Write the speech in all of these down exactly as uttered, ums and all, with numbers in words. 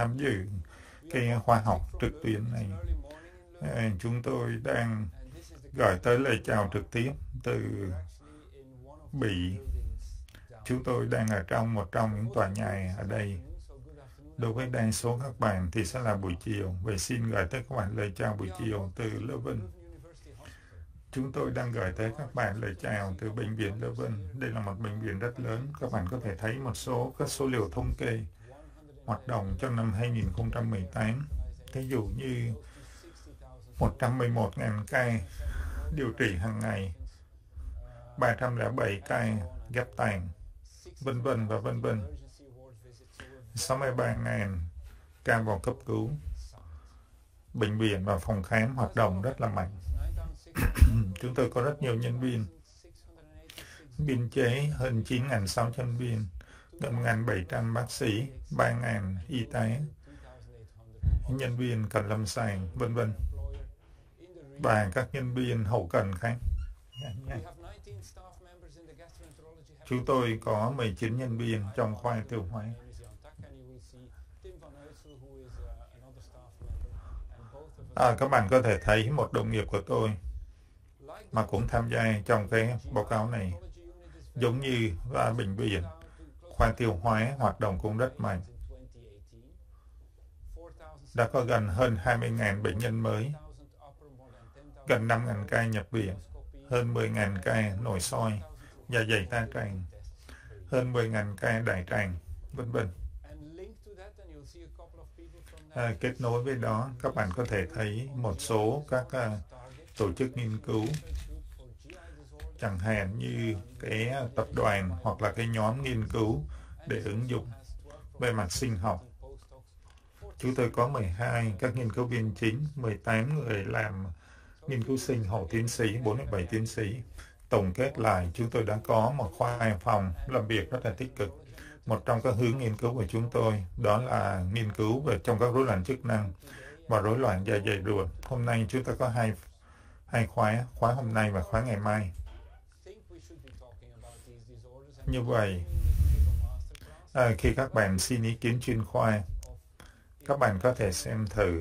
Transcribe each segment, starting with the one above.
tham dự cái khóa học trực tuyến này. À, chúng tôi đang gửi tới lời chào trực tiếp từ Bỉ. Chúng tôi đang ở trong một trong những tòa nhà ở đây. Đối với đa số các bạn thì sẽ là buổi chiều. Vậy xin gửi tới các bạn lời chào buổi chiều từ Leuven. Chúng tôi đang gửi tới các bạn lời chào từ Bệnh viện Leuven. Đây là một bệnh viện rất lớn. Các bạn có thể thấy một số các số liệu thống kê hoạt động trong năm hai nghìn không trăm mười tám. Thí dụ như một trăm mười một nghìn ca điều trị hàng ngày, ba trăm lẻ bảy ca ghép tạng, vân vân và vân vân. sáu mươi ba nghìn ca vào cấp cứu. Bệnh viện và phòng khám hoạt động rất là mạnh. Chúng tôi có rất nhiều nhân viên. Biên chế hơn chín nghìn sáu trăm viên, gần một nghìn bảy trăm bác sĩ, ba nghìn y tế, nhân viên cần lâm sàng, vân vân và các nhân viên hậu cần khác. Chúng tôi có mười chín nhân viên trong khoa tiêu hóa. À, các bạn có thể thấy một đồng nghiệp của tôi mà cũng tham gia trong cái báo cáo này. Giống như à, bệnh viện, khoa tiêu hóa hoạt động cũng rất mạnh. Đã có gần hơn hai mươi nghìn bệnh nhân mới, gần năm nghìn ca nhập viện, hơn mười nghìn ca nội soi, dạ dày tá tràng, hơn mười nghìn ca đại tràng, vân vân. À, kết nối với đó, các bạn có thể thấy một số các à, tổ chức nghiên cứu, chẳng hạn như cái tập đoàn hoặc là cái nhóm nghiên cứu để ứng dụng về mặt sinh học. Chúng tôi có mười hai các nghiên cứu viên chính, mười tám người làm nghiên cứu sinh hậu tiến sĩ, bốn mươi bảy tiến sĩ. Tổng kết lại, chúng tôi đã có một khoa phòng làm việc rất là tích cực. Một trong các hướng nghiên cứu của chúng tôi đó là nghiên cứu về trong các rối loạn chức năng và rối loạn dạ dày ruột. Hôm nay chúng ta có hai hai khóa, khóa hôm nay và khóa ngày mai. Như vậy, à, khi các bạn xin ý kiến chuyên khoa, các bạn có thể xem thử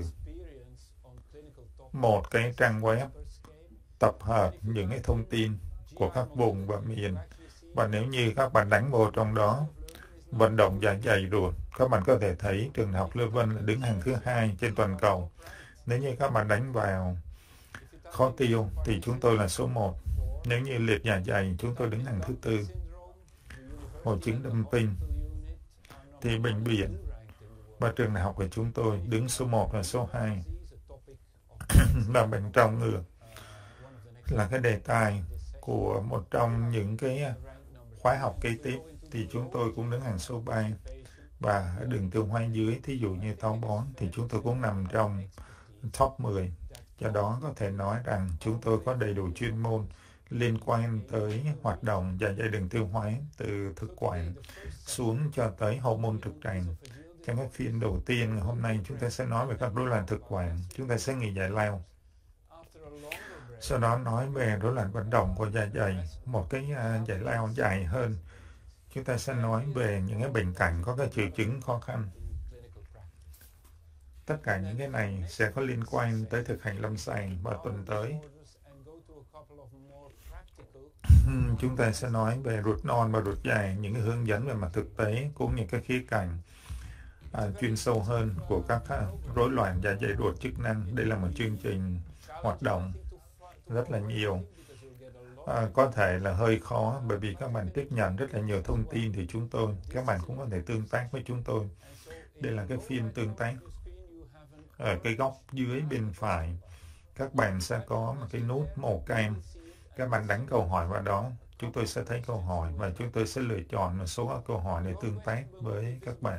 một cái trang web tập hợp những cái thông tin của các vùng và miền. Và nếu như các bạn đánh vô trong đó, vận động dạ dày ruột, các bạn có thể thấy trường đại học Leuven là đứng hàng thứ hai trên toàn cầu. Nếu như các bạn đánh vào khó tiêu thì chúng tôi là số một. Nếu như liệt dạ dày, chúng tôi đứng hàng thứ tư. Hội chứng dumping thì bệnh viện và trường đại học của chúng tôi đứng số một và số hai. Là bệnh trào ngược là cái đề tài của một trong những cái khóa học kế tiếp, thì chúng tôi cũng đứng hàng số ba. Và ở đường tiêu hóa dưới, thí dụ như táo bón, thì chúng tôi cũng nằm trong top mười. Do đó có thể nói rằng chúng tôi có đầy đủ chuyên môn liên quan tới hoạt động dạ dày đường tiêu hóa, từ thực quản xuống cho tới hormone trực tràng. Trong cái phiên đầu tiên ngày hôm nay, chúng ta sẽ nói về các rối loạn thực quản. Chúng ta sẽ nghỉ giải lao. Sau đó nói về rối loạn vận động của dạ dày, một cái uh, giải lao dài hơn. Chúng ta sẽ nói về những cái bệnh cảnh có cái triệu chứng khó khăn. Tất cả những cái này sẽ có liên quan tới thực hành lâm sàng vào tuần tới. Chúng ta sẽ nói về ruột non và ruột dài, những cái hướng dẫn về mặt thực tế cũng như các khía cạnh à, chuyên sâu hơn của các à, rối loạn dạ dày ruột chức năng. Đây là một chương trình hoạt động rất là nhiều. À, có thể là hơi khó bởi vì các bạn tiếp nhận rất là nhiều thông tin thì chúng tôi, các bạn cũng có thể tương tác với chúng tôi. Đây là cái phim tương tác. Ở cái góc dưới bên phải, các bạn sẽ có một cái nút màu cam. Các bạn đánh câu hỏi vào đó, chúng tôi sẽ thấy câu hỏi và chúng tôi sẽ lựa chọn một số câu hỏi để tương tác với các bạn.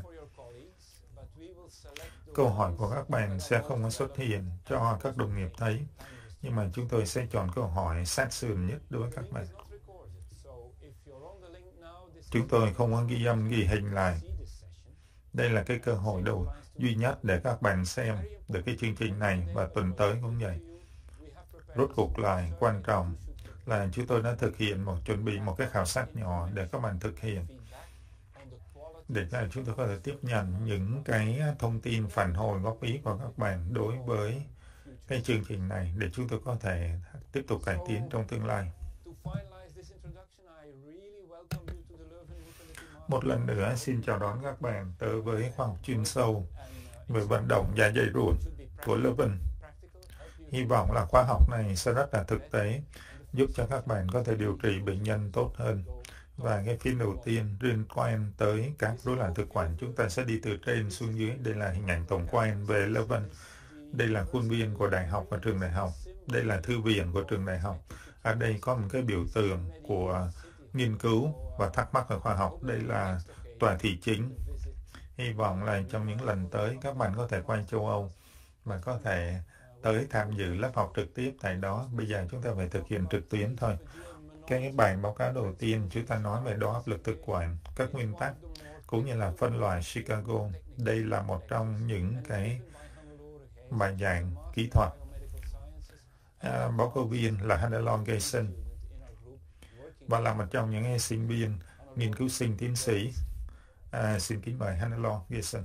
Câu hỏi của các bạn sẽ không có xuất hiện cho các đồng nghiệp thấy, nhưng mà chúng tôi sẽ chọn câu hỏi sát sườn nhất đối với các bạn. Chúng tôi không có ghi âm, ghi hình lại. Đây là cái cơ hội đầu duy nhất để các bạn xem được cái chương trình này, và tuần tới cũng vậy. Rốt cuộc lại quan trọng là chúng tôi đã thực hiện một chuẩn bị một cái khảo sát nhỏ để các bạn thực hiện để cho chúng ta có thể tiếp nhận những cái thông tin phản hồi góp ý của các bạn đối với cái chương trình này để chúng tôi có thể tiếp tục cải tiến trong tương lai. Một lần nữa xin chào đón các bạn tới với khoa học chuyên sâu về vận động dạ dày ruột của Leuven. Hy vọng là khóa học này sẽ rất là thực tế, giúp cho các bạn có thể điều trị bệnh nhân tốt hơn. Và cái phim đầu tiên liên quan tới các rối loạn thực quản, chúng ta sẽ đi từ trên xuống dưới. Đây là hình ảnh tổng quan về Leuven. Đây là khuôn viên của đại học và trường đại học. Đây là thư viện của trường đại học. Ở đây có một cái biểu tượng của nghiên cứu và thắc mắc về khoa học. Đây là tòa thị chính. Hy vọng là trong những lần tới các bạn có thể qua châu Âu và có thể tới tham dự lớp học trực tiếp tại đó. Bây giờ chúng ta phải thực hiện trực tuyến thôi. Cái bài báo cáo đầu tiên chúng ta nói về đo áp lực thực quản, các nguyên tắc cũng như là phân loại Chicago. Đây là một trong những cái bài giảng kỹ thuật. À, báo cáo viên là Hannelore Gayson và là một trong những sinh viên nghiên cứu sinh tiến sĩ. À, xin kính mời Hannelore Gayson.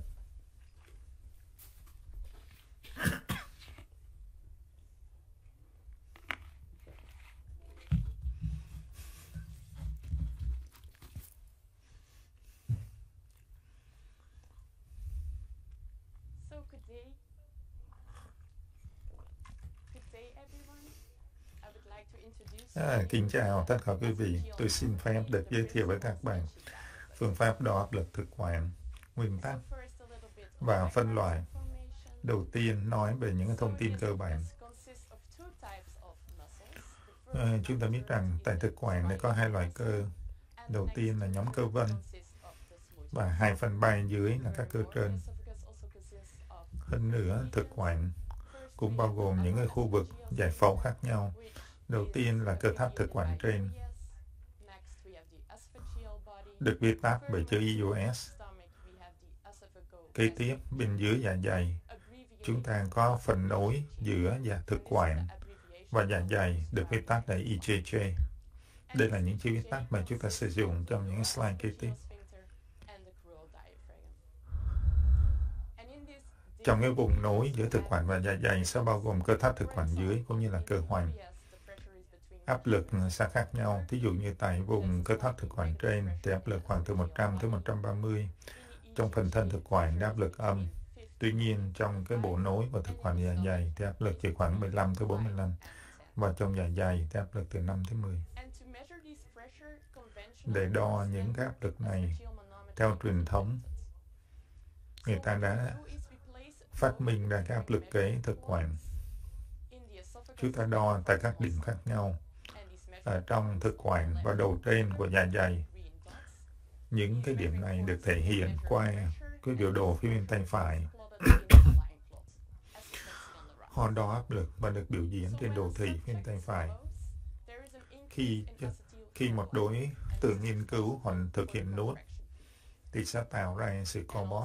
À, kính chào tất cả quý vị. Tôi xin phép được giới thiệu với các bạn phương pháp đo áp lực thực quản, nguyên tắc và phân loại. Đầu tiên nói về những thông tin cơ bản. À, chúng ta biết rằng tại thực quản này có hai loại cơ. Đầu tiên là nhóm cơ vân và hai phần ba dưới là các cơ trên. Hơn nữa, thực quản cũng bao gồm những cái khu vực giải phẫu khác nhau. Đầu tiên là cơ thắt thực quản trên, được viết tắt bởi chữ i u ét. Kế tiếp, bên dưới dạ dày, chúng ta có phần nối giữa dạ thực quản và dạ dày, được viết tắt là i giê giê. Đây là những chữ viết tắt mà chúng ta sử dụng trong những slide kế tiếp. Trong cái vùng nối giữa thực quản và dạ dày sẽ bao gồm cơ thắt thực quản dưới cũng như là cơ hoành. Áp lực sẽ khác nhau. Thí dụ như tại vùng cơ thắt thực quản trên thì áp lực khoảng từ một trăm tới một trăm ba mươi. Trong phần thân thực quản áp lực âm. Tuy nhiên trong cái bộ nối và thực quản dạ dày thì áp lực chỉ khoảng mười lăm tới bốn mươi lăm. Và trong dạ dày thì áp lực từ năm tới mười. Để đo những cái áp lực này theo truyền thống, người ta đã phát minh ra cái áp lực kế thực quản. Chúng ta đo tại các điểm khác nhau ở trong thực quản và đầu trên của dạ dày. Những cái điểm này được thể hiện qua cái biểu đồ phía bên tay phải. Họ đo áp lực và được biểu diễn trên đồ thị phía bên tay phải. Khi khi một đối tượng nghiên cứu họ thực hiện nút thì sẽ tạo ra sự co bóp.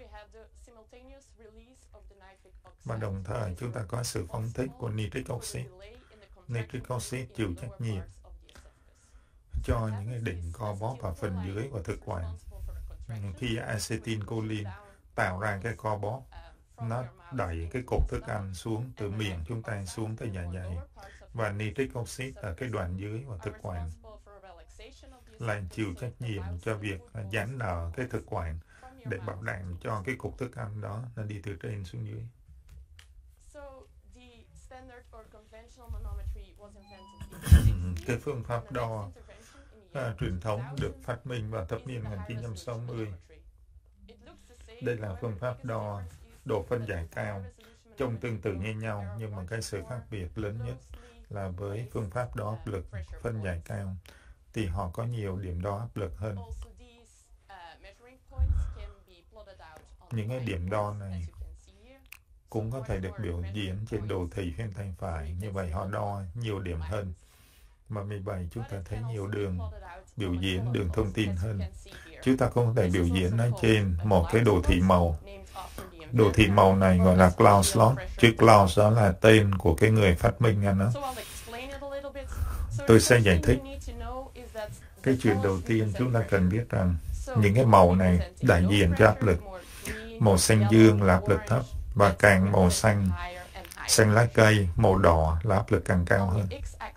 Và đồng thời chúng ta có sự phóng thích của nitric oxide. Nitric oxide chịu trách nhiệm cho những cái đỉnh co bóp ở phần dưới của thực quản. Khi acetylcholine tạo ra cái co bóp, nó đẩy cái cục thức ăn xuống từ miệng chúng ta xuống tới dạ dày. Và nitric oxide ở cái đoạn dưới của thực quản lại chịu trách nhiệm cho việc giãn nở cái thực quản để bảo đảm cho cái cục thức ăn đó nó đi từ trên xuống dưới. Cái phương pháp đo à, truyền thống được phát minh vào thập niên một nghìn chín trăm sáu mươi. Đây là phương pháp đo độ phân giải cao, trông tương tự như nhau, nhưng mà cái sự khác biệt lớn nhất là với phương pháp đo áp lực phân giải cao thì họ có nhiều điểm đo áp lực hơn. Những cái điểm đo này cũng có thể được biểu diễn trên đồ thị phía tay phải. Như vậy họ đo nhiều điểm hơn. Mà vì vậy chúng ta thấy nhiều đường biểu diễn, đường thông tin hơn. Chúng ta cũng có thể biểu diễn nó trên một cái đồ thị màu. Đồ thị màu này gọi là Klaus Lott. Chữ Klaus đó là tên của cái người phát minh ra nó. Tôi sẽ giải thích. Cái chuyện đầu tiên chúng ta cần biết rằng Những cái màu này đại diện cho áp lực. Màu xanh dương là áp lực thấp, và càng màu xanh, xanh lá cây, màu đỏ là áp lực càng cao hơn.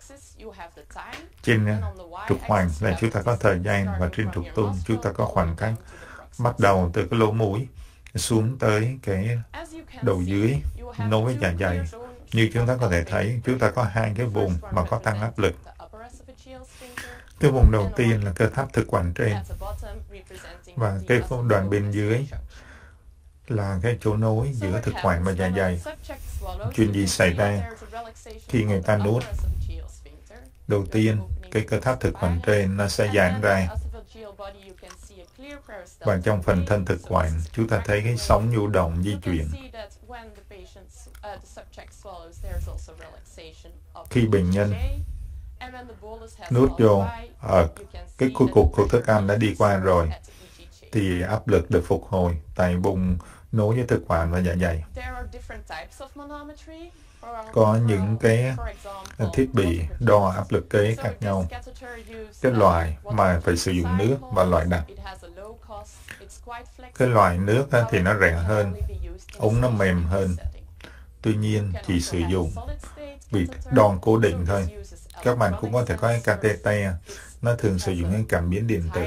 Trên trục hoành là chúng ta có thời gian, và trên trục tung chúng ta có khoảng cách, bắt đầu từ cái lỗ mũi xuống tới cái đầu dưới nối với dạ dày. Như chúng ta có thể thấy, chúng ta có hai cái vùng mà có tăng áp lực. Cái vùng đầu tiên là cơ tháp thực quản trên, và cái đoạn bên dưới là cái chỗ nối giữa thực quản và dạ dày. Chuyện gì xảy ra khi người ta nuốt? Đầu tiên, cái cơ tháp thực quản trên nó sẽ giãn ra, và trong phần thân thực quản, chúng ta thấy cái sóng nhu động di chuyển. Khi bệnh nhân nuốt vô, ở cái cuối cục của thức ăn đã đi qua rồi, thì áp lực được phục hồi tại vùng nối với thực quản và dạ dày. Có những cái thiết bị đo áp lực kế khác nhau. Cái loại mà phải sử dụng nước và loại đặc. Cái loại nước thì nó rẻ hơn, ống nó mềm hơn. Tuy nhiên, chỉ sử dụng bị đo cố định thôi. Các bạn cũng có thể có cái catheter, nó thường sử dụng cái cảm biến điện tử.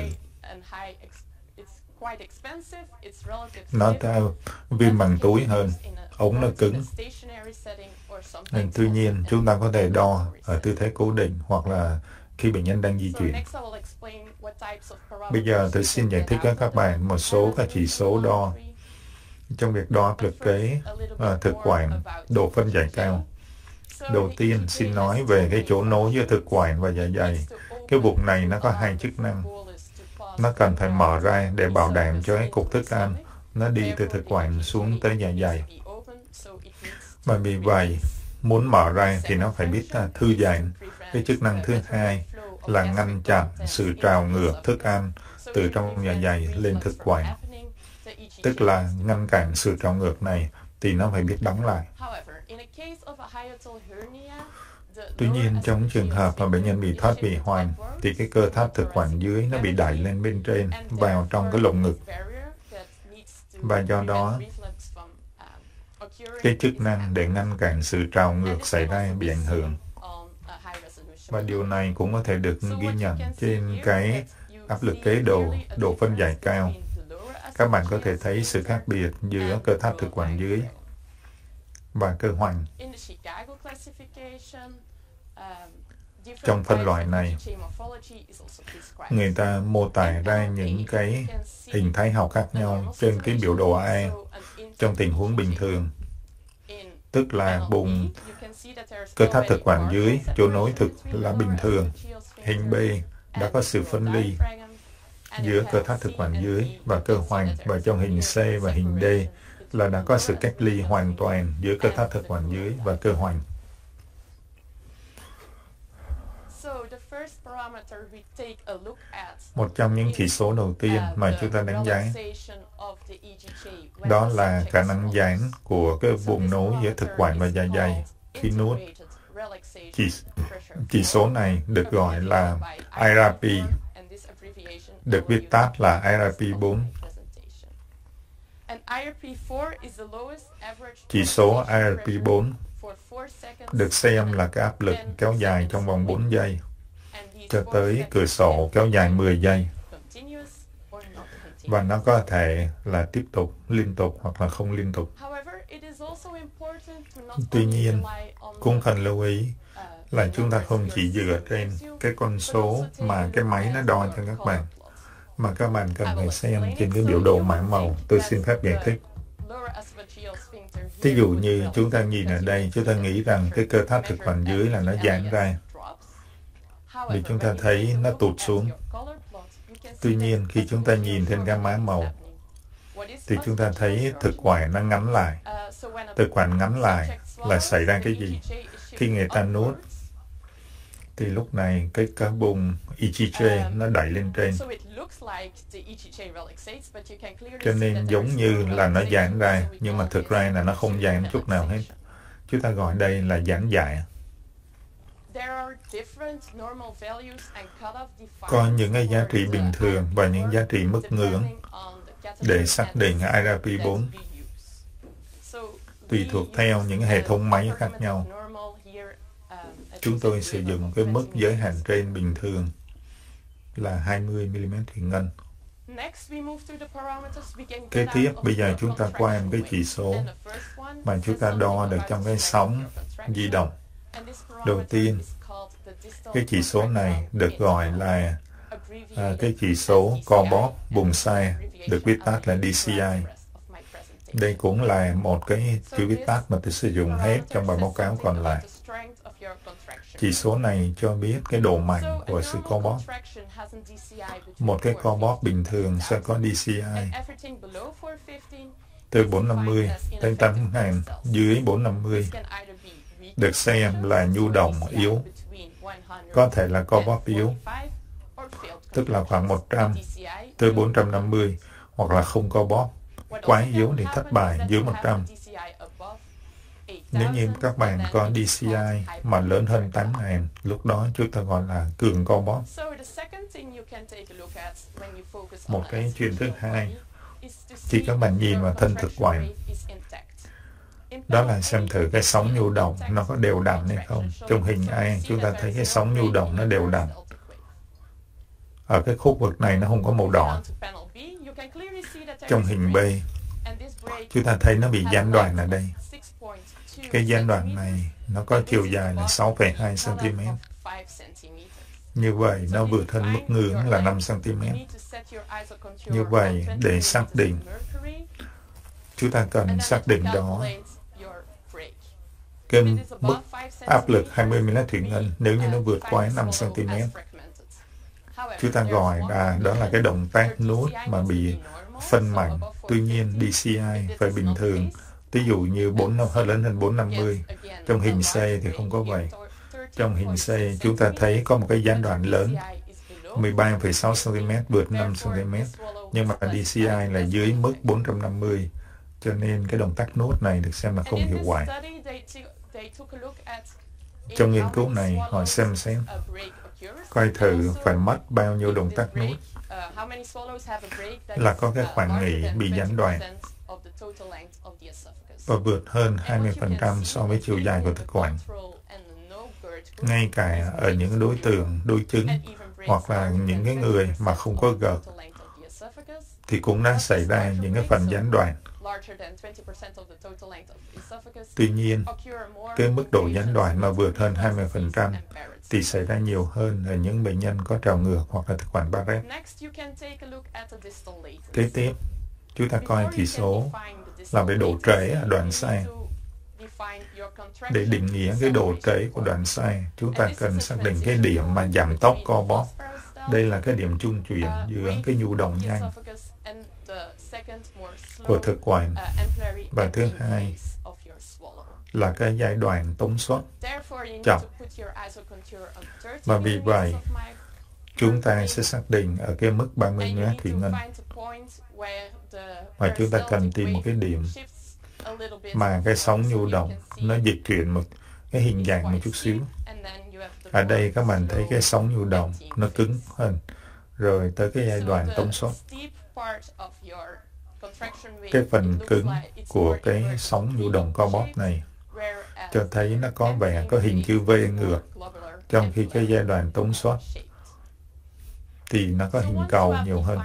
Nó theo viên bằng túi hơn, ống nó cứng. Nên, tuy nhiên, chúng ta có thể đo ở tư thế cố định hoặc là khi bệnh nhân đang di chuyển. Bây giờ tôi xin giải thích với các bạn một số các chỉ số đo trong việc đo áp lực kế à, thực quản, độ phân giải cao. Đầu tiên, xin nói về cái chỗ nối giữa thực quản và dạ dày. Cái vùng này nó có hai chức năng. Nó cần phải mở ra để bảo đảm cho cái cục thức ăn nó đi từ thực quản xuống tới dạ dày. Và vì vậy, muốn mở ra thì nó phải biết uh, thư giãn. Cái chức năng thứ hai là ngăn chặn sự trào ngược thức ăn từ trong dạ dày lên thực quản. Tức là ngăn cản sự trào ngược này thì nó phải biết đóng lại. Tuy nhiên, trong trường hợp mà bệnh nhân bị thoát vị hoành, thì cái cơ tháp thực quản dưới nó bị đẩy lên bên trên, vào trong cái lồng ngực. Và do đó, cái chức năng để ngăn cản sự trào ngược xảy ra bị ảnh hưởng. Và điều này cũng có thể được ghi nhận trên cái áp lực kế độ, độ phân giải cao. Các bạn có thể thấy sự khác biệt giữa cơ tháp thực quản dưới và cơ hoành. Trong phân loại này, người ta mô tả ra những cái hình thái học khác nhau trên cái biểu đồ A trong tình huống bình thường. Tức là vùng cơ tháp thực quản dưới, chỗ nối thực là bình thường. Hình B đã có sự phân ly giữa cơ tháp thực quản dưới và cơ hoành, và trong hình C và hình D là đã có sự cách ly hoàn toàn giữa cơ tháp thực quản dưới và cơ hoành. Một trong những chỉ số đầu tiên mà chúng ta đánh giá đó là khả năng giãn của cái vùng nối giữa thực quản và dạ dày khi nuốt. Chỉ, chỉ số này được gọi là I R P, được viết tắt là I R P bốn. Chỉ số I R P bốn được xem là cái áp lực kéo dài trong vòng bốn giây cho tới cửa sổ kéo dài mười giây. Và nó có thể là tiếp tục, liên tục hoặc là không liên tục. Tuy nhiên, cũng cần lưu ý là chúng ta không chỉ dựa trên cái con số mà cái máy nó đo cho các bạn, mà các bạn cần phải xem trên cái biểu đồ mã màu. Tôi xin phép giải thích. Ví dụ như chúng ta nhìn ở đây, chúng ta nghĩ rằng cái cơ tháp thực quản dưới là nó giãn ra, vì chúng ta thấy nó tụt xuống. Tuy nhiên, khi chúng ta nhìn trên cái mã màu, thì chúng ta thấy thực quản nó ngắn lại. Thực quản ngắn lại là xảy ra cái gì? Khi người ta nuốt, thì lúc này cái cái vùng E G J nó đẩy lên trên. Cho nên giống như là nó giãn ra, nhưng mà thực ra là nó không giãn chút nào hết. Chúng ta gọi đây là giãn dại. Có những cái giá trị bình thường và những giá trị mức ngưỡng để xác định I R P bốn tùy thuộc theo những hệ thống máy khác nhau. Chúng tôi sử dụng cái mức giới hạn trên bình thường là hai mươi mi-li-mét thủy ngân. Kế tiếp, bây giờ chúng ta qua một cái chỉ số mà chúng ta đo được trong cái sóng di động. Đầu tiên, cái chỉ số này được gọi là à, cái chỉ số co bóp vùng sai, được viết tắt là D C I. Đây cũng là một cái chữ viết tắt mà tôi sử dụng hết trong bài báo cáo còn lại. Chỉ số này cho biết cái độ mạnh của sự co bóp. Một cái co bóp bình thường sẽ có D C I từ bốn trăm năm mươi đến tám nghìn, dưới bốn trăm năm mươi được xem là nhu động yếu, có thể là co bóp yếu, tức là khoảng một trăm tới bốn trăm năm mươi, hoặc là không co bóp, quá yếu thì thất bại dưới một trăm. Nếu như các bạn có D C I mà lớn hơn tám nghìn, lúc đó chúng ta gọi là cường co bóp. Một cái chuyện thứ hai, khi các bạn nhìn vào thân thực quản, đó là xem thử cái sóng nhu động nó có đều đặn hay không. Trong hình A, chúng ta thấy cái sóng nhu động nó đều đặn. Ở cái khu vực này nó không có màu đỏ. Trong hình B, chúng ta thấy nó bị gián đoạn ở đây. Cái gián đoạn này nó có chiều dài là sáu phẩy hai xăng-ti-mét. Như vậy, nó vượt hơn mức ngưỡng là năm xăng-ti-mét. Như vậy, để xác định, chúng ta cần xác định đó cái mức áp lực hai mươi mi-li-mét thủy ngân nếu như nó vượt quá năm xăng-ti-mét. Chúng ta gọi là đó là cái động tác nút mà bị phân mảnh. Tuy nhiên, D C I phải bình thường. Ví dụ như bốn lớn hơn bốn trăm năm mươi. Trong hình C thì không có vậy. Trong hình C, chúng ta thấy có một cái gián đoạn lớn, mười ba phẩy sáu xăng-ti-mét vượt năm xăng-ti-mét. Nhưng mà D C I là dưới mức bốn trăm năm mươi. Cho nên cái động tác nút này được xem là không hiệu quả. Trong nghiên cứu này, họ xem xét coi thử phải mất bao nhiêu động tác nút là có cái khoảng nghỉ bị gián đoạn và vượt hơn hai mươi phần trăm so với chiều dài của thực quản. Ngay cả ở những đối tượng đối chứng hoặc là những cái người mà không có gợt thì cũng đã xảy ra những cái phần gián đoạn. Tuy nhiên, cái mức độ gián đoạn mà vượt hơn hai mươi phần trăm thì xảy ra nhiều hơn ở những bệnh nhân có trào ngược hoặc là thực quản Barrett. Kế tiếp, chúng ta coi chỉ số là về độ trễ ở đoạn sai. Để định nghĩa cái độ trễ của đoạn sai, chúng ta cần xác định cái điểm mà giảm tốc co bóp. Đây là cái điểm trung chuyển giữa cái nhu động nhanh của thực quản và thứ hai là cái giai đoạn tống xuất chậm. Và vì vậy, chúng ta sẽ xác định ở cái mức ba mươi mi-li-mét thủy ngân. Và chúng ta cần tìm một cái điểm mà cái sóng nhu động nó dịch chuyển một cái hình dạng một chút xíu. Ở đây các bạn thấy cái sóng nhu động nó cứng hơn, rồi tới cái giai đoạn tống xuất. Cái phần cứng của cái sóng nhu động co bóp này cho thấy nó có vẻ có hình chữ V ngược, trong khi cái giai đoạn tống xuất thì nó có hình cầu nhiều hơn.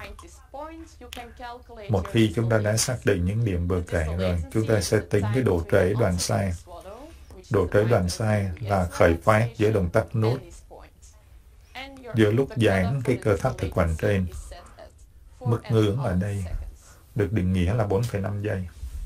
Một khi chúng ta đã xác định những điểm vừa kể rồi, chúng ta sẽ tính cái độ trễ đoạn sai. Độ trễ đoạn sai là khởi phát giữa động tác nút giữa lúc giãn cái cơ thắt thực quản trên. Mức ngưỡng ở đây được định nghĩa là bốn phẩy năm giây.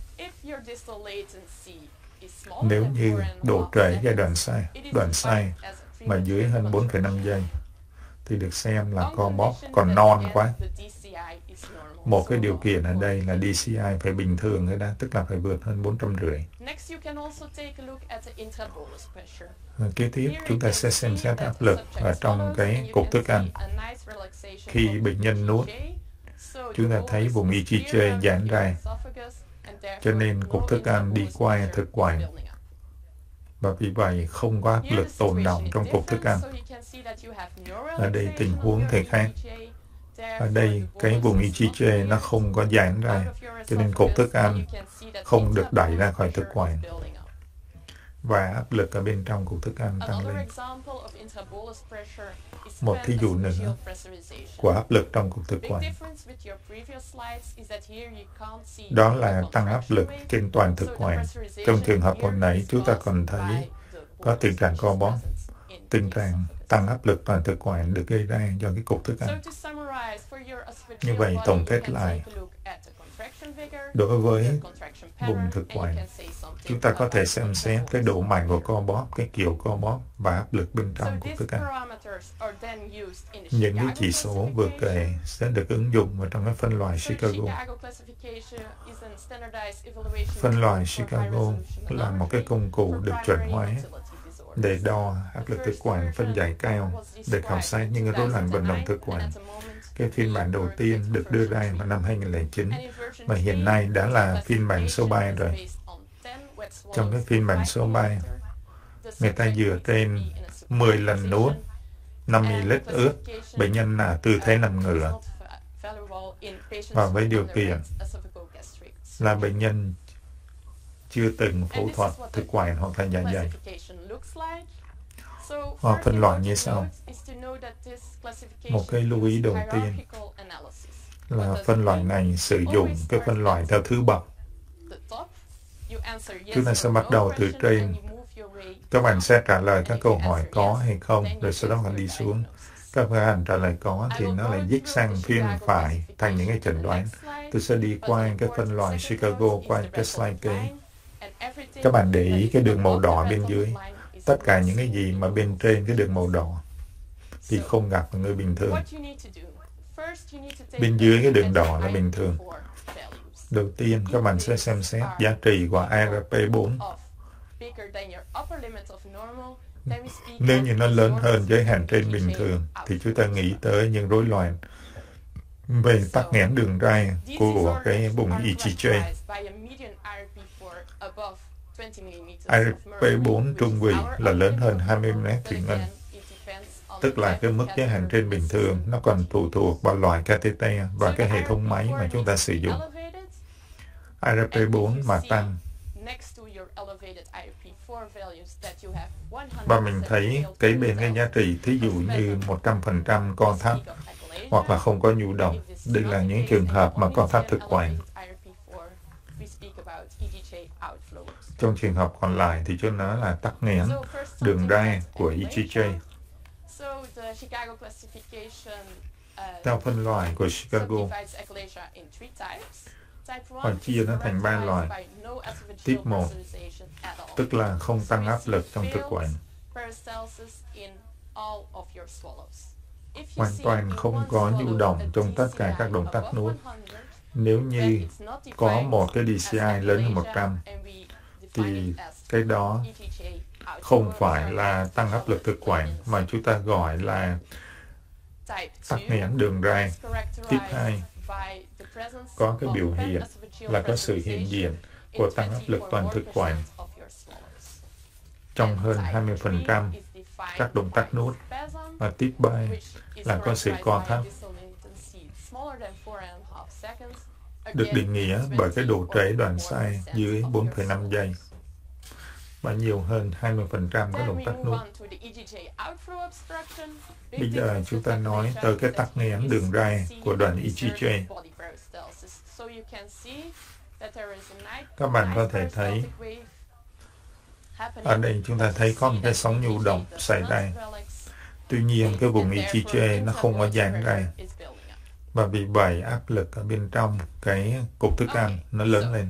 Nếu như độ trễ giai đoạn sai, đoạn sai mà dưới hơn bốn phẩy năm giây thì được xem là co bóp còn non quá. Một cái điều kiện ở đây là D C I phải bình thường rồi đó, tức là phải vượt hơn bốn trăm rưỡi. Kế tiếp, chúng ta sẽ xem xét áp lực ở trong cái cục thức ăn. Khi bệnh nhân nuốt, chúng ta thấy vùng I G J giãn ra, cho nên cục thức ăn đi qua thực quản Và vì vậy không có áp lực tồn đọng trong cục thức ăn. Ở đây tình huống thì khác. Ở đây cái vùng i giê giê nó không có giãn ra, cho nên cục thức ăn không được đẩy ra khỏi thực quản. Và áp lực ở bên trong cục thức ăn tăng lên. Một thí dụ nữa của áp lực trong cục thực quản, đó là tăng áp lực trên toàn thực quản. Trong trường hợp hồi nãy, chúng ta còn thấy có tình trạng co bóp. Tình trạng tăng áp lực toàn thực quản được gây ra do cái cục thức ăn. Như vậy, tổng kết lại, đối với vùng thực quản, chúng ta có thể xem xét cái độ mạnh của co bóp, cái kiểu co bóp và áp lực bên trong của thức ăn. Những cái chỉ số vừa kể sẽ được ứng dụng vào trong cái phân loại Chicago. Phân loại Chicago là một cái công cụ được chuẩn hóa để đo áp lực thực quản phân giải cao để khảo sát những cái rối loạn vận động thực quản. Cái phiên bản đầu tiên được đưa ra vào năm hai nghìn không trăm lẻ chín và hiện nay đã là phiên bản số ba rồi. Trong cái phiên bản số ba, người ta dựa trên mười lần nuốt năm mi-li-lít ướt, bệnh nhân là tư thế nằm ngửa. Và với điều kiện là bệnh nhân chưa từng phẫu thuật thực quản hoặc là dạ dày. Họ phân loại như sau. Một cái lưu ý đầu tiên là phân loại này sử dụng cái phân loại theo thứ bậc. Chúng ta sẽ bắt đầu từ trên. Các bạn sẽ trả lời các câu hỏi có hay không, rồi sau đó bạn đi xuống. Các bạn trả lời có thì nó lại dích sang phiên phải thành những cái chẩn đoán. Tôi sẽ đi qua cái phân loại Chicago qua cái slide kế. Các bạn để ý cái đường màu đỏ bên dưới. Tất cả những cái gì mà bên trên cái đường màu đỏ thì không gặp ở người bình thường. Bên dưới cái đường đỏ là bình thường. Đầu tiên, các bạn sẽ xem xét giá trị của a rờ pê bốn. Nếu như nó lớn hơn giới hạn trên bình thường, thì chúng ta nghĩ tới những rối loạn về tắc nghẽn đường ray của cái vùng i giê giê. a rờ pê bốn trung vị là lớn hơn hai mươi mi-li-mét thủy ngân, tức là cái mức giới hạn trên bình thường. Nó còn phụ thuộc vào loại catheter và cái hệ thống máy mà chúng ta sử dụng. a rờ pê bốn mà tăng, và mình thấy cái bên cái giá trị, thí dụ như một trăm phần trăm co thắt hoặc là không có nhu động. Đây là những trường hợp mà co thắt thực quản. Trong trường hợp còn lại thì cho nó là tắc nghẽn đường ray của i giê giê. Theo phân loại của Chicago, họ chia nó thành ba loại. Tiếp một, tức là không tăng áp lực trong thực quản. Hoàn toàn không có nhu động trong tất cả các động tác nuốt. Nếu như có một cái đê xê i lớn hơn một trăm, thì cái đó không phải là tăng áp lực thực quản, mà chúng ta gọi là tắc nghẽn đường ray. Tiếp hai, có cái biểu hiện là có sự hiện diện của tăng áp lực toàn thực quản trong hơn hai mươi phần trăm các động tác nuốt. Và tiếp ba là có sự co thắt, được định nghĩa bởi cái độ trễ đoạn sai dưới bốn phẩy năm giây và nhiều hơn hai mươi phần trăm các động tác nuốt. Bây giờ chúng ta nói tới cái tắc nghẽn đường ray của đoạn i giê giê. Các bạn có thể thấy ở đây chúng ta thấy có một cái sóng nhu động xảy ra. Tuy nhiên cái vùng i giê giê nó không có giãn ra, và vì vậy áp lực ở bên trong cái cục thức ăn nó lớn lên.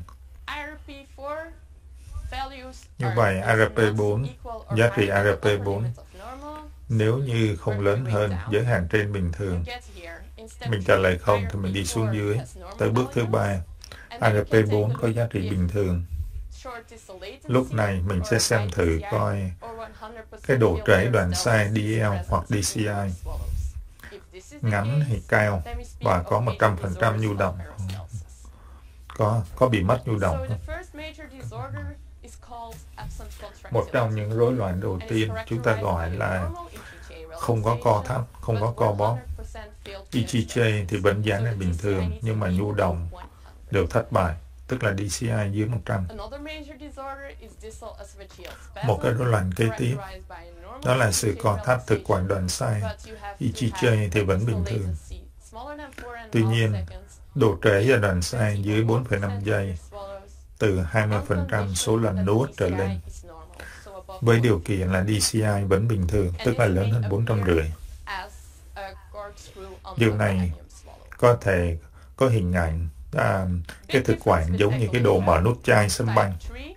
Như vậy a rờ pê bốn, giá trị a rờ pê bốn nếu như không lớn hơn giới hạn trên bình thường, mình trả lời không thì mình đi xuống dưới. Tới bước thứ ba, a rờ pê bốn có giá trị bình thường. Lúc này mình sẽ xem thử coi cái độ trễ đoạn sai đê lờ hoặc đê xê i ngắn hay cao và có một trăm phần trăm nhu động. Có, có bị mất nhu động không? Một trong những rối loạn đầu tiên chúng ta gọi là không có co thắt, không có co bóp. e giê gi thì vẫn dán là bình thường, nhưng mà nhu đồng đều thất bại, tức là đê xê i dưới một trăm. Một cái rối loạn kế tiếp, đó là sự co thắt thực quản đoạn sai. e giê gi thì vẫn bình thường. Tuy nhiên, độ trễ ở đoạn sai dưới bốn phẩy năm giây, từ hai mươi phần trăm số lần nuốt trở lên, với điều kiện là đê xê i vẫn bình thường, tức là lớn hơn bốn trăm rưỡi. Điều này có thể có hình ảnh à, cái thực quản giống như cái độ mở nút chai sân banh.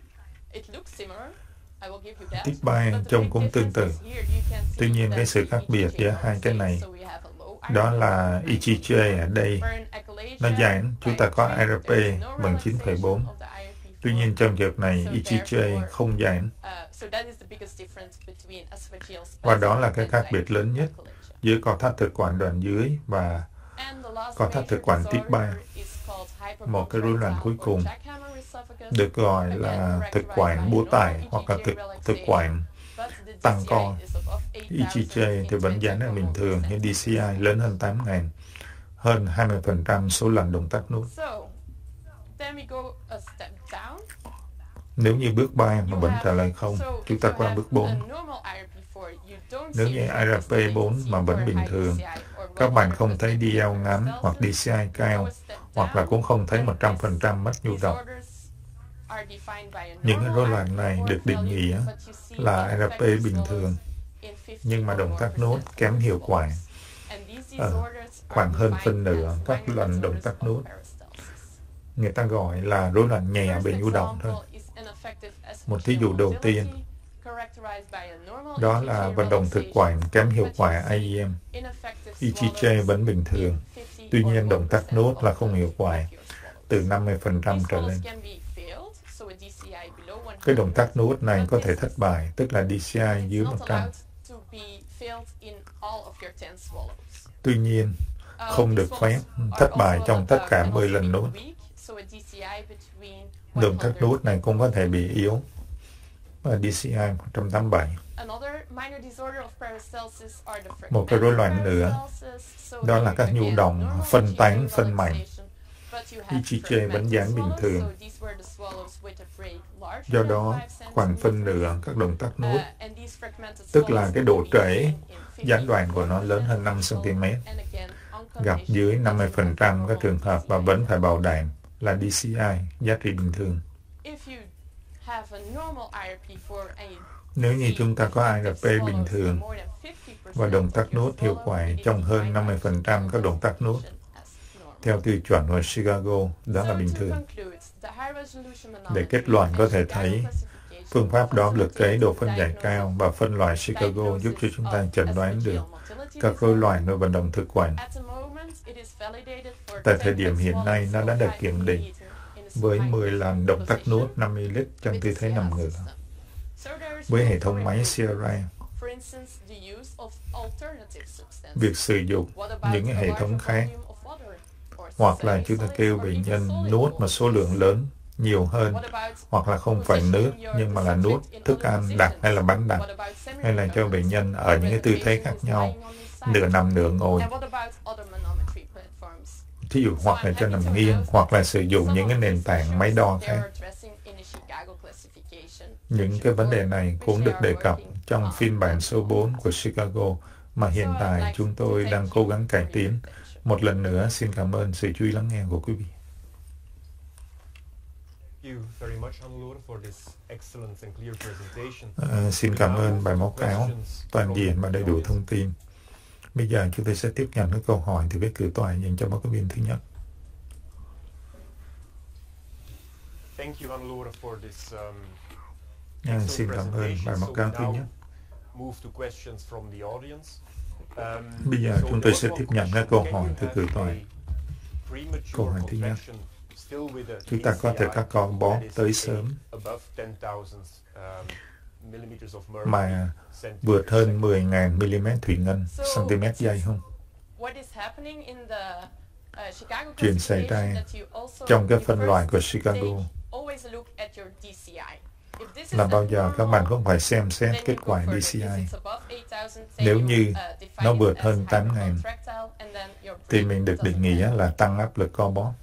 Type ba trông cũng tương tự. Tuy nhiên, cái sự khác biệt giữa hai cái này đó là e giê gi ở đây nó giãn, chúng ta có i rờ pê bằng chín phẩy bốn. Tuy nhiên, trong trường này, e giê gi không giãn. Và đó là cái khác biệt lớn nhất giữa co thắt thực quản đoạn dưới và co thắt thực quản type ba. Một cái rối loạn cuối cùng được gọi là thực quản búa tải hoặc là thực, thực quản tăng co. e giê gi thì vẫn giãn là bình thường, nhưng đê xê i lớn hơn tám nghìn, hơn hai mươi phần trăm số lần động tác nút. Nếu như bước ba mà vẫn trả lời không, chúng ta qua bước bốn. Nếu như i rờ pê bốn mà vẫn bình thường, các bạn không thấy đê lờ ngắn hoặc đê xê i cao, hoặc là cũng không thấy một trăm phần trăm mất nhu động. Những cái rối loạn này được định nghĩa là i rờ pê bình thường, nhưng mà động tác nốt kém hiệu quả ở khoảng hơn phân nửa các lần động tác nốt. Người ta gọi là rối loạn nhẹ về nhu động thôi. Một thí dụ đầu tiên, đó là vận động thực quản kém hiệu quả i e em. e giê gi vẫn bình thường, tuy nhiên động tác nốt là không hiệu quả, từ năm mươi phần trăm trở lên. Cái động tác nốt này có thể thất bại, tức là đê xê i dưới một trăm. Tuy nhiên, không được phép thất bại trong tất cả mười lần nốt. Động tác nốt này cũng có thể bị yếu, và đê xê i một trăm tám mươi bảy. Một cái rối loạn nữa, đó là các nhu động phân tán, phân mảnh. e giê gi vẫn giãn bình thường. Do đó, khoảng phân nửa các động tác nút, tức là cái độ trễ gián đoạn của nó lớn hơn năm xăng ti mét, gặp dưới năm mươi phần trăm các trường hợp và vẫn phải bảo đảm là đê xê i giá trị bình thường. Nếu như chúng ta có i rờ pê bình thường và động tác nốt hiệu quả trong hơn năm mươi phần trăm các động tác nốt, theo tiêu chuẩn của Chicago, đó là bình thường. Để kết luận có thể thấy, phương pháp đo lực kế độ phân giải cao và phân loại Chicago giúp cho chúng ta chẩn đoán được các rối loạn ở vận động thực quản. Tại thời điểm hiện nay, nó đã được kiểm định với mười lần động tác nốt năm mươi lít trong tư thế nằm ngửa. Với hệ thống máy xê rờ i, việc sử dụng những hệ thống khác, hoặc là chúng ta kêu bệnh nhân nuốt một số lượng lớn, nhiều hơn, hoặc là không phải nước, nhưng mà là nuốt thức ăn đặc hay là bánh đặc, hay là cho bệnh nhân ở những cái tư thế khác nhau, nửa nằm nửa ngồi. Thí dụ hoặc là cho nằm nghiêng, hoặc là sử dụng những cái nền tảng máy đo khác. Những cái vấn đề này cũng được đề cập trong phiên bản số bốn của Chicago mà hiện tại chúng tôi đang cố gắng cải tiến. Một lần nữa, xin cảm ơn sự chú ý lắng nghe của quý vị. À, xin cảm ơn bài báo cáo toàn diện và đầy đủ thông tin. Bây giờ chúng tôi sẽ tiếp nhận các câu hỏi từ phía cử tòa dành cho báo cáo viên thứ nhất. À, xin cảm ơn bài báo cáo thứ nhất. Bây giờ chúng tôi sẽ tiếp nhận các câu hỏi từ cử tòa. Câu hỏi thứ nhất. Chúng ta có thể các con bóp tới sớm mà vượt hơn mười nghìn mi-li-mét thủy ngân cm giây không? Chuyện xảy ra trong cái phân loại của Chicago. là bao giờ các bạn cũng phải xem xét kết quả đê xê i. Nếu như nó vượt hơn tám nghìn, thì mình được định nghĩa là tăng áp lực co bóp.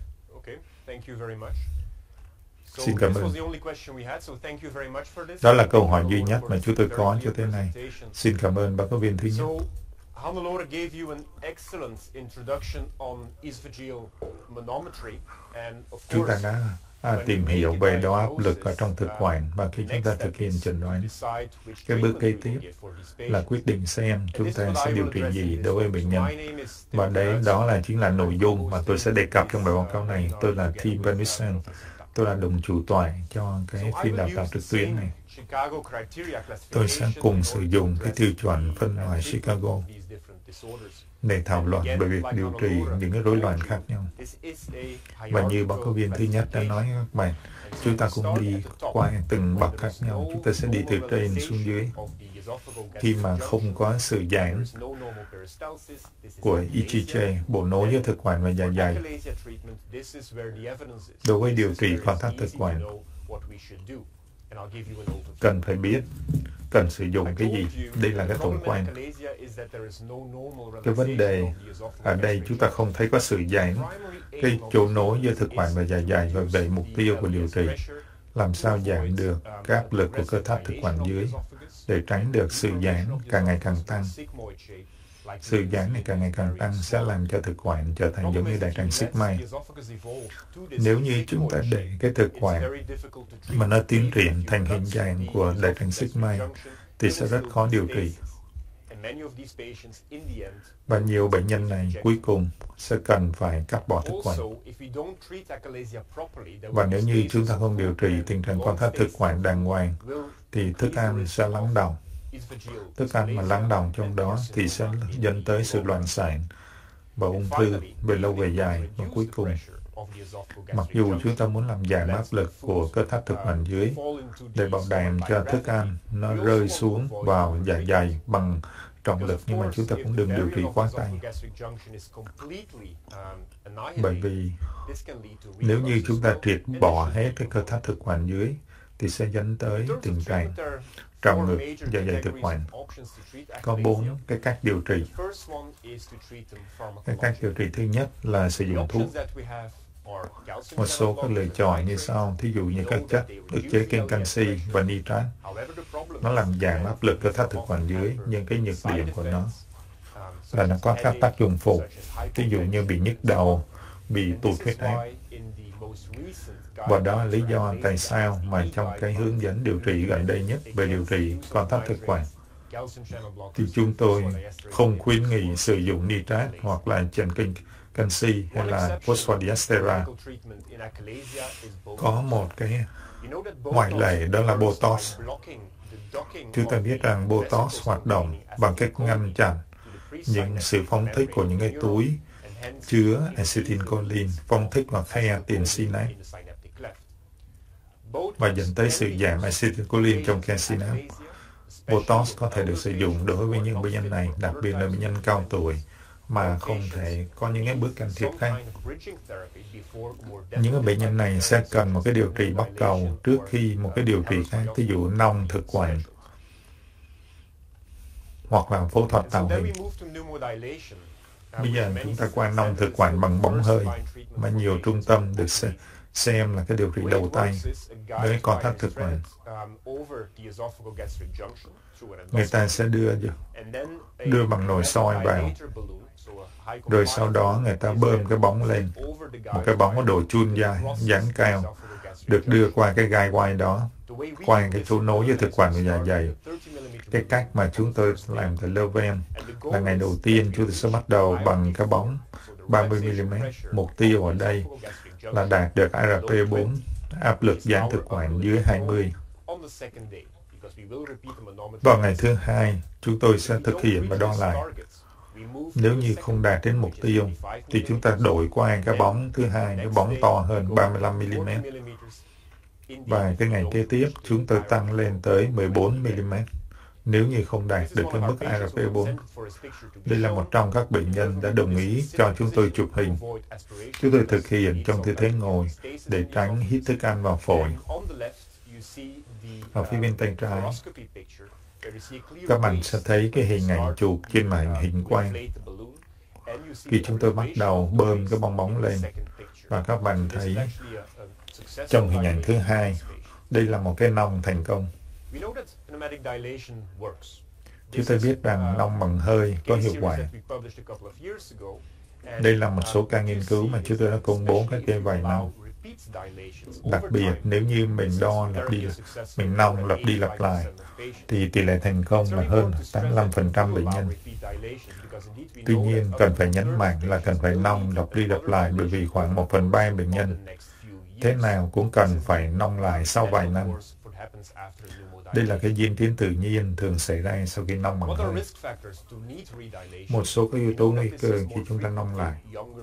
Xin cảm ơn. Đó là câu hỏi duy nhất mà chúng tôi có cho tới nay. Xin cảm ơn báo cáo viên thứ nhất. Hannelore gave you an excellent introduction on esophageal manometry, and of Chúng ta course, đã à, tìm hiểu về đo áp lực ở trong thực quản, và khi chúng ta thực hiện chẩn đoán, cái bước kế tiếp là quyết định xem chúng ta sẽ điều trị gì đối với bệnh nhân. Và đấy, đó là chính là nội dung mà tôi sẽ đề cập trong bài báo cáo này. Tôi là Tim Van Wissen. Tôi là đồng chủ tọa cho cái phiên đào tạo trực tuyến này. Tôi sẽ cùng sử dụng cái tiêu chuẩn phân loại Chicago để thảo luận về việc điều trị những cái rối loạn khác nhau. Và như báo cáo viên thứ nhất đã nói các bạn, chúng ta cũng đi qua từng bậc khác nhau. Chúng ta sẽ đi từ trên xuống dưới. Khi mà không có sự giãn của e giê gi, bộ nối giữa thực quản và dạ dày, đối với điều trị co thắt thực quản, cần phải biết cần sử dụng cái gì. Đây là cái tổng quan. Cái vấn đề ở đây chúng ta không thấy có sự giãn cái chỗ nối giữa thực quản và dạ dày, và vậy mục tiêu của điều trị làm sao giảm được cái áp lực của cơ thắt thực quản dưới để tránh được sự giãn càng ngày càng tăng. Sự giãn này càng ngày càng tăng sẽ làm cho thực quản trở thành giống như đại tràng sigmoid. Nếu như chúng ta để cái thực quản mà nó tiến triển thành hình dạng của đại tràng sigmoid thì sẽ rất khó điều trị. Và nhiều bệnh nhân này cuối cùng sẽ cần phải cắt bỏ thực quản. Và nếu như chúng ta không điều trị tình trạng co thắt thực quản đàng hoàng, thì thức ăn sẽ lắng đọng. Thức ăn mà lắng đọng trong đó thì sẽ dẫn tới sự loạn sản và ung thư về lâu về dài. Và cuối cùng, mặc dù chúng ta muốn làm giảm áp lực của cơ thắt thực quản dưới để bảo đảm cho thức ăn nó rơi xuống vào dạ dày bằng trọng lực, nhưng mà chúng ta cũng đừng điều trị quá tay. Bởi vì nếu như chúng ta triệt bỏ hết cái cơ thắt thực quản dưới thì sẽ dẫn tới tình trạng trào ngược dạ dày thực quản. Có bốn cái cách điều trị. Cái cách điều trị thứ nhất là sử dụng thuốc. Một số các lựa chọn như sau, thí dụ như các chất ức chế kênh canxi và nitrat. Nó làm giảm áp lực cơ thắt thực quản dưới, nhưng cái nhược điểm của nó là nó có các tác dụng phụ, thí dụ như bị nhức đầu, bị tụt huyết áp. Và đó là lý do tại sao mà trong cái hướng dẫn điều trị gần đây nhất về điều trị co thắt thực quản thì chúng tôi không khuyến nghị sử dụng nitrat hoặc là chèn kênh canxi hay là phosphodiesterase. Có một cái ngoại lệ, đó là Botox. Chúng ta biết rằng Botox hoạt động bằng cách ngăn chặn những sự phóng thích của những cái túi chứa acetylcholine, phóng thích vào creatine synapse và dẫn tới sự giảm acetylcholine trong cái synapse. Botox có thể được sử dụng đối với những bệnh nhân này, đặc biệt là bệnh nhân cao tuổi mà không thể có những cái bước can thiệp khác. Những bệnh nhân này sẽ cần một cái điều trị bắt cầu trước khi một cái điều trị khác, ví dụ nong thực quản hoặc là phẫu thuật tạo hình. Bây giờ chúng ta qua nong thực quản bằng bóng hơi mà nhiều trung tâm được xem, xem là cái điều trị đầu tay với co thắt thực quản. Người ta sẽ đưa đưa bằng nồi soi vào, rồi sau đó người ta bơm cái bóng lên, một cái bóng có độ chun dài, dán cao, được đưa qua cái gai quai đó, qua cái chỗ nối với thực quản của dạ dày. Cái cách mà chúng tôi làm tại Leuven là ngày đầu tiên chúng tôi sẽ bắt đầu bằng cái bóng ba mươi mi-li-mét. Mục tiêu ở đây là đạt được R P bốn, áp lực giãn thực quản dưới hai mươi. Vào ngày thứ hai, chúng tôi sẽ thực hiện và đo lại. Nếu như không đạt đến mục tiêu, thì chúng ta đổi qua cái bóng thứ hai, cái bóng to hơn ba mươi lăm mi-li-mét. Và cái ngày kế tiếp, chúng tôi tăng lên tới mười bốn mi-li-mét. Nếu như không đạt được cái mức R P bốn. Đây là một trong các bệnh nhân đã đồng ý cho chúng tôi chụp hình. Chúng tôi thực hiện trong tư thế ngồi để tránh hít thức ăn vào phổi. Ở phía bên tay trái, các bạn sẽ thấy cái hình ảnh chụp trên màn hình quang khi chúng tôi bắt đầu bơm cái bong bóng lên. Và các bạn thấy trong hình ảnh thứ hai, đây là một cái nong thành công. Chúng ta biết rằng nong bằng hơi có hiệu quả. Đây là một số ca nghiên cứu mà chúng tôi đã công bố cách đây vài năm. Đặc biệt, nếu như mình đo lặp đi, mình nong lặp đi lặp lại, thì tỷ lệ thành công là hơn tám mươi lăm phần trăm bệnh nhân. Tuy nhiên, cần phải nhấn mạnh là cần phải nong lặp đi lặp lại bởi vì khoảng một phần ba bệnh nhân thế nào cũng cần phải nong lại sau vài năm. Đây là cái diễn tiến tự nhiên thường xảy ra sau khi nong bằng hơi. Một số các yếu tố nguy cơ khi chúng ta nong lại,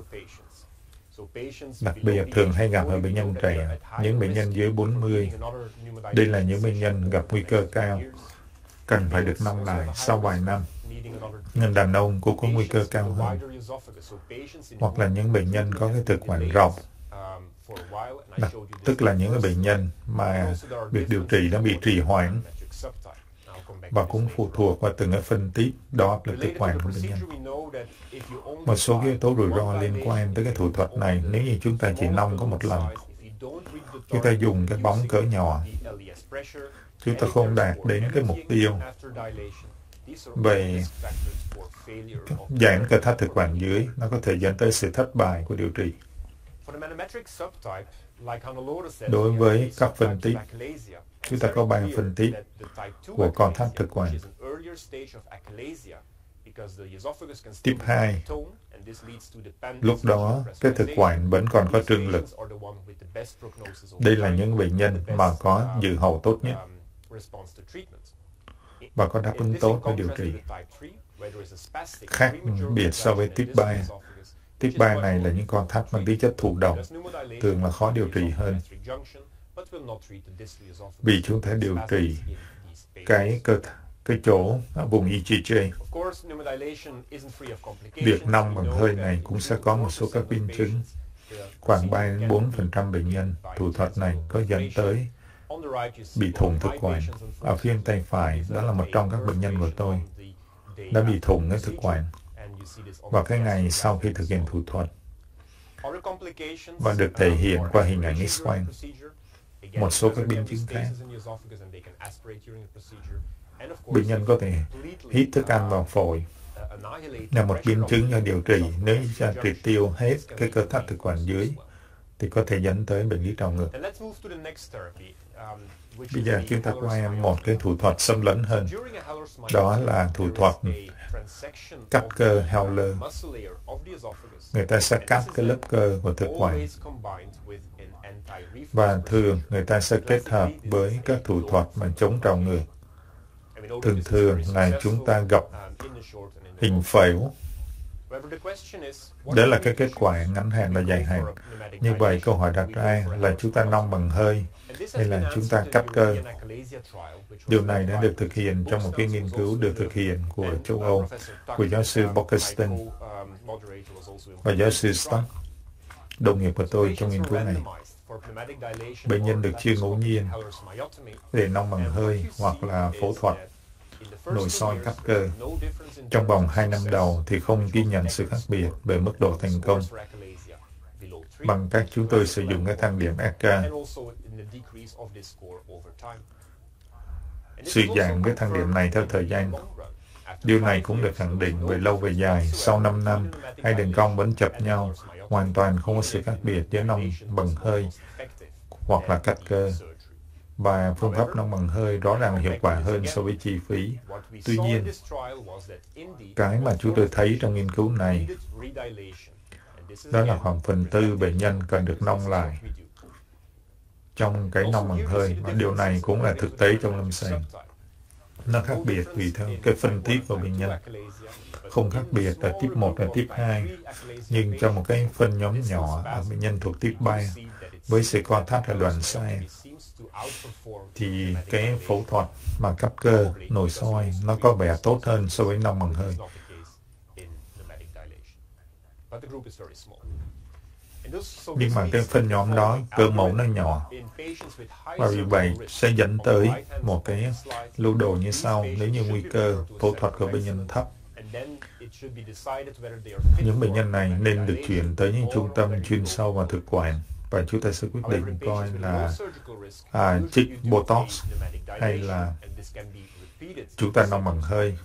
đặc biệt thường hay gặp ở bệnh nhân trẻ, những bệnh nhân dưới bốn mươi. Đây là những bệnh nhân gặp nguy cơ cao, cần phải được nong lại sau vài năm. Nhưng đàn ông cũng có nguy cơ cao hơn. Hoặc là những bệnh nhân có cái thực quản rộng, Đặc, tức là những bệnh nhân mà việc điều trị đã bị trì hoãn và cũng phụ thuộc vào từng cái phân tích đo áp lực thực quản của bệnh nhân. Một số yếu tố rủi ro liên quan tới cái thủ thuật này nếu như chúng ta chỉ nong có một lần. Chúng ta dùng cái bóng cỡ nhỏ, chúng ta không đạt đến cái mục tiêu về giãn cơ thắt thực quản dưới, nó có thể dẫn tới sự thất bại của điều trị. Đối với các phân tích, chúng ta có ba phân tích của con thắt thực quản. Tiếp hai, lúc đó cái thực quản vẫn còn có trương lực. Đây là những bệnh nhân mà có dự hậu tốt nhất và có đáp ứng tốt với điều trị. Khác biệt so với tiếp ba. Tiếp ba này là những con thắt mang tính chất thụ động, thường là khó điều trị hơn. Vì chúng ta điều trị cái cơ cái chỗ ở vùng e giê gi. Việc nong bằng hơi này cũng sẽ có một số các biến chứng. Khoảng ba đến bốn phần trăm bệnh nhân thủ thuật này có dẫn tới bị thủng thực quản. Ở phía tay phải, đó là một trong các bệnh nhân của tôi đã bị thủng cái thực quản vào cái ngày sau khi thực hiện thủ thuật và được thể hiện qua hình ảnh X-quang. Một số các biến chứng khác, bệnh nhân có thể hít thức ăn vào phổi, là một biến chứng do điều trị. Nếu như triệt tiêu hết cái cơ thắt thực quản dưới thì có thể dẫn tới bệnh lý trào ngược. Bây giờ chúng ta qua một cái thủ thuật xâm lấn hơn, đó là thủ thuật cắt cơ Heller. Người ta sẽ cắt cái lớp cơ của thực quản và thường người ta sẽ kết hợp với các thủ thuật mà chống trào ngược. Thường thường là chúng ta gặp hình phễu. Đó là cái kết quả ngắn hạn và dài hạn. Như vậy, câu hỏi đặt ra là chúng ta nong bằng hơi hay là chúng ta cắt cơ? Điều này đã được thực hiện trong một cái nghiên cứu được thực hiện của châu Âu, của giáo sư Borkersten và giáo sư Stock, đồng nghiệp của tôi trong nghiên cứu này. Bệnh nhân được chia ngẫu nhiên để nong bằng hơi hoặc là phẫu thuật nội soi cắt cơ. Trong vòng hai năm đầu thì không ghi nhận sự khác biệt về mức độ thành công bằng cách chúng tôi sử dụng cái thang điểm ét ca. Sự giảm cái thang điểm này theo thời gian. Điều này cũng được khẳng định về lâu về dài. Sau năm năm, hai đường cong vẫn chập nhau, hoàn toàn không có sự khác biệt giữa nong bằng hơi hoặc là cắt cơ. Và phương pháp nong bằng hơi rõ ràng hiệu quả hơn so với chi phí. Tuy nhiên, cái mà chúng tôi thấy trong nghiên cứu này, đó là khoảng phần tư bệnh nhân cần được nong lại trong cái nong bằng hơi. Và điều này cũng là thực tế trong lâm sàng. Nó khác biệt vì theo cái phân tích của bệnh nhân. Không khác biệt ở tiếp một và tiếp hai, nhưng trong một cái phân nhóm nhỏ ở bệnh nhân thuộc tiếp ba, với sự co thắt ở đoạn sai, thì cái phẫu thuật mà cắt cơ, nội soi, nó có vẻ tốt hơn so với nong bằng hơi. Nhưng mà cái phân nhóm đó, cơ mẫu nó nhỏ. Và vì vậy sẽ dẫn tới một cái lưu đồ như sau. Nếu như nguy cơ phẫu thuật của bệnh nhân thấp, những bệnh nhân này nên được chuyển tới những trung tâm chuyên sâu và thực quản. Và chúng ta sẽ quyết định coi là à, chích Botox hay là chúng ta nong bằng hơi.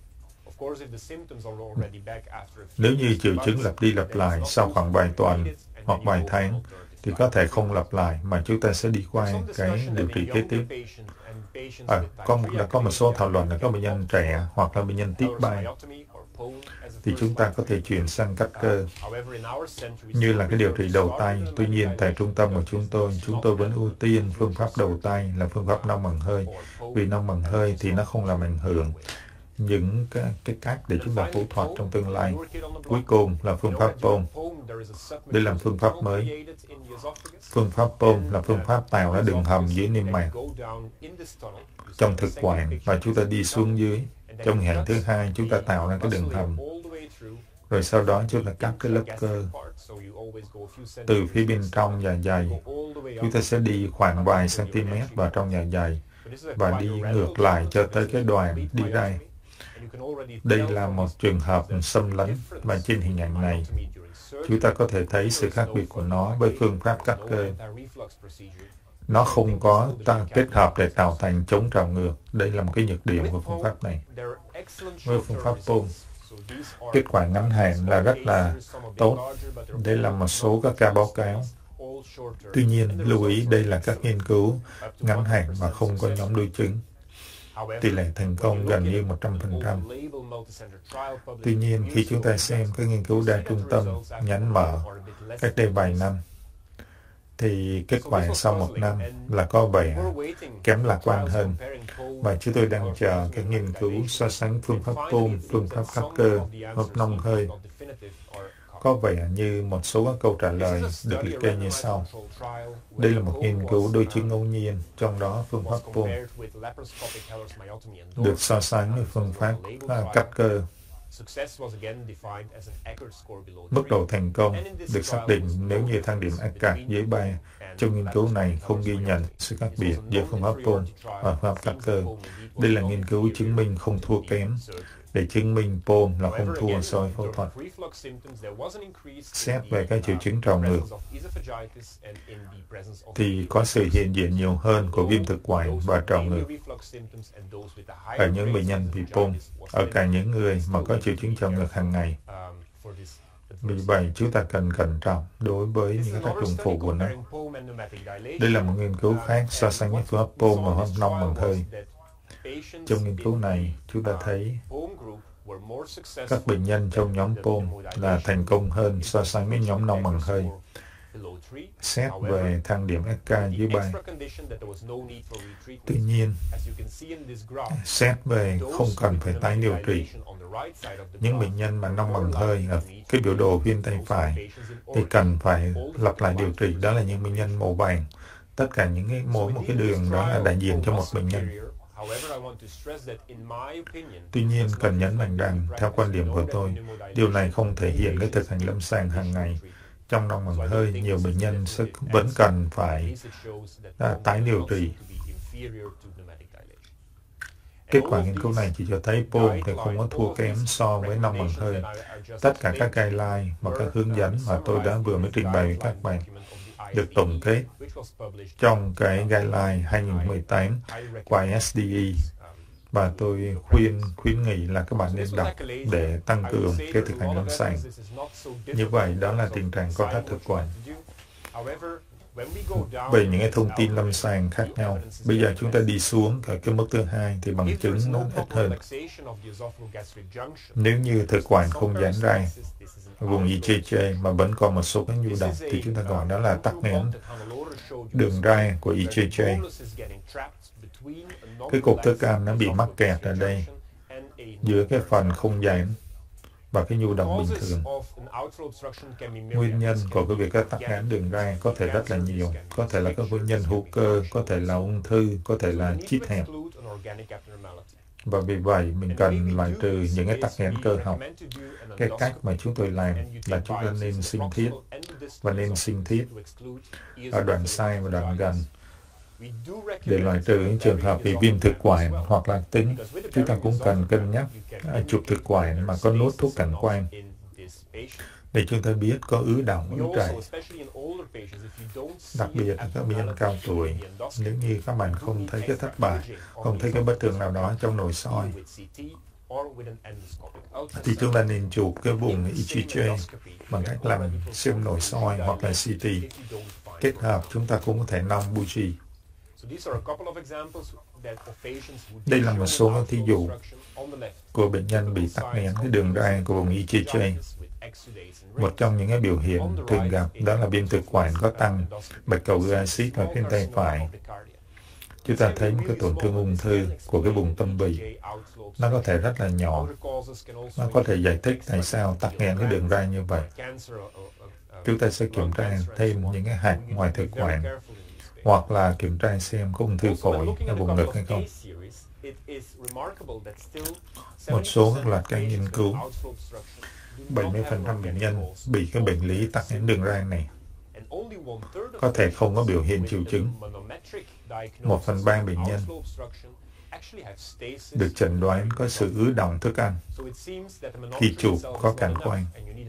Nếu như triệu chứng lặp đi lặp lại sau khoảng vài tuần hoặc vài tháng, thì có thể không lặp lại, mà chúng ta sẽ đi qua cái điều trị kế tiếp. À, có, đã có một số thảo luận là các bệnh nhân trẻ hoặc là bệnh nhân tiếp ba, thì chúng ta có thể chuyển sang cắt cơ như là cái điều trị đầu tay. Tuy nhiên, tại trung tâm của chúng tôi, chúng tôi vẫn ưu tiên phương pháp đầu tay là phương pháp nong bằng hơi. Vì nong bằng hơi thì nó không làm ảnh hưởng những cái, cái cách để chúng ta phẫu thuật trong tương lai. Cuối cùng là phương pháp pê ô em. Đây là phương pháp mới. Phương pháp pê ô em là phương pháp tạo ra đường hầm dưới niêm mạc trong thực quản, và chúng ta đi xuống dưới. Trong hẹn thứ hai, chúng ta tạo ra cái đường hầm. Rồi sau đó chúng ta cắt cái lớp cơ từ phía bên trong dạ dày. Chúng ta sẽ đi khoảng vài cm vào trong dạ dày và đi ngược lại cho tới cái đoàn đi ra. Đây là một trường hợp xâm lấn, và trên hình ảnh này chúng ta có thể thấy sự khác biệt của nó với phương pháp cắt cơ. Nó không có ta kết hợp để tạo thành chống trào ngược. Đây là một cái nhược điểm của phương pháp này. Với phương pháp pê ô em, kết quả ngắn hạn là rất là tốt. Đây là một số các ca báo cáo. Tuy nhiên, lưu ý đây là các nghiên cứu ngắn hạn và không có nhóm đối chứng. Tỷ lệ thành công gần như một trăm phần trăm. Tuy nhiên, khi chúng ta xem các nghiên cứu đa trung tâm nhánh mở cách đây vài năm, thì kết quả sau một năm là có vẻ kém lạc quan hơn. Và chúng tôi đang chờ các nghiên cứu so sánh phương pháp pê ô em, phương pháp cắt cơ, hoặc nong hơi. Có vẻ như một số các câu trả lời được liệt kê như sau. Đây là một nghiên cứu đối chứng ngẫu nhiên, trong đó phương pháp pê ô em được so sánh với phương pháp à, cắt cơ. Mức độ thành công được xác định nếu như thang điểm a ca dưới ba. Trong nghiên cứu này không ghi nhận sự khác biệt giữa phương pháp pê ô em và phương pháp cắt cơ. Đây là nghiên cứu chứng minh không thua kém, để chứng minh pê ô em là không thua so với phẫu thuật. Xét về các triệu chứng trào ngược, thì có sự hiện diện nhiều hơn của viêm thực quản và trào ngược ở những bệnh nhân bị pê ô em, ở cả những người mà có triệu chứng trào ngược hàng ngày. Vì vậy, chúng ta cần cẩn trọng đối với những tác dụng phụ của nó. Đây là một nghiên cứu khác so sánh với phương pháp pê ô em và hâm nong bằng hơi. Trong nghiên cứu này, chúng ta thấy các bệnh nhân trong nhóm pê ô em là thành công hơn so sánh với nhóm nong bằng hơi. Xét về thang điểm a ca dưới ba. Tuy nhiên, xét về không cần phải tái điều trị. Những bệnh nhân mà nong bằng hơi ở cái biểu đồ bên tay phải thì cần phải lặp lại điều trị. Đó là những bệnh nhân màu vàng. Tất cả những cái mỗi một cái đường đó là đại diện cho một bệnh nhân. Tuy nhiên, cần nhấn mạnh rằng, theo quan điểm của tôi, điều này không thể hiện cái thực hành lâm sàng hàng ngày. Trong nong bằng hơi, nhiều bệnh nhân sẽ vẫn cần phải à, tái điều trị. Kết quả nghiên cứu này chỉ cho thấy pê ô em thì không có thua kém so với nong bằng hơi. Tất cả các guideline và các hướng dẫn mà tôi đã vừa mới trình bày với các bạn được tổng kết trong cái guideline hai nghìn không trăm mười tám của i ét đê e, và tôi khuyên khuyến nghị là các bạn nên đọc để tăng cường cái thực hành lâm sàng. Như vậy, đó là tình trạng co thắt thực quản. Về những cái thông tin lâm sàng khác nhau, bây giờ chúng ta đi xuống ở cái mức thứ hai thì bằng chứng nó ít hơn. Nếu như thực quản không giãn ra vùng i giê giê mà vẫn còn một số cái nhu động, thì chúng ta gọi đó là tắc nghẽn đường ra của i giê giê. Cái cục thức ăn nó bị mắc kẹt ở đây giữa cái phần không giãn và cái nhu động bình thường. Nguyên nhân của cái việc các tắc nghẽn đường ra có thể rất là nhiều. Có thể là các nguyên nhân hữu cơ, có thể là ung thư, có thể là chít hẹp. Và vì vậy, mình cần loại trừ những cái tắc nghẽn cơ học. Cái cách mà chúng tôi làm là chúng ta nên sinh thiết và nên sinh thiết ở đoạn sai và đoạn gần để loại trừ những trường hợp bị viêm thực quản hoặc lactic tính. Chúng ta cũng cần cân nhắc chụp thực quản mà có nốt thuốc cản quang để chúng ta biết có ứ đọng, ứ chảy. Đặc biệt là các bệnh nhân cao tuổi, nếu như các bạn không thấy cái thất bại, không thấy cái bất thường nào đó trong nội soi, thì chúng ta nên chụp cái vùng e giê gi bằng cách làm siêu nội soi hoặc là xê tê. Kết hợp, chúng ta cũng có thể nong buji. Đây là một số các thí dụ của bệnh nhân bị tắc nghẽn cái đường ray của vùng e giê gi. Một trong những cái biểu hiện thường gặp đó là viêm thực quản có tăng bạch cầu axit ở bên tay phải. Chúng ta thấy một cái tổn thương ung thư của cái vùng tâm bì. Nó có thể rất là nhỏ. Nó có thể giải thích tại sao tắc nghẽn cái đường ray như vậy. Chúng ta sẽ kiểm tra thêm những cái hạch ngoài thực quản, hoặc là kiểm tra xem có ung thư phổi ở vùng ngực hay không. Một số các loạt các nghiên cứu, bảy mươi phần trăm bệnh nhân bị cái bệnh lý tắc nghẽn đường ray này có thể không có biểu hiện triệu chứng. Một phần ba bệnh nhân được chẩn đoán có sự ứ đọng thức ăn khi chụp có cản quang.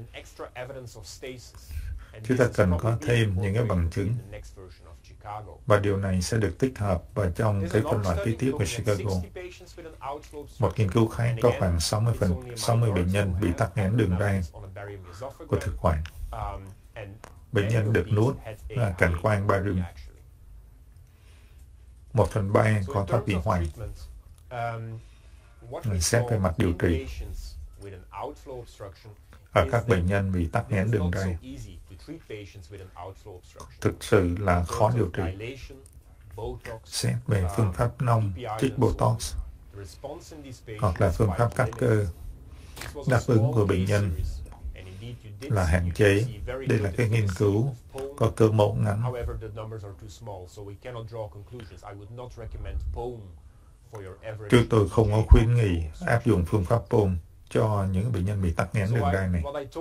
Chúng ta cần có thêm những cái bằng chứng, và điều này sẽ được tích hợp vào trong cái phân loại kế tiếp của Chicago. Một nghiên cứu khác có khoảng sáu mươi, phần, sáu mươi bệnh nhân bị tắc nghẽn đường ray của thực quản. Bệnh nhân được nuốt là cản quang barium. Một phần ba có thoát vị hoành. Xét về mặt điều trị, ở các bệnh nhân bị tắc nghẽn đường ray, thực sự là khó điều trị. Xét về phương pháp nong, trích Botox, hoặc là phương pháp cắt cơ, đáp ứng của bệnh nhân là hạn chế. Đây là cái nghiên cứu có cơ mẫu ngắn. Chứ tôi không có khuyến nghị áp dụng phương pháp pê o em cho những bệnh nhân bị tắc nghẽn đường ray này.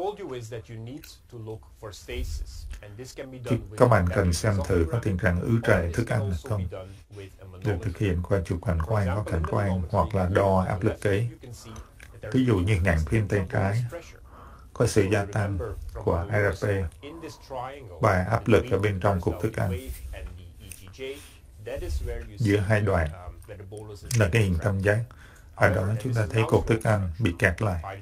Chứ các bạn cần xem thử có tình trạng ứ trệ thức ăn hay không. Được thực hiện qua chụp cản quang, có cản quang, hoặc là đo áp lực kế. Ví dụ như ngành phía tay trái có sự gia tăng của rờ pê và áp lực ở bên trong cục thức ăn. Giữa hai đoạn là cái hình tam giác. Ở đó chúng ta thấy cục thức ăn bị kẹt lại.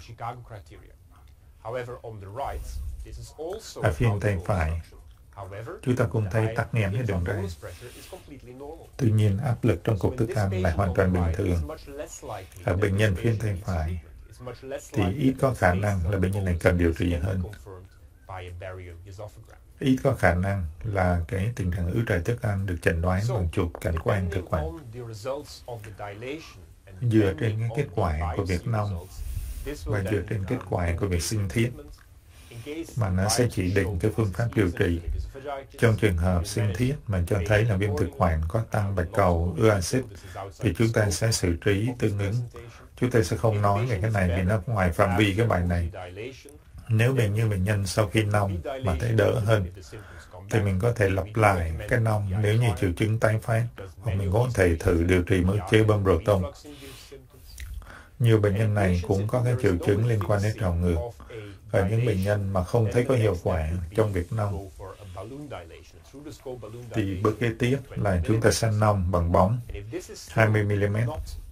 Ở phía tay phải, chúng ta cũng thấy tắc nghẽn cái đường ray. Tuy nhiên, áp lực trong cục thức ăn lại hoàn toàn bình thường. Ở bệnh nhân phía tay phải, thì ít có khả năng là bệnh nhân này cần điều trị hơn. Ít có khả năng là cái tình trạng ứ trệ thức ăn được chẩn đoán bằng chụp cản quang thực quản. Dựa trên cái kết quả của việc nong và dựa trên kết quả của việc sinh thiết, mà nó sẽ chỉ định cái phương pháp điều trị. Trong trường hợp sinh thiết mà cho thấy là viêm thực quản có tăng bạch cầu ưa axit, thì chúng ta sẽ xử trí tương ứng. Chúng ta sẽ không nói về cái này vì nó ngoài phạm vi cái bài này. Nếu bệnh như bệnh nhân sau khi nong mà thấy đỡ hơn, thì mình có thể lặp lại cái nong nếu như triệu chứng tái phát, hoặc mình có thể thử điều trị mới chế bơm proton. Nhiều bệnh nhân này cũng có cái triệu chứng liên quan đến trào ngược. Ở những bệnh nhân mà không thấy có hiệu quả trong việc nong, thì bước kế tiếp là chúng ta sẽ nong bằng bóng hai mươi mi li mét.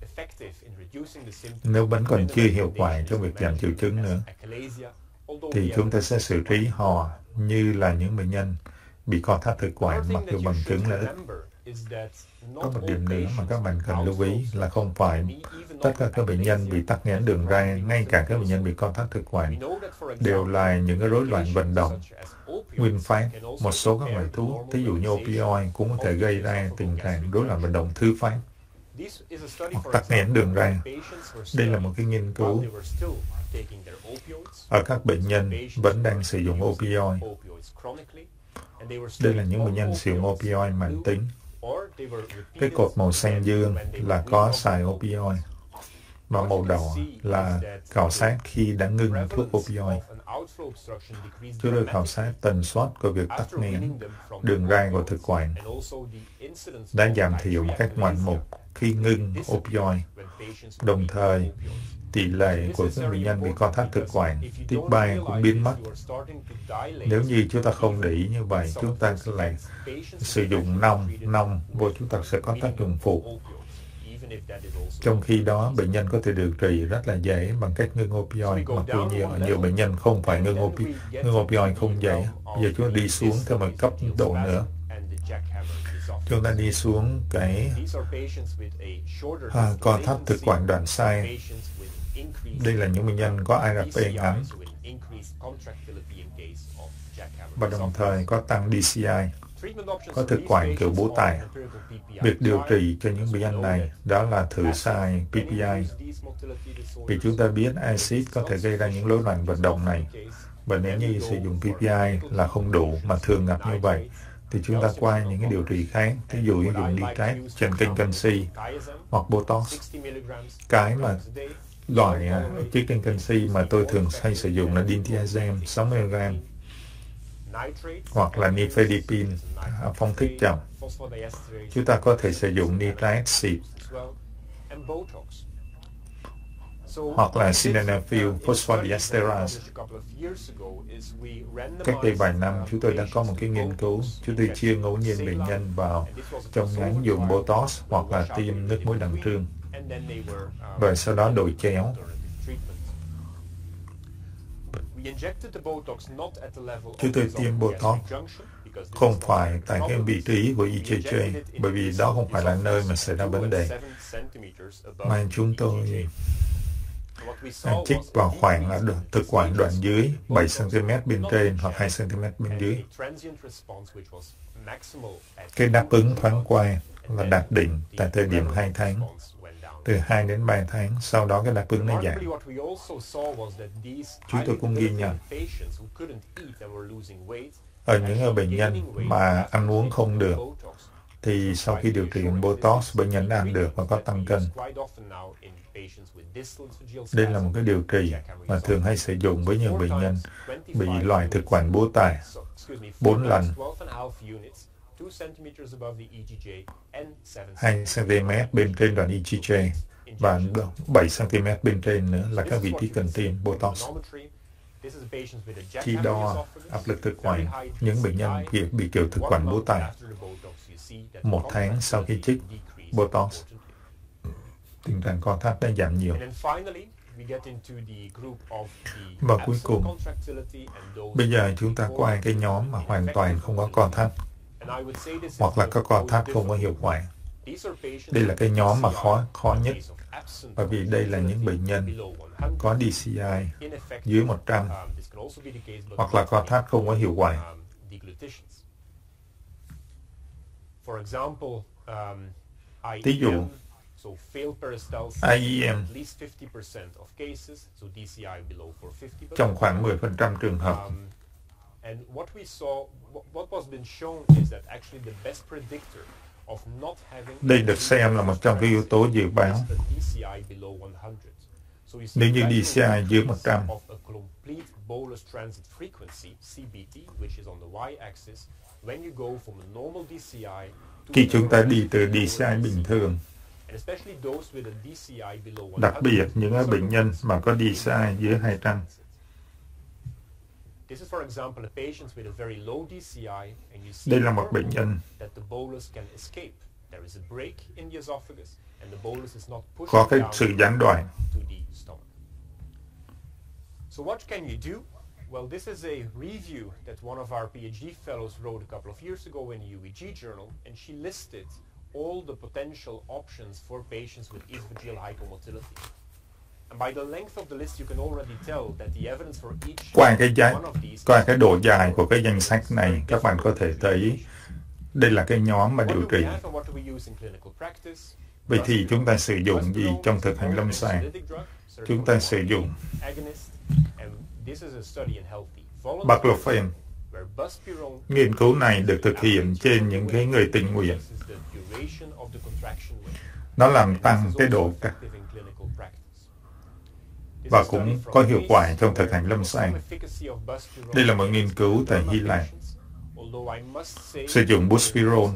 Nếu vẫn còn chưa hiệu quả trong việc giảm triệu chứng nữa, thì chúng ta sẽ xử trí họ như là những bệnh nhân bị co thắt thực quản mặc dù bằng chứng là ít. Có một điểm nữa mà các bạn cần lưu ý là không phải tất cả các bệnh nhân bị tắc nghẽn đường ray, ngay cả các bệnh nhân bị co thắt thực quản, đều là những cái rối loạn vận động nguyên phát. Một số các loại thuốc, ví dụ như opioid, cũng có thể gây ra tình trạng rối loạn vận động thứ phát hoặc tắc nghẽn đường ray. Đây là một cái nghiên cứu ở các bệnh nhân vẫn đang sử dụng opioid. Đây là những bệnh nhân sử dụng opioid mãn tính. Cái cột màu xanh dương là có xài opioid. và màu đỏ là khảo sát khi đã ngưng thuốc opioid. Chúng tôi khảo sát tần suất của việc tắc nghẽn đường ray của thực quản đã giảm thiểu một cách ngoạn mục khi ngưng opioid. Đồng thời, tỷ lệ của các bệnh nhân bị co thắt thực quản tuyếp ba cũng biến mất. Nếu như chúng ta không để ý như vậy, chúng ta lại sử dụng nong, nong vô chúng ta sẽ có tác dụng phụ. Trong khi đó, bệnh nhân có thể điều trị rất là dễ bằng cách ngưng opioid, mặc dù nhiều, nhiều bệnh nhân không phải ngưng opioid, ngưng opioid không dễ. Giờ chúng ta đi xuống theo một cấp độ nữa. Chúng ta đi xuống cái à, co thắt thực quản đoạn sai. Đây là những bệnh nhân có a rờ pê ngắn và đồng thời có tăng đê xê i, có thực quản kiểu bố tải. Việc điều trị cho những bệnh nhân này đó là thử sai pê pê i. Vì chúng ta biết axit có thể gây ra những rối loạn vận động này. Và nếu như sử dụng pê pê i là không đủ mà thường gặp như vậy, thì chúng ta qua những cái điều trị khác, ví dụ như dùng nitrat, truyền kênh canxi hoặc Botox. Cái mà loại uh, chiếc kênh canxi mà tôi thường hay sử dụng là diltiazem sáu mươi mi-li-gam hoặc là nifedipine phong thích chậm. Chúng ta có thể sử dụng nitrat xịt hoặc là sildenafil phosphodiesterase. Cách đây vài năm, chúng tôi đã có một cái nghiên cứu. Chúng tôi chia ngẫu nhiên bệnh nhân vào trong nhánh dùng Botox hoặc là tiêm nước muối đằng trương. Và sau đó đổi chéo. Chúng tôi tiêm Botox không phải tại cái vị trí của i giê giê, bởi vì đó không phải là nơi mà xảy ra vấn đề. Mà chúng tôi chích vào khoảng là thực quản đoạn dưới bảy xăng-ti-mét bên trên hoặc hai xăng-ti-mét bên dưới. Cái đáp ứng thoáng qua là đạt đỉnh tại thời điểm hai tháng. Từ hai đến ba tháng, sau đó cái đáp ứng nó giảm. Chúng tôi cũng ghi nhận ở những bệnh nhân mà ăn uống không được, thì sau khi điều trị Botox, bệnh nhân đã ăn được và có tăng cân. Đây là một cái điều trị mà thường hay sử dụng với những bệnh nhân bị loại thực quản bố tải bốn lần, hai xăng-ti-mét bên trên đoạn i giê giê và bảy xăng-ti-mét bên trên nữa là các vị trí cần tiêm Botox. Khi đo áp lực thực quản, những bệnh nhân bị, bị kiểu thực quản bố tải, một tháng sau khi chích Botox, tình trạng co thắt đã giảm nhiều. Và cuối cùng, bây giờ chúng ta qua cái nhóm mà hoàn toàn không có co thắt, hoặc là có co thắt không có hiệu quả. Đây là cái nhóm mà khó khó nhất, bởi vì đây là những bệnh nhân có đê xê i dưới một trăm, hoặc là co thắt không có hiệu quả. Ví dụ, i e em trong khoảng mười phần trăm trường hợp. Đây được xem là một trong các yếu tố dự báo. Nếu như đê xê i dưới một trăm, khi chúng ta đi từ đê xê i bình thường, đặc biệt những bệnh nhân mà có đê xê i dưới hai trăm, đây là một bệnh nhân có cái sự gián đoạn. Well, this is a review that one of our PhD fellows wrote a couple of years ago in U E G journal, and she listed all the potential options for patients with esophageal hypomotility. And by the length of the list, you can already tell that the evidence for each qua cái giá, one of these qua cái độ dài của cái danh sách này, các bạn có thể thấy đây là cái nhóm mà điều trị. Vậy thì chúng ta sử dụng gì trong thực hành lâm sàng? Chúng ta sử dụng baclofen. Nghiên cứu này được thực hiện trên những cái người tình nguyện. Nó làm tăng cái độ và cũng có hiệu quả trong thực hành lâm sàng. Đây là một nghiên cứu tại Hy Lạp sử dụng buspirone.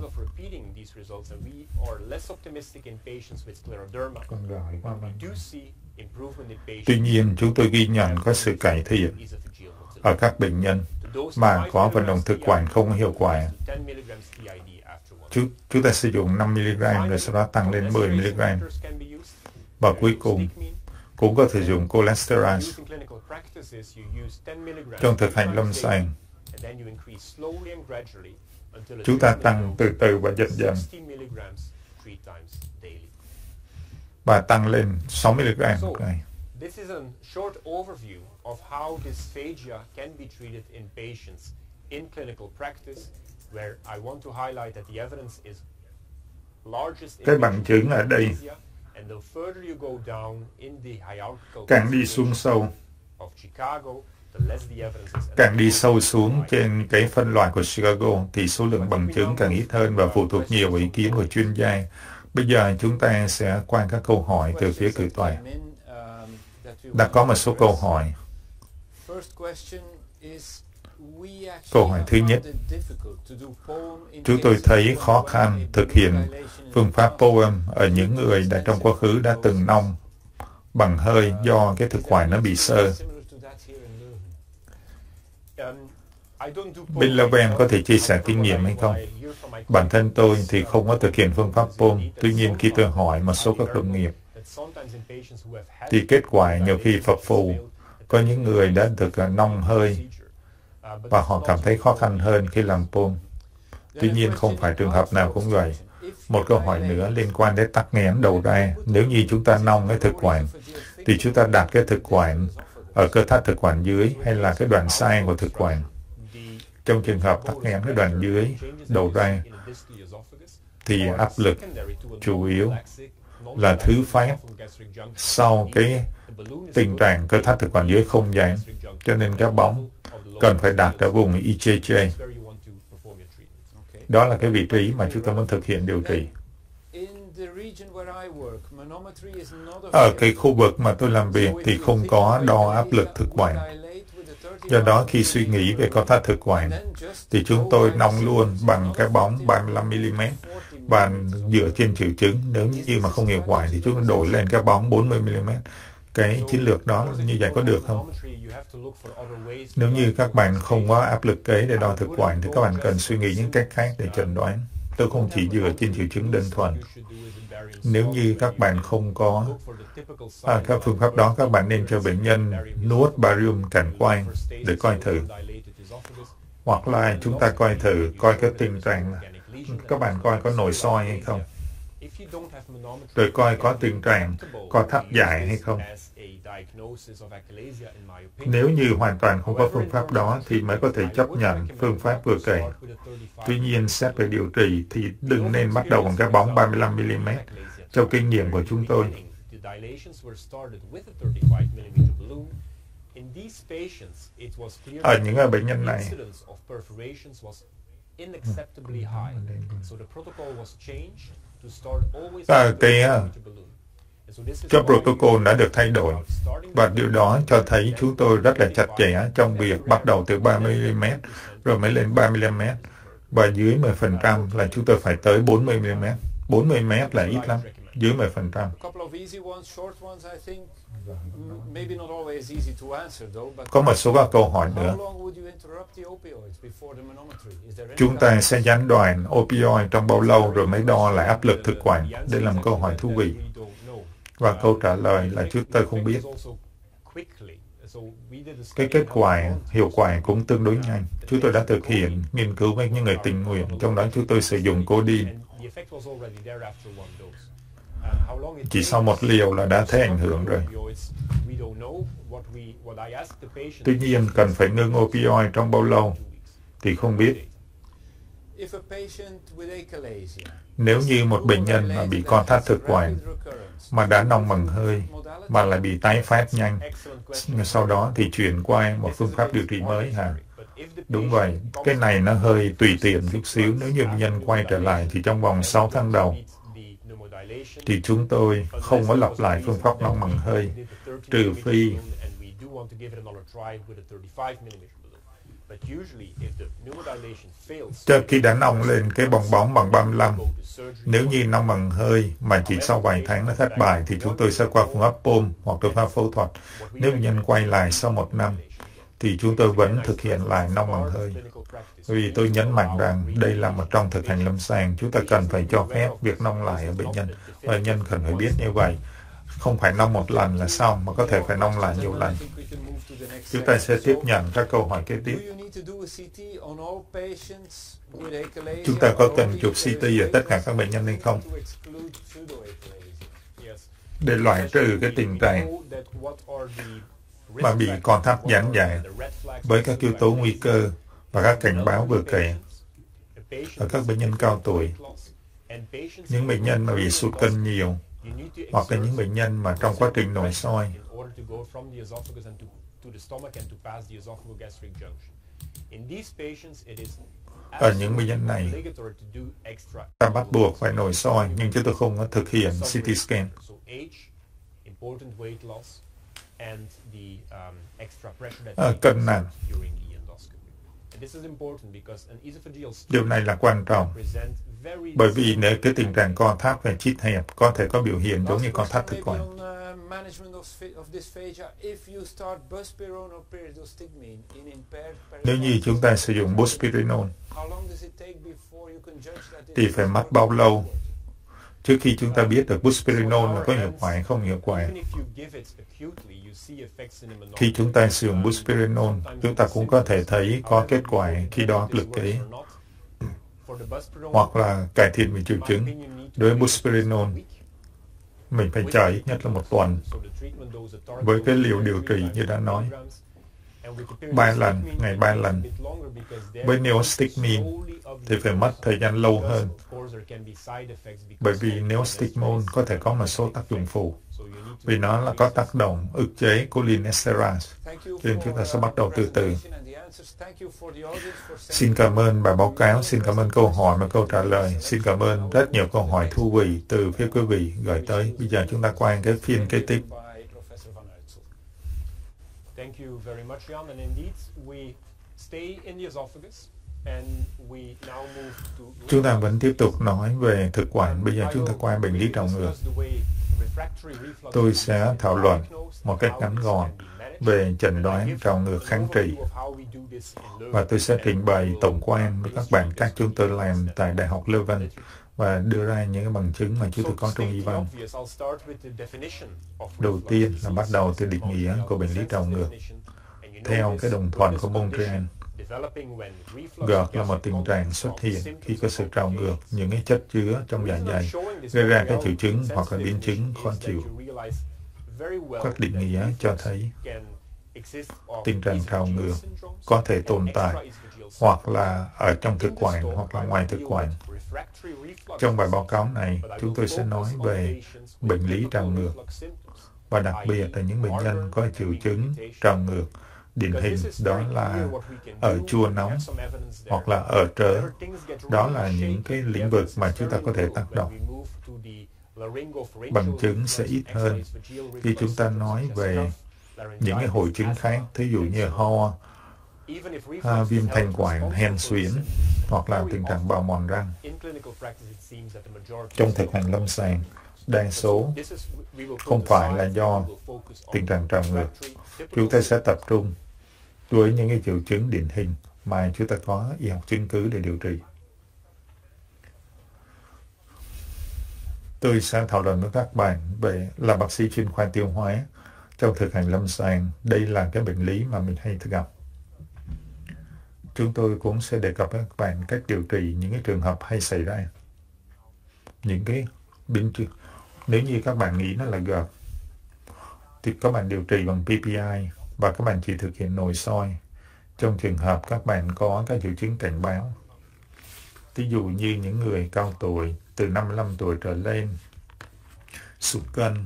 Tuy nhiên, chúng tôi ghi nhận có sự cải thiện ở các bệnh nhân mà có vận động thực quản không hiệu quả. Chúng, chúng ta sử dụng năm mi-li-gam rồi sau đó tăng lên mười mi-li-gam. Và cuối cùng, cũng có thể dùng cholesterol. Trong thực hành lâm sàng, chúng ta tăng từ từ và dần dần và tăng lên sáu mi-li-gam một ngày. This is a short overview of how dysphagia can be treated in patients in clinical practice, where I want to highlight that the evidence is largest in Cái bằng chứng ở đây, and the further you go down in the hierarchical càng đi xuống sâu, of Chicago, the less the evidence is. Càng đi sâu xuống trên cái phân loại của Chicago thì số lượng bằng chứng càng ít hơn và phụ thuộc nhiều vào ý kiến của chuyên gia. Bây giờ chúng ta sẽ qua các câu hỏi từ phía cử tòa. Đã có một số câu hỏi. Câu hỏi thứ nhất, chúng tôi thấy khó khăn thực hiện phương pháp poem ở những người đã trong quá khứ đã từng nong bằng hơi do cái thực quản nó bị xơ. Bên Leven có thể chia sẻ kinh nghiệm hay không? Bản thân tôi thì không có thực hiện phương pháp poem. Tuy nhiên khi tôi hỏi một số các đồng nghiệp, thì kết quả nhiều khi phập phù. Có những người đã thực nong hơi và họ cảm thấy khó khăn hơn khi làm poem. Tuy nhiên không phải trường hợp nào cũng vậy. Một câu hỏi nữa liên quan đến tắc nghẽn đầu ra. Nếu như chúng ta nong cái thực quản, thì chúng ta đặt cái thực quản ở cơ thắt thực quản dưới hay là cái đoạn sai của thực quản? Trong trường hợp tắc nghẽn cái đoạn dưới đầu ra, thì áp lực chủ yếu là thứ phát sau cái tình trạng cơ thắt thực quản dưới không giãn, cho nên cái bóng cần phải đặt ở vùng i giê giê. Đó là cái vị trí mà chúng ta muốn thực hiện điều trị. Ở cái khu vực mà tôi làm việc thì không có đo áp lực thực quản. Do đó khi suy nghĩ về co thắt thực quản thì chúng tôi nong luôn bằng cái bóng ba mươi lăm mi-li-mét và dựa trên triệu chứng. Nếu như mà không hiệu quả thì chúng tôi đổi lên cái bóng bốn mươi mi-li-mét. Cái chiến lược đó như vậy có được không? Nếu như các bạn không có áp lực kế để đo thực quản thì các bạn cần suy nghĩ những cách khác để chẩn đoán. Tôi không chỉ dựa trên triệu chứng đơn thuần. Nếu như các bạn không có à, các phương pháp đó, các bạn nên cho bệnh nhân nuốt barium cản quang để coi thử. Hoặc là chúng ta coi thử, coi cái tình trạng, các bạn coi có nội soi hay không. Rồi coi có tình trạng co thắt dài hay không. Nếu như hoàn toàn không có phương pháp đó thì mới có thể chấp nhận phương pháp vừa kể. Tuy nhiên, xét về điều trị thì đừng nên bắt đầu bằng cái bóng ba mươi lăm mi-li-mét. Trong kinh nghiệm của chúng tôi, ở những bệnh nhân này, à, cái cái protocol đã được thay đổi và điều đó cho thấy chúng tôi rất là chặt chẽ trong việc bắt đầu từ ba mươi mi-li-mét rồi mới lên ba mươi lăm mét và dưới mười phần trăm là chúng tôi phải tới bốn mươi mi-li-mét. bốn mươi mét là ít lắm, dưới mười phần trăm. Có một số các câu hỏi nữa. Chúng ta sẽ gián đoạn opioid trong bao lâu rồi mới đo lại áp lực thực quản? Đây là một câu hỏi thú vị. Và câu trả lời là chúng tôi không biết. Cái kết quả hiệu quả cũng tương đối nhanh. Chúng tôi đã thực hiện nghiên cứu với những người tình nguyện, trong đó chúng tôi sử dụng codeine. Chỉ sau một liều là đã thấy ảnh hưởng rồi. Tuy nhiên, cần phải ngưng opioid trong bao lâu thì không biết. Nếu như một bệnh nhân mà bị co thắt thực quản mà đã nong bằng hơi mà lại bị tái phát nhanh, sau đó thì chuyển qua một phương pháp điều trị mới hả? Đúng vậy, cái này nó hơi tùy tiện chút xíu. Nếu như bệnh nhân quay trở lại thì trong vòng sáu tháng đầu thì chúng tôi không có lặp lại phương pháp nong bằng hơi. trừ phi trước khi đã nong lên cái bong bóng bằng ba mươi lăm. Nếu như nong bằng hơi mà chỉ sau vài tháng nó thất bại thì chúng tôi sẽ qua phương pháp ôm hoặc phương pháp phẫu thuật. Nếu bệnh nhân quay lại sau một năm thì chúng tôi vẫn thực hiện lại nong bằng hơi. Vì tôi nhấn mạnh rằng đây là một trong thực hành lâm sàng, chúng ta cần phải cho phép việc nong lại ở bệnh nhân. Bệnh nhân cần phải biết như vậy. Không phải nong một lần là xong, mà có thể phải nong lại nhiều lần. Chúng ta sẽ tiếp nhận các câu hỏi kế tiếp. Chúng ta có cần chụp xê tê ở tất cả các bệnh nhân hay không? Để loại trừ cái tình trạng mà bị co thắt giãn dài với các yếu tố nguy cơ và các cảnh báo vừa kể ở các bệnh nhân cao tuổi, những bệnh nhân mà bị sụt cân nhiều, hoặc là những bệnh nhân mà trong quá trình nội soi. Ở những bệnh nhân này, ta bắt buộc phải nội soi, nhưng chúng tôi không có thực hiện xê tê scan. À, cân nặng. Điều này là quan trọng, bởi vì nếu cái tình trạng co thắt và chít hẹp có thể có biểu hiện giống như co thắt thực quản. Nếu như chúng ta sử dụng buspirone thì phải mất bao lâu trước khi chúng ta biết được buspirone là có hiệu quả hay không hiệu quả? Khi chúng ta sử dụng buspirone, chúng ta cũng có thể thấy có kết quả khi đo áp lực kế, hoặc là cải thiện về triệu chứng. Đối với buspirone, mình phải chờ ít nhất là một tuần với cái liều điều trị như đã nói, ba lần, ngày ba lần. Với neostigmine thì phải mất thời gian lâu hơn, bởi vì neostigmine có thể có một số tác dụng phụ, vì nó là có tác động ức chế cholinesterase. Cho nên chúng ta sẽ bắt đầu từ từ. Xin cảm ơn bài báo cáo, xin cảm ơn câu hỏi và câu trả lời. Xin cảm ơn rất nhiều câu hỏi thú vị từ phía quý vị gửi tới. Bây giờ chúng ta qua cái phiên kế tiếp. Thank you very much, Jan. And indeed, we stay in the esophagus, and we now move to... Chúng ta vẫn tiếp tục nói về thực quản. Bây giờ chúng ta qua bệnh lý trào ngược. Tôi sẽ thảo luận một cách ngắn gọn về chẩn đoán trào ngược kháng trị. Và tôi sẽ trình bày tổng quan với các bạn cách chúng tôi làm tại Đại học Leuven và đưa ra những cái bằng chứng mà chúng tôi có trong y văn. Đầu tiên là bắt đầu từ định nghĩa của bệnh lý trào ngược. Theo cái đồng thuận của Montreal, gợt là một tình trạng xuất hiện khi có sự trào ngược những cái chất chứa trong dạ dày, gây ra các triệu chứng hoặc là biến chứng khó chịu. Các định nghĩa cho thấy tình trạng trào ngược có thể tồn tại hoặc là ở trong thực quản hoặc là ngoài thực quản. Trong bài báo cáo này, chúng tôi sẽ nói về bệnh lý trào ngược và đặc biệt là những bệnh nhân có triệu chứng trào ngược. Điển hình đó là ở chua nóng hoặc là ở trớ. Đó là những cái lĩnh vực mà chúng ta có thể tác động. Bằng chứng sẽ ít hơn khi chúng ta nói về những cái hội chứng khác, thí dụ như ho, ha, viêm thanh quản, hen suyễn hoặc là tình trạng bào mòn răng. Trong thực hành lâm sàng, đa số không phải là do tình trạng trào ngược. Chúng ta sẽ tập trung với những cái triệu chứng điển hình mà chúng ta có y học chứng cứ để điều trị. Tôi sẽ thảo luận với các bạn về là bác sĩ chuyên khoa tiêu hóa. Trong thực hành lâm sàng, đây là cái bệnh lý mà mình hay gặp. Chúng tôi cũng sẽ đề cập với các bạn cách điều trị những cái trường hợp hay xảy ra. Những cái biến chứng. Nếu như các bạn nghĩ nó là gợt, thì các bạn điều trị bằng pê pê i và các bạn chỉ thực hiện nội soi trong trường hợp các bạn có các triệu chứng cảnh báo. Ví dụ như những người cao tuổi, từ năm mươi lăm tuổi trở lên, sụt cân,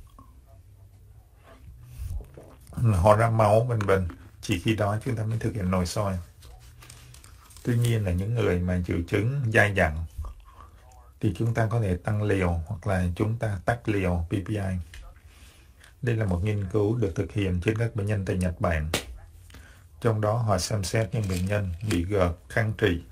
ho ra máu, vân vân. Chỉ khi đó chúng ta mới thực hiện nội soi. Tuy nhiên là những người mà triệu chứng dai dẳng thì chúng ta có thể tăng liều hoặc là chúng ta tách liều pê pê i. Đây là một nghiên cứu được thực hiện trên các bệnh nhân tại Nhật Bản. Trong đó họ xem xét những bệnh nhân bị GERD kháng trì.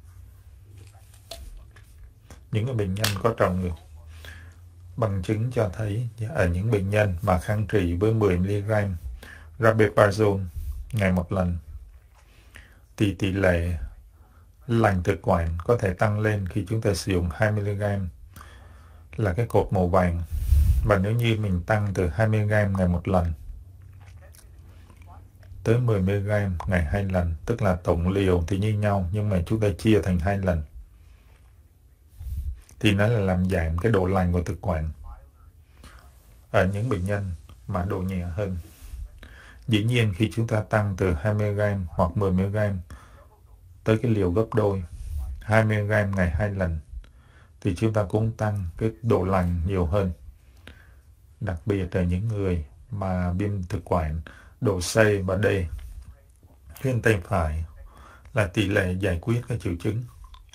Những bệnh nhân có trào ngược. Bằng chứng cho thấy ở những bệnh nhân mà kháng trì với mười mi-li-gam rabeprazole ngày một lần thì tỷ lệ lành thực quản có thể tăng lên khi chúng ta sử dụng hai mi-li-gam là cái cột màu vàng. Và nếu như mình tăng từ hai mi-li-gam ngày một lần tới mười mi-li-gam ngày hai lần, tức là tổng liều thì như nhau nhưng mà chúng ta chia thành hai lần, thì nó là làm giảm cái độ lành của thực quản ở những bệnh nhân mà độ nhẹ hơn. Dĩ nhiên khi chúng ta tăng từ hai mi-li-gam hoặc mười mi-li-gam tới cái liều gấp đôi, hai mi-li-gam ngày hai lần, thì chúng ta cũng tăng cái độ lành nhiều hơn. Đặc biệt là những người mà viêm thực quản độ C và D. Bên tay phải là tỷ lệ giải quyết các triệu chứng.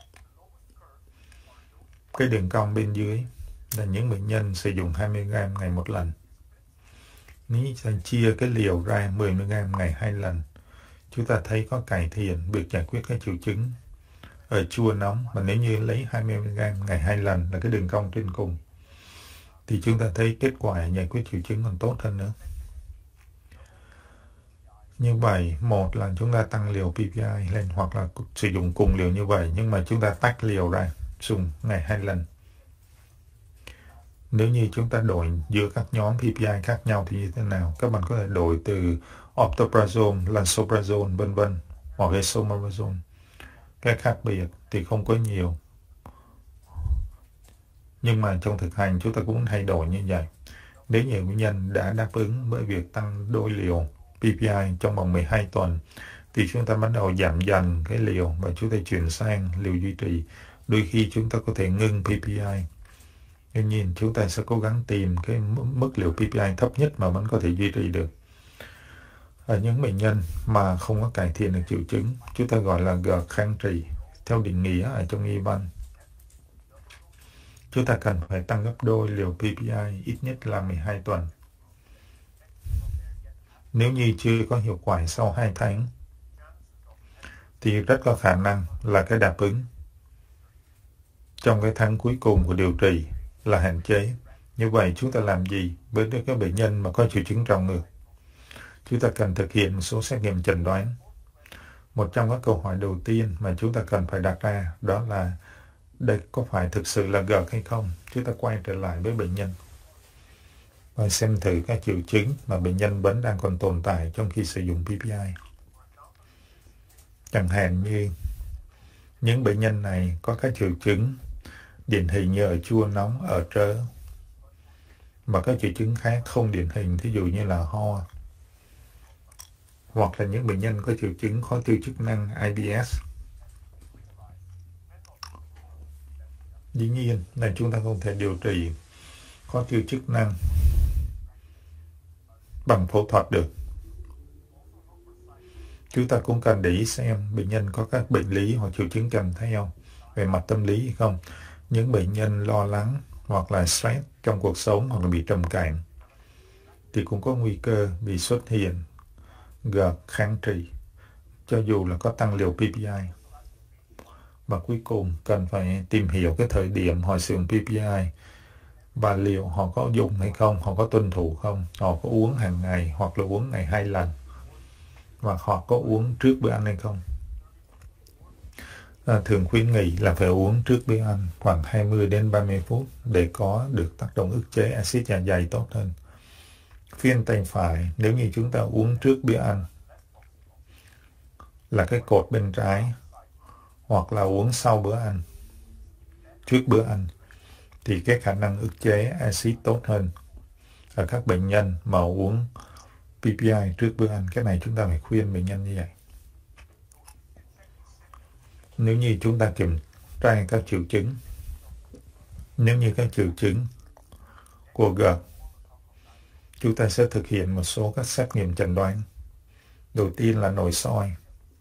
Cái đường cong bên dưới là những bệnh nhân sử dụng hai mi-li-gam ngày một lần. Nếu ta chia cái liều ra mười mi-li-gam ngày hai lần, chúng ta thấy có cải thiện việc giải quyết các triệu chứng ở chua nóng. Mà nếu như lấy hai mi-li-gam ngày hai lần là cái đường cong trên cùng, thì chúng ta thấy kết quả giải quyết triệu chứng còn tốt hơn nữa. Như vậy, một là chúng ta tăng liều pê pê i lên hoặc là sử dụng cùng liều như vậy, nhưng mà chúng ta tách liều ra, dùng ngày hai lần. Nếu như chúng ta đổi giữa các nhóm pê pê i khác nhau thì như thế nào? Các bạn có thể đổi từ omeprazole, lansoprazole, vân vân, hoặc esomeprazole. Cái khác biệt thì không có nhiều. Nhưng mà trong thực hành chúng ta cũng thay đổi như vậy. Nếu nhiều bệnh nhân đã đáp ứng với việc tăng đôi liều pê pê i trong vòng mười hai tuần, thì chúng ta bắt đầu giảm dần cái liều và chúng ta chuyển sang liều duy trì. Đôi khi chúng ta có thể ngưng pê pê i. Tuy nhiên, chúng ta sẽ cố gắng tìm cái mức liều pê pê i thấp nhất mà vẫn có thể duy trì được. Ở những bệnh nhân mà không có cải thiện được triệu chứng, chúng ta gọi là GERD kháng trì. Theo định nghĩa ở trong y văn, chúng ta cần phải tăng gấp đôi liều pê pê i ít nhất là mười hai tuần. Nếu như chưa có hiệu quả sau hai tháng, thì rất có khả năng là cái đáp ứng trong cái tháng cuối cùng của điều trị là hạn chế. Như vậy chúng ta làm gì với các bệnh nhân mà có triệu chứng trào ngược? Chúng ta cần thực hiện một số xét nghiệm chẩn đoán. Một trong các câu hỏi đầu tiên mà chúng ta cần phải đặt ra đó là đây có phải thực sự là GERD hay không? Chúng ta quay trở lại với bệnh nhân và xem thử các triệu chứng mà bệnh nhân vẫn đang còn tồn tại trong khi sử dụng pê pê i. Chẳng hạn như những bệnh nhân này có các triệu chứng điển hình như ở chua nóng, ở trớ, và các triệu chứng khác không điển hình, thí dụ như là ho, hoặc là những bệnh nhân có triệu chứng khó tiêu chức năng i bê ét. Dĩ nhiên là chúng ta không thể điều trị khó tiêu chức năng bằng phẫu thuật được. Chúng ta cũng cần để ý xem bệnh nhân có các bệnh lý hoặc triệu chứng kèm theo về mặt tâm lý hay không. Những bệnh nhân lo lắng hoặc là stress trong cuộc sống hoặc là bị trầm cảm thì cũng có nguy cơ bị xuất hiện GERD kháng trì, cho dù là có tăng liều pê pê i. Và cuối cùng cần phải tìm hiểu cái thời điểm họ sử dụng pê pê i và liệu họ có dùng hay không, họ có tuân thủ không, họ có uống hàng ngày hoặc là uống ngày hai lần, và họ có uống trước bữa ăn hay không. À, thường khuyến nghị là phải uống trước bữa ăn khoảng hai mươi đến ba mươi phút để có được tác động ức chế axit dạ dày tốt hơn. Phía tay phải, nếu như chúng ta uống trước bữa ăn là cái cột bên trái, hoặc là uống sau bữa ăn, trước bữa ăn, thì cái khả năng ức chế axit tốt hơn ở các bệnh nhân mà uống pê pê i trước bữa ăn. Cái này chúng ta phải khuyên bệnh nhân như vậy. Nếu như chúng ta kiểm tra các triệu chứng, nếu như các triệu chứng của GERD, chúng ta sẽ thực hiện một số các xét nghiệm chẩn đoán. Đầu tiên là nội soi.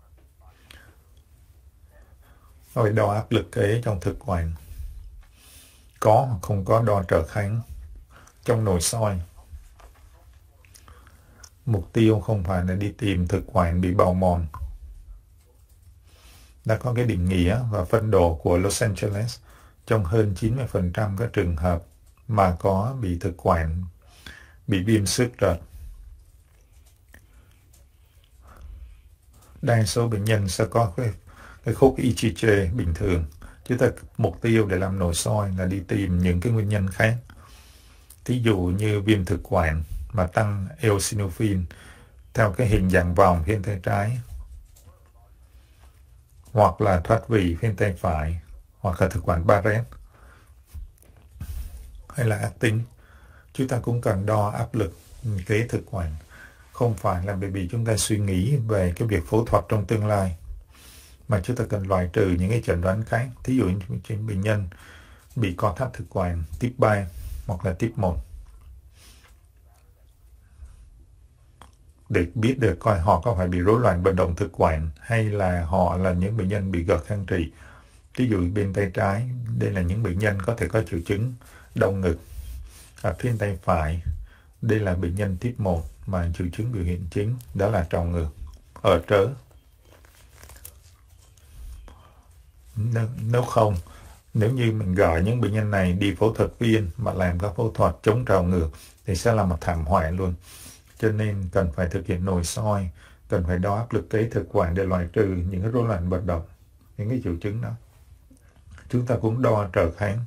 Rồi đo áp lực kế trong thực quản. Có hoặc không có đo trở kháng trong nội soi. Mục tiêu không phải là đi tìm thực quản bị bào mòn. Đã có cái định nghĩa và phân độ của Los Angeles trong hơn chín mươi phần trăm các trường hợp mà có bị thực quản bị viêm xước rệt. Đa số bệnh nhân sẽ có cái, cái khúc e giê giê bình thường. Chúng ta mục tiêu để làm nội soi là đi tìm những cái nguyên nhân khác. Thí dụ như viêm thực quản mà tăng eosinophil theo cái hình dạng vòng bên tay trái, hoặc là thoát vị bên tay phải, hoặc là thực quản Barrett, hay là ác tính. Chúng ta cũng cần đo áp lực kế thực quản. Không phải là bởi vì chúng ta suy nghĩ về cái việc phẫu thuật trong tương lai, mà chúng ta cần loại trừ những cái chẩn đoán khác. Thí dụ như trên bệnh nhân bị co thắt thực quản tiếp ba hoặc là tiếp một, để biết được coi họ có phải bị rối loạn vận động thực quản hay là họ là những bệnh nhân bị gợt kháng trị. Ví dụ bên tay trái, đây là những bệnh nhân có thể có triệu chứng đau ngực. Ở phía tay phải, đây là bệnh nhân tiếp một mà triệu chứng biểu hiện chính đó là trào ngược ở trớ. Nếu không, nếu như mình gọi những bệnh nhân này đi phẫu thuật viên mà làm các phẫu thuật chống trào ngược thì sẽ là một thảm họa luôn. Cho nên cần phải thực hiện nội soi, cần phải đo áp lực kế thực quản để loại trừ những cái rối loạn vận động, những cái triệu chứng đó. Chúng ta cũng đo trở kháng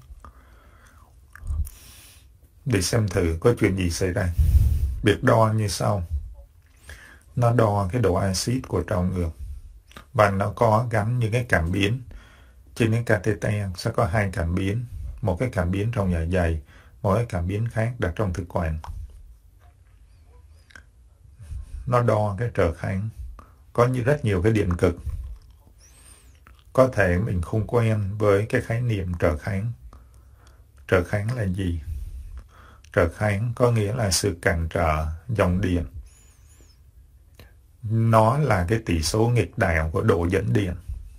để xem thử có chuyện gì xảy ra. Việc đo như sau. Nó đo cái độ axit của trào ngược và nó có gắn những cái cảm biến. Trên những catheter sẽ có hai cảm biến, một cái cảm biến trong dạ dày, một cái cảm biến khác đặt trong thực quản. Nó đo cái trở kháng. Có như rất nhiều cái điện cực. Có thể mình không quen với cái khái niệm trở kháng. Trở kháng là gì? Trở kháng có nghĩa là sự cản trở dòng điện. Nó là cái tỷ số nghịch đảo của độ dẫn điện.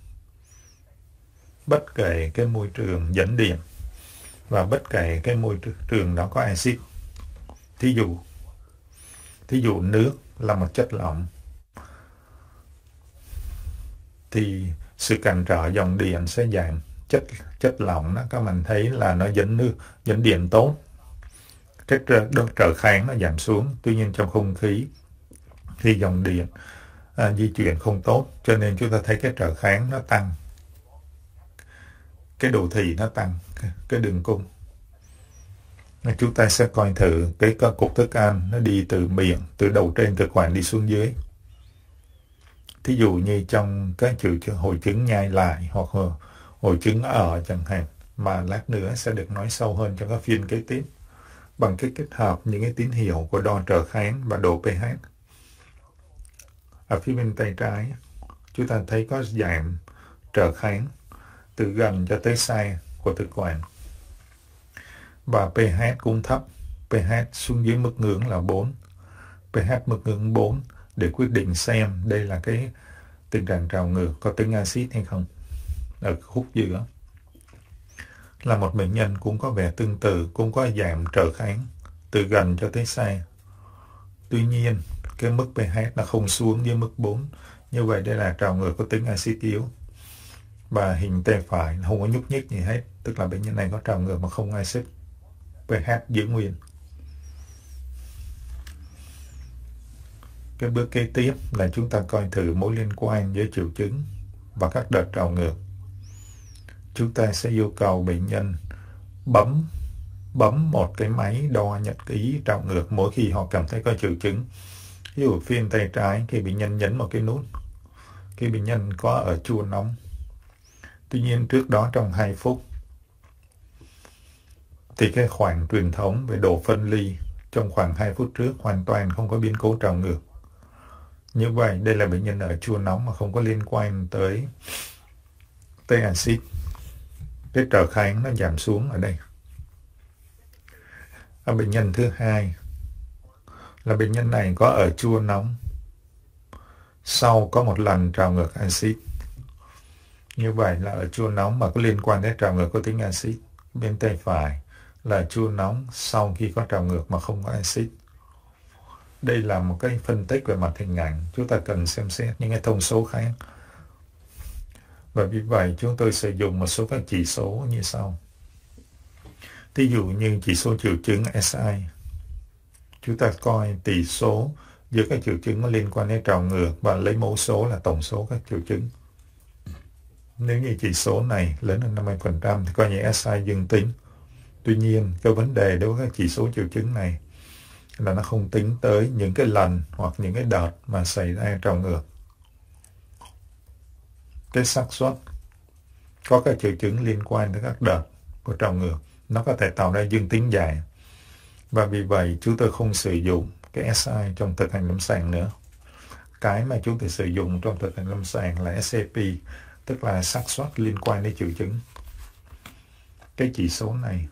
Bất kể cái môi trường dẫn điện và bất kể cái môi trường đó có axit. Thí dụ, thí dụ nước là một chất lỏng, thì sự cản trở dòng điện sẽ giảm. Chất chất lỏng đó, các bạn thấy là nó dẫn nước, dẫn điện tốt. Cái trở kháng nó giảm xuống. Tuy nhiên trong không khí thì dòng điện à, di chuyển không tốt, cho nên chúng ta thấy cái trở kháng nó tăng, cái độ thị nó tăng, cái đường cung. Chúng ta sẽ coi thử cái cục thức ăn nó đi từ miệng, từ đầu trên thực quản đi xuống dưới. Thí dụ như trong cái triệu chứng hội chứng nhai lại hoặc hội chứng ở chẳng hạn, mà lát nữa sẽ được nói sâu hơn trong các phiên kế tiếp, bằng cái kết hợp những cái tín hiệu của đo trở kháng và độ pH. Ở phía bên tay trái, chúng ta thấy có giảm trở kháng từ gần cho tới xa của thực quản. Và pH cũng thấp, pH xuống dưới mức ngưỡng là bốn. pH mức ngưỡng bốn để quyết định xem đây là cái tình trạng trào ngược có tính axit hay không. Ở khúc giữa là một bệnh nhân cũng có vẻ tương tự, cũng có giảm trở kháng từ gần cho tới xa. Tuy nhiên, cái mức pH nó không xuống dưới mức bốn. Như vậy đây là trào ngược có tính axit yếu. Và hình tay phải không có nhúc nhích gì hết, tức là bệnh nhân này có trào ngược mà không axit. pH giữ nguyên. Cái bước kế tiếp là chúng ta coi thử mối liên quan giữa triệu chứng và các đợt trào ngược. Chúng ta sẽ yêu cầu bệnh nhân bấm bấm một cái máy đo nhật ký trào ngược mỗi khi họ cảm thấy có triệu chứng. Ví dụ phía tay trái, khi bệnh nhân nhấn một cái nút, khi bệnh nhân có ở chua nóng. Tuy nhiên trước đó trong hai phút thì cái khoảng truyền thống về độ phân ly trong khoảng hai phút trước hoàn toàn không có biến cố trào ngược. Như vậy đây là bệnh nhân ở chua nóng mà không có liên quan tới tới axit. Cái trở kháng nó giảm xuống ở đây. Ở bệnh nhân thứ hai là bệnh nhân này có ở chua nóng sau có một lần trào ngược axit. Như vậy là ở chua nóng mà có liên quan đến trào ngược có tính axit. Bên tay phải là chua nóng sau khi có trào ngược mà không có axit. Đây là một cái phân tích về mặt hình ảnh. Chúng ta cần xem xét những cái thông số khác. Và vì vậy, chúng tôi sử dụng một số các chỉ số như sau. Ví dụ như chỉ số triệu chứng S I. Chúng ta coi tỷ số giữa các triệu chứng có liên quan đến trào ngược và lấy mẫu số là tổng số các triệu chứng. Nếu như chỉ số này lớn hơn năm mươi phần trăm thì coi như S I dương tính. Tuy nhiên, cái vấn đề đối với các chỉ số triệu chứng này là nó không tính tới những cái lần hoặc những cái đợt mà xảy ra trào ngược. Cái xác suất có các triệu chứng liên quan tới các đợt của trào ngược nó có thể tạo ra dương tính dài. Và vì vậy, chúng tôi không sử dụng cái S I trong thực hành lâm sàng nữa. Cái mà chúng tôi sử dụng trong thực hành lâm sàng là S A P, tức là xác suất liên quan đến triệu chứng. Cái chỉ số này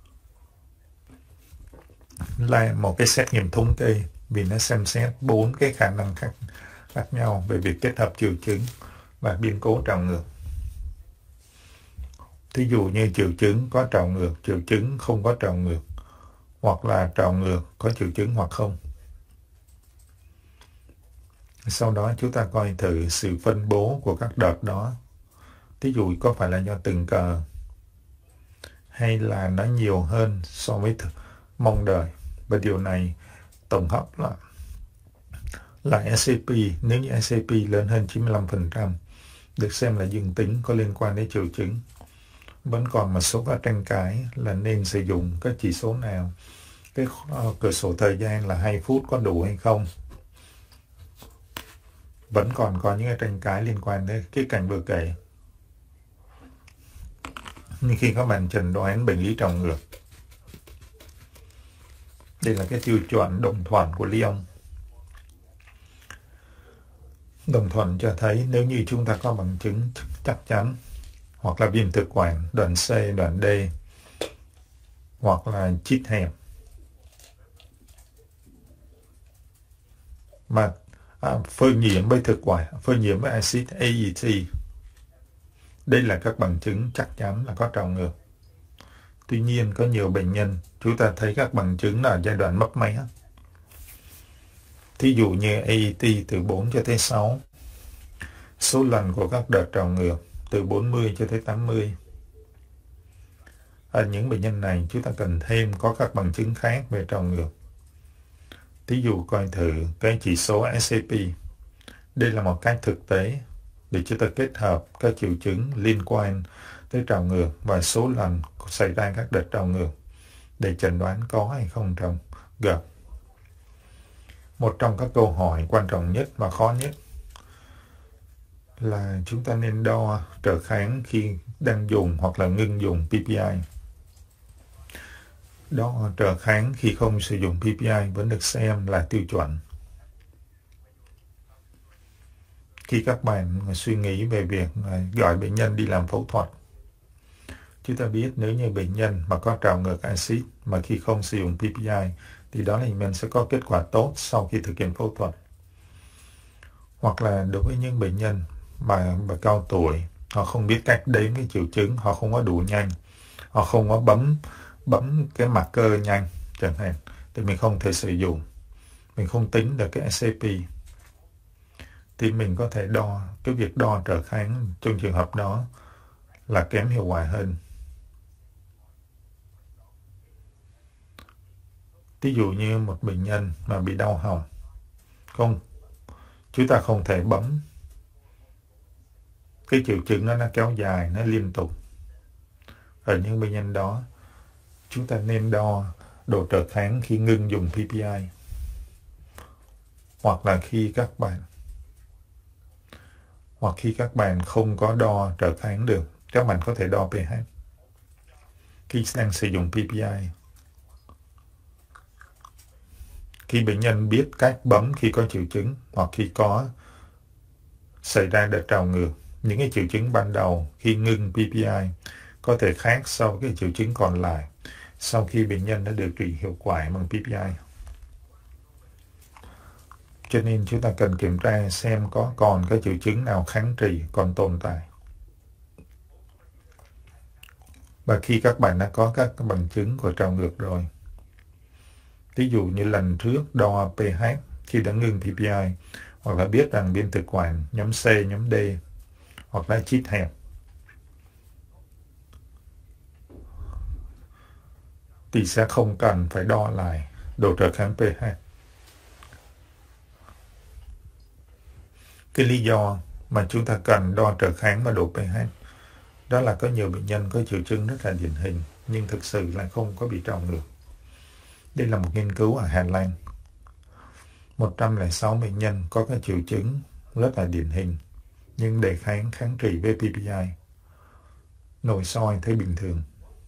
là một cái xét nghiệm thống kê vì nó xem xét bốn cái khả năng khác, khác nhau về việc kết hợp triệu chứng và biến cố trào ngược. Thí dụ như triệu chứng có trào ngược, triệu chứng không có trào ngược, hoặc là trào ngược có triệu chứng hoặc không. Sau đó chúng ta coi thử sự phân bố của các đợt đó. Thí dụ có phải là do tình cờ hay là nó nhiều hơn so với th- mong đợi. Và điều này tổng hợp là là S A P, nếu như S A P lớn hơn chín mươi lăm phần trăm được xem là dương tính có liên quan đến triệu chứng. Vẫn còn một số các tranh cãi là nên sử dụng các chỉ số nào. Cái uh, cửa sổ thời gian là hai phút có đủ hay không. Vẫn còn có những cái tranh cãi liên quan đến cái cảnh vừa kể. Nhưng khi các bạn chẩn đoán bệnh lý trào ngược, đây là cái tiêu chuẩn đồng thuận của Lyon. Đồng thuận cho thấy nếu như chúng ta có bằng chứng chắc chắn, hoặc là viêm thực quản, đoạn C, đoạn D, hoặc là chít hẹp, mà à, phơi nhiễm với thực quản, phơi nhiễm với axit A E T, đây là các bằng chứng chắc chắn là có trào ngược. Tuy nhiên, có nhiều bệnh nhân, chúng ta thấy các bằng chứng là ở giai đoạn mấp mé. Thí dụ như A E T từ bốn cho tới sáu, số lần của các đợt trào ngược từ bốn mươi cho tới tám mươi. Ở những bệnh nhân này, chúng ta cần thêm có các bằng chứng khác về trào ngược. Thí dụ coi thử cái chỉ số S A P. Đây là một cách thực tế để chúng ta kết hợp các triệu chứng liên quan tới trào ngược và số lần xảy ra các đợt trào ngược để chẩn đoán có hay không trào ngược. Một trong các câu hỏi quan trọng nhất và khó nhất là chúng ta nên đo trợ kháng khi đang dùng hoặc là ngưng dùng P P I. Đo trợ kháng khi không sử dụng P P I vẫn được xem là tiêu chuẩn. Khi các bạn suy nghĩ về việc gọi bệnh nhân đi làm phẫu thuật, chúng ta biết nếu như bệnh nhân mà có trào ngược axit mà khi không sử dụng P P I thì đó là bệnh nhân sẽ có kết quả tốt sau khi thực hiện phẫu thuật. Hoặc là đối với những bệnh nhân mà, mà cao tuổi, họ không biết cách đếm cái triệu chứng, họ không có đủ nhanh, họ không có bấm bấm cái mặt cơ nhanh chẳng hạn, thì mình không thể sử dụng, mình không tính được cái S A P, thì mình có thể đo cái việc đo trợ kháng trong trường hợp đó là kém hiệu quả hơn. Ví dụ như một bệnh nhân mà bị đau họng, không, chúng ta không thể bấm cái triệu chứng đó, nó kéo dài, nó liên tục. Ở những bệnh nhân đó, chúng ta nên đo độ trợ kháng khi ngưng dùng P P I. Hoặc là khi các bạn hoặc khi các bạn không có đo trợ kháng được, các bạn có thể đo pH khi đang sử dụng P P I. Khi bệnh nhân biết cách bấm khi có triệu chứng hoặc khi có xảy ra đợt trào ngược, những cái triệu chứng ban đầu khi ngưng P P I có thể khác so với cái triệu chứng còn lại sau khi bệnh nhân đã điều trị hiệu quả bằng P P I. Cho nên chúng ta cần kiểm tra xem có còn cái triệu chứng nào kháng trị còn tồn tại. Và khi các bạn đã có các bằng chứng của trào ngược rồi, Ví dụ như lần trước đo pH khi đã ngưng pê pê i, hoặc là biết rằng viêm thực quản nhóm C, nhóm D, hoặc là chít hẹp, thì sẽ không cần phải đo lại độ trở kháng pH. Cái lý do mà chúng ta cần đo trở kháng và độ pH đó là có nhiều bệnh nhân có triệu chứng rất là điển hình nhưng thực sự lại không có bị trào ngược. Đây là một nghiên cứu ở Hà Lan. một trăm lẻ sáu bệnh nhân có các triệu chứng rất là điển hình nhưng đề kháng kháng trị với pê pê i. Nội soi thấy bình thường.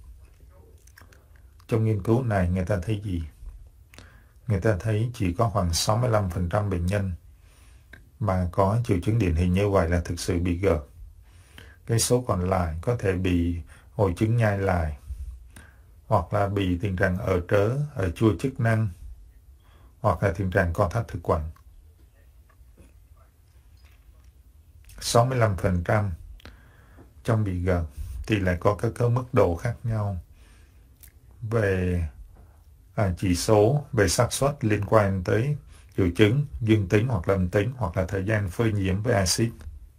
Trong nghiên cứu này người ta thấy gì? Người ta thấy chỉ có khoảng sáu mươi lăm phần trăm bệnh nhân mà có triệu chứng điển hình như vậy là thực sự bị gợt. Cái số còn lại có thể bị hội chứng nhai lại, hoặc là bị tình trạng ở trớ, ở chua chức năng, hoặc là tình trạng co thắt thực quản. sáu mươi lăm phần trăm trong bị gợt thì lại có các cái mức độ khác nhau về à, chỉ số, về xác suất liên quan tới triệu chứng dương tính hoặc âm tính, hoặc là thời gian phơi nhiễm với axit.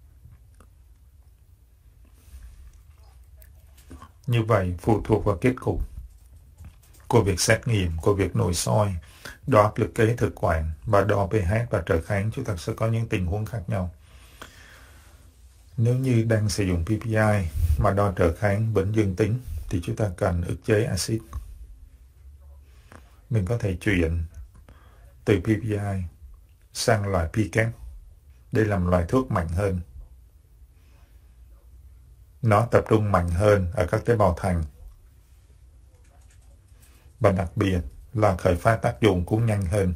Như vậy phụ thuộc vào kết cục của việc xét nghiệm, của việc nội soi, đo áp lực kế thực quản và đo pH và trở kháng, chúng ta sẽ có những tình huống khác nhau. Nếu như đang sử dụng pê pê i mà đo trở kháng vẫn dương tính thì chúng ta cần ức chế axit. Mình có thể chuyển từ pê pê i sang loại pê cáp. Đây là một loại thuốc mạnh hơn. Nó tập trung mạnh hơn ở các tế bào thành. Và đặc biệt là khởi phát tác dụng cũng nhanh hơn.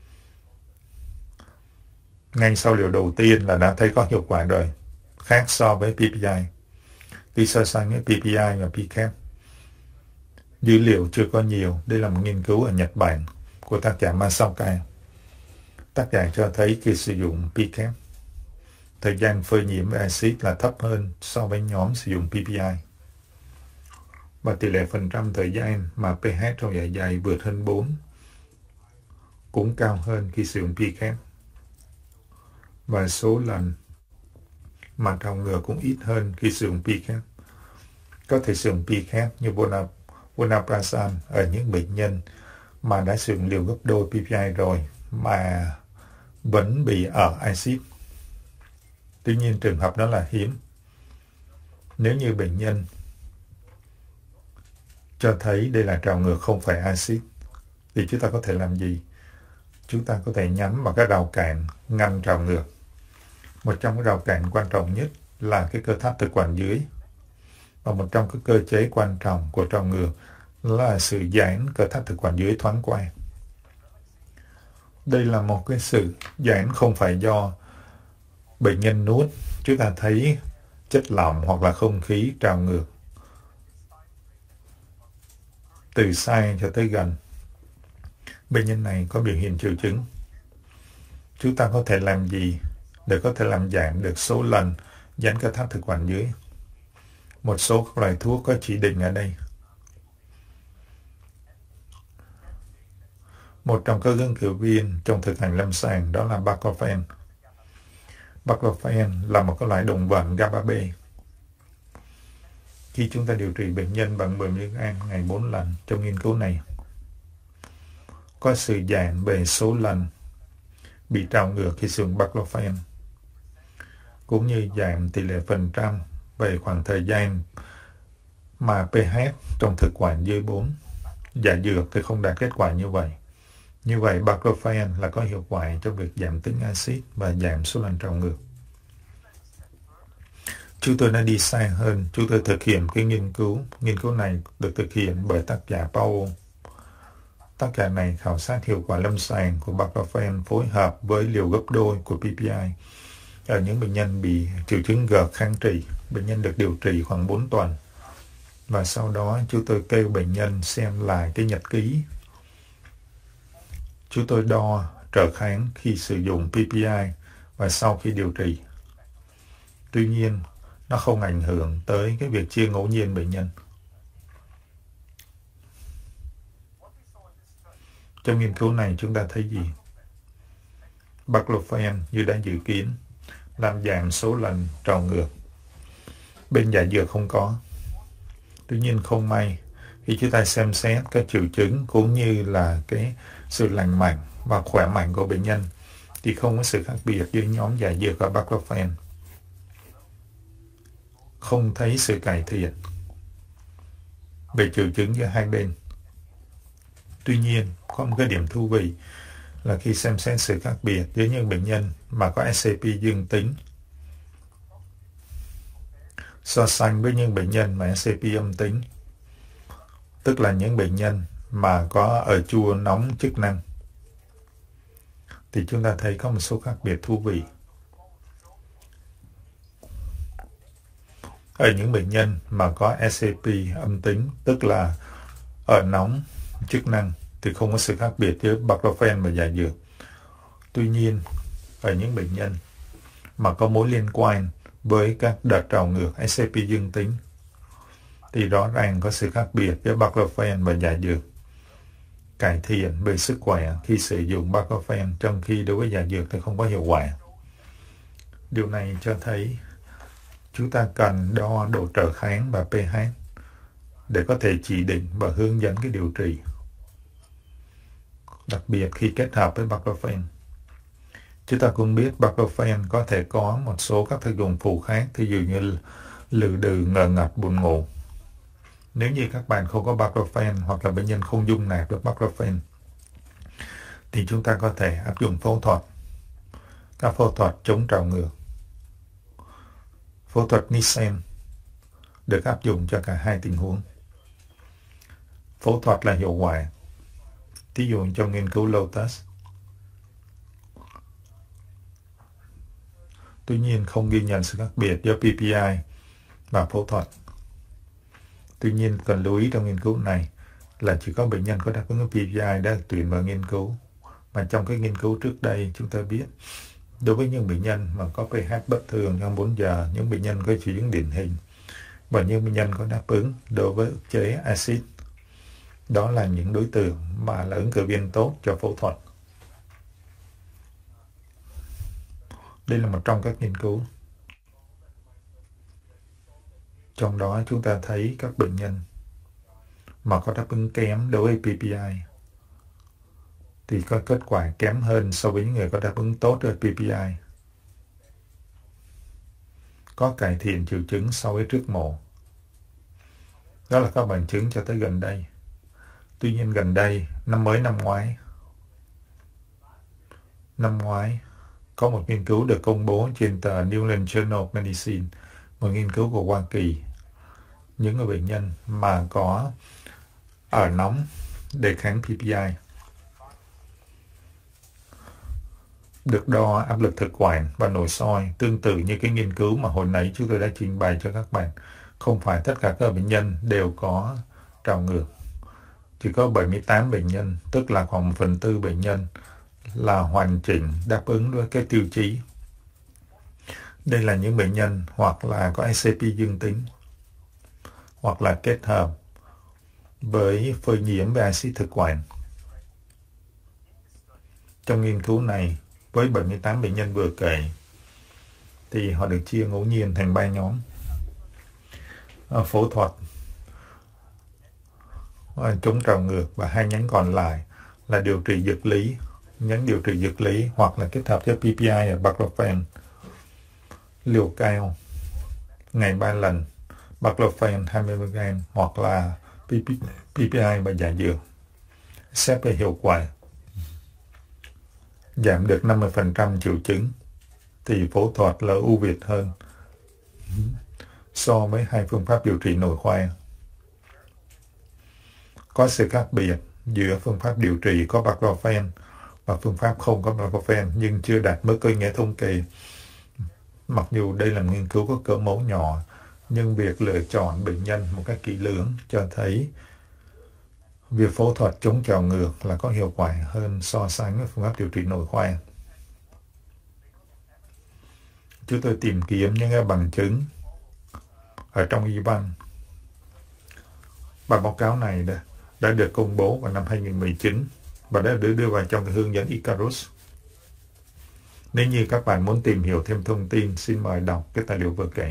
Ngay sau liều đầu tiên là đã thấy có hiệu quả rồi, khác so với pê pê i. Khi so sánh với pê pê i và pê cáp, dữ liệu chưa có nhiều. Đây là một nghiên cứu ở Nhật Bản của tác giả Masaoka. Tác giả cho thấy khi sử dụng pê cáp, thời gian phơi nhiễm với axit là thấp hơn so với nhóm sử dụng pê pê i. Và tỷ lệ phần trăm thời gian mà pH trong dạ dày vượt hơn bốn cũng cao hơn khi sử dụng pê cáp. Và số lần mà trào ngược cũng ít hơn khi sử dụng pê cáp. Có thể sử dụng pê cáp như vonoprazan ở những bệnh nhân mà đã sử dụng liều gấp đôi pê pê i rồi mà vẫn bị ở axit. Tuy nhiên trường hợp đó là hiếm. Nếu như bệnh nhân cho thấy đây là trào ngược không phải axit thì chúng ta có thể làm gì? Chúng ta có thể nhắm vào các rào cản ngăn trào ngược. Một trong các rào cản quan trọng nhất là cái cơ thắt thực quản dưới. Và một trong các cơ chế quan trọng của trào ngược là sự giãn cơ thắt thực quản dưới thoáng qua. Đây là một cái sự giãn không phải do bệnh nhân nuốt. Chúng ta thấy chất lỏng hoặc là không khí trào ngược từ xa cho tới gần. Bệnh nhân này có biểu hiện triệu chứng. Chúng ta có thể làm gì để có thể làm giảm được số lần giãn cơ thắt thực quản dưới? Một số các loại thuốc có chỉ định ở đây. Một trong các ứng cử viên trong thực hành lâm sàng đó là baclofen. Baclofen là một cái loại đồng vận GABA B. Khi chúng ta điều trị bệnh nhân bằng mười mi-li-gam ngày bốn lần trong nghiên cứu này, có sự giảm về số lần bị trào ngược khi sử dụng baclofen, cũng như giảm tỷ lệ phần trăm về khoảng thời gian mà pH trong thực quản dưới bốn. Giả dược thì không đạt kết quả như vậy. Như vậy, baclofen là có hiệu quả trong việc giảm tính axit và giảm số lần trào ngược. Chúng tôi đã đi xa hơn. Chúng tôi thực hiện cái nghiên cứu. Nghiên cứu này được thực hiện bởi tác giả Powell. Tác giả này khảo sát hiệu quả lâm sàng của baclofen phối hợp với liều gấp đôi của pê pê i ở những bệnh nhân bị triệu chứng gợt kháng trị. Bệnh nhân được điều trị khoảng bốn tuần. Và sau đó chúng tôi kêu bệnh nhân xem lại cái nhật ký. Chúng tôi đo trở kháng khi sử dụng pê pê i và sau khi điều trị. Tuy nhiên, nó không ảnh hưởng tới cái việc chia ngẫu nhiên bệnh nhân. Trong nghiên cứu này chúng ta thấy gì? Baclofen như đã dự kiến làm giảm số lần trào ngược. Bên dạ dược không có. Tuy nhiên không may, khi chúng ta xem xét các triệu chứng cũng như là cái sự lành mạnh và khỏe mạnh của bệnh nhân thì không có sự khác biệt giữa nhóm dạ dược và Baclofen. Không thấy sự cải thiện về triệu chứng giữa hai bên. Tuy nhiên, có một cái điểm thú vị là khi xem xét sự khác biệt giữa những bệnh nhân mà có S C P dương tính so sánh với những bệnh nhân mà S C P âm tính, tức là những bệnh nhân mà có ở chua nóng chức năng, thì chúng ta thấy có một số khác biệt thú vị. Ở những bệnh nhân mà có S C P âm tính, tức là ở nóng chức năng, thì không có sự khác biệt giữa Baclofen và dạ dược. Tuy nhiên, ở những bệnh nhân mà có mối liên quan với các đợt trào ngược S C P dương tính, thì rõ ràng có sự khác biệt giữa Baclofen và dạ dược. Cải thiện về sức khỏe khi sử dụng Baclofen, trong khi đối với dạ dược thì không có hiệu quả. Điều này cho thấy chúng ta cần đo độ trở kháng và pH để có thể chỉ định và hướng dẫn cái điều trị, đặc biệt khi kết hợp với Baclofen. Chúng ta cũng biết Baclofen có thể có một số các tác dụng phụ khác, ví dụ như lừ đừ, ngờ ngật, buồn ngủ. Nếu như các bạn không có Baclofen hoặc là bệnh nhân không dung nạp được Baclofen, thì chúng ta có thể áp dụng phẫu thuật, các phẫu thuật chống trào ngược. Phẫu thuật Nissen được áp dụng cho cả hai tình huống. Phẫu thuật là hiệu quả. Ví dụ trong nghiên cứu Lotus. Tuy nhiên không ghi nhận sự khác biệt giữa P P I và phẫu thuật. Tuy nhiên cần lưu ý trong nghiên cứu này là chỉ có bệnh nhân có đáp ứng với P P I đã được tuyển vào nghiên cứu. Mà trong cái nghiên cứu trước đây chúng ta biết, đối với những bệnh nhân mà có pH bất thường trong bốn giờ, những bệnh nhân có triệu chứng điển hình và những bệnh nhân có đáp ứng đối với ức chế axit, đó là những đối tượng mà là ứng cử viên tốt cho phẫu thuật. Đây là một trong các nghiên cứu. Trong đó chúng ta thấy các bệnh nhân mà có đáp ứng kém đối với P P I thì có kết quả kém hơn so với những người có đáp ứng tốt với P P I. Có cải thiện triệu chứng so với trước mổ. Đó là các bằng chứng cho tới gần đây. Tuy nhiên gần đây, năm mới năm ngoái, năm ngoái, có một nghiên cứu được công bố trên tờ New England Journal of Medicine, một nghiên cứu của Hoa Kỳ. Những người bệnh nhân mà có ở nóng đề kháng P P I được đo áp lực thực quản và nội soi, tương tự như cái nghiên cứu mà hồi nãy chúng tôi đã trình bày cho các bạn. Không phải tất cả các bệnh nhân đều có trào ngược. Chỉ có bảy mươi tám bệnh nhân, tức là khoảng một phần tư bệnh nhân là hoàn chỉnh đáp ứng với cái tiêu chí. Đây là những bệnh nhân hoặc là có S C P dương tính, hoặc là kết hợp với phơi nhiễm về axit thực quản. Trong nghiên cứu này, với bảy mươi tám bệnh nhân vừa kể, thì họ được chia ngẫu nhiên thành ba nhóm. Phẫu thuật chống trào ngược và hai nhánh còn lại là điều trị dược lý, nhánh điều trị dược lý hoặc là kết hợp với P P I và Baclofen. Liều cao, ngày ba lần, Baclofen hai mươi mi li gam hoặc là P P I và dạ dược. Xét về hiệu quả, giảm được năm mươi phần trăm triệu chứng, thì phẫu thuật là ưu việt hơn so với hai phương pháp điều trị nội khoa. Có sự khác biệt giữa phương pháp điều trị có Baclofen và phương pháp không có Baclofen, nhưng chưa đạt mức có ý nghĩa thống kê. Mặc dù đây là nghiên cứu có cỡ mẫu nhỏ, nhưng việc lựa chọn bệnh nhân một cách kỹ lưỡng cho thấy việc phẫu thuật chống trào ngược là có hiệu quả hơn so sánh với phương pháp điều trị nội khoa. Chúng tôi tìm kiếm những cái bằng chứng ở trong y văn. Bản báo cáo này đã, đã được công bố vào năm hai nghìn không trăm mười chín và đã được đưa vào trong cái hướng dẫn Icarus. Nếu như các bạn muốn tìm hiểu thêm thông tin, xin mời đọc cái tài liệu vừa kể.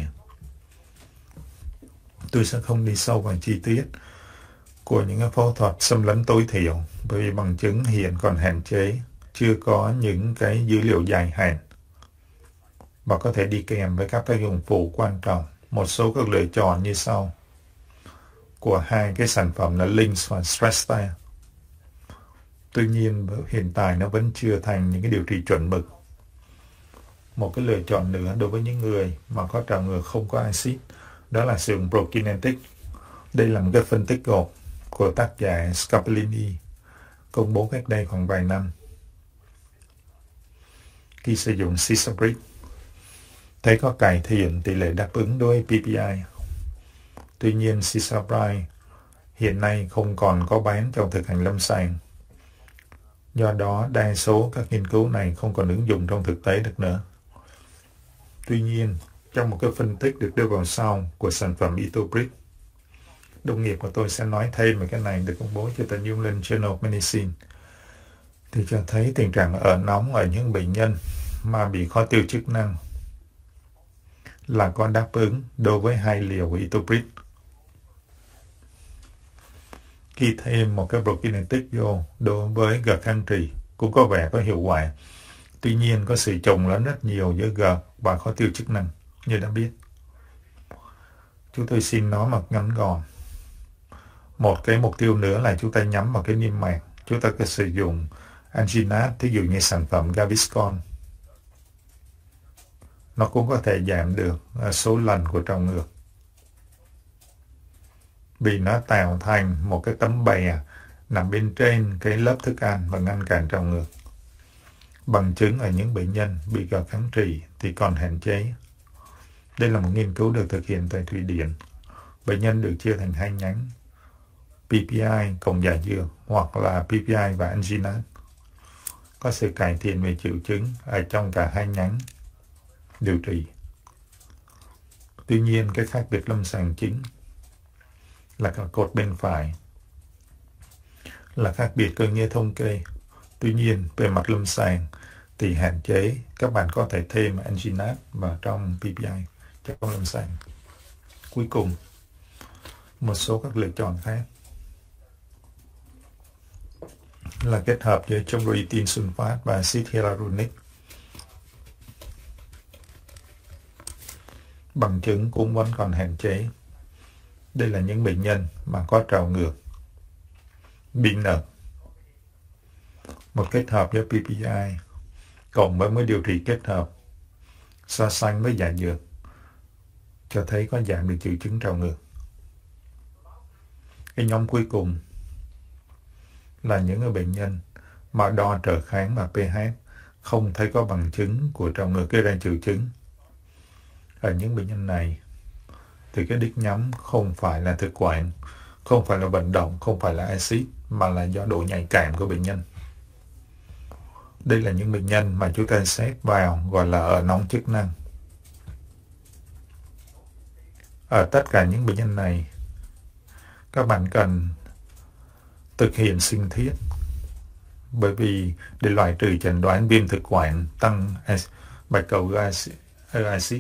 Tôi sẽ không đi sâu vào chi tiết của những cái phẫu thuật xâm lấn tối thiểu, bởi vì bằng chứng hiện còn hạn chế, chưa có những cái dữ liệu dài hạn và có thể đi kèm với các tác dụng phụ quan trọng. Một số các lựa chọn như sau của hai cái sản phẩm là Lynx và Stresta. Tuy nhiên, hiện tại nó vẫn chưa thành những cái điều trị chuẩn mực. Một cái lựa chọn nữa đối với những người mà có trào ngược không có axit, đó là sử dụng Prokinetic. Đây là một cái phân tích gộp của tác giả Scarpellini, công bố cách đây khoảng vài năm. Khi sử dụng Cisabric, thấy có cải thiện tỷ lệ đáp ứng đối với pê pê i. Tuy nhiên, Cisabric hiện nay không còn có bán trong thực hành lâm sàng. Do đó, đa số các nghiên cứu này không còn ứng dụng trong thực tế được nữa. Tuy nhiên, trong một cái phân tích được đưa vào sau của sản phẩm Itobric, đồng nghiệp của tôi sẽ nói thêm về cái này được công bố trên tờ New England Journal of Medicine, thì cho thấy tình trạng ở nóng ở những bệnh nhân mà bị khó tiêu chức năng là có đáp ứng đối với hai liều của Itobric. Khi thêm một cái Prokinetic vô đối với gợt kháng trì cũng có vẻ có hiệu quả. Tuy nhiên, có sự trồng lẫn rất nhiều giữa gợt và khó tiêu chức năng, như đã biết. Chúng tôi xin nói một ngắn gọn. Một cái mục tiêu nữa là chúng ta nhắm vào cái niêm mạc. Chúng ta có sử dụng Anginat, thí dụ như sản phẩm Gaviscon. Nó cũng có thể giảm được số lần của trào ngược, vì nó tạo thành một cái tấm bè nằm bên trên cái lớp thức ăn và ngăn cản trào ngược. Bằng chứng ở những bệnh nhân bị gợt kháng trì thì còn hạn chế. Đây là một nghiên cứu được thực hiện tại Thụy Điển. Bệnh nhân được chia thành hai nhánh, pê pê i cộng giả dược hoặc là pê pê i và Anginat. Có sự cải thiện về triệu chứng ở trong cả hai nhánh điều trị. Tuy nhiên, cái khác biệt lâm sàng chính là cả cột bên phải là khác biệt cơ nghĩa thống kê. Tuy nhiên, về mặt lâm sàng thì hạn chế, các bạn có thể thêm Anginat vào trong pê pê i trong lâm sàng. Cuối cùng, một số các lựa chọn khác là kết hợp với chondroitin sulfat và axit hyaluronic. Bằng chứng cũng vẫn còn hạn chế. Đây là những bệnh nhân mà có trào ngược, bị nợ. Một kết hợp với pê pê i cộng với mới điều trị kết hợp so sánh với giả dược cho thấy có giảm được triệu chứng trào ngược. Cái nhóm cuối cùng là những người bệnh nhân mà đo trở kháng và pH không thấy có bằng chứng của trào ngược gây ra triệu chứng. Ở những bệnh nhân này thì cái đích nhắm không phải là thực quản, không phải là vận động, không phải là axit, mà là do độ nhạy cảm của bệnh nhân. Đây là những bệnh nhân mà chúng ta xếp vào gọi là ở nóng chức năng. Ở tất cả những bệnh nhân này, các bạn cần thực hiện sinh thiết, bởi vì để loại trừ chẩn đoán viêm thực quản tăng bạch cầu axit.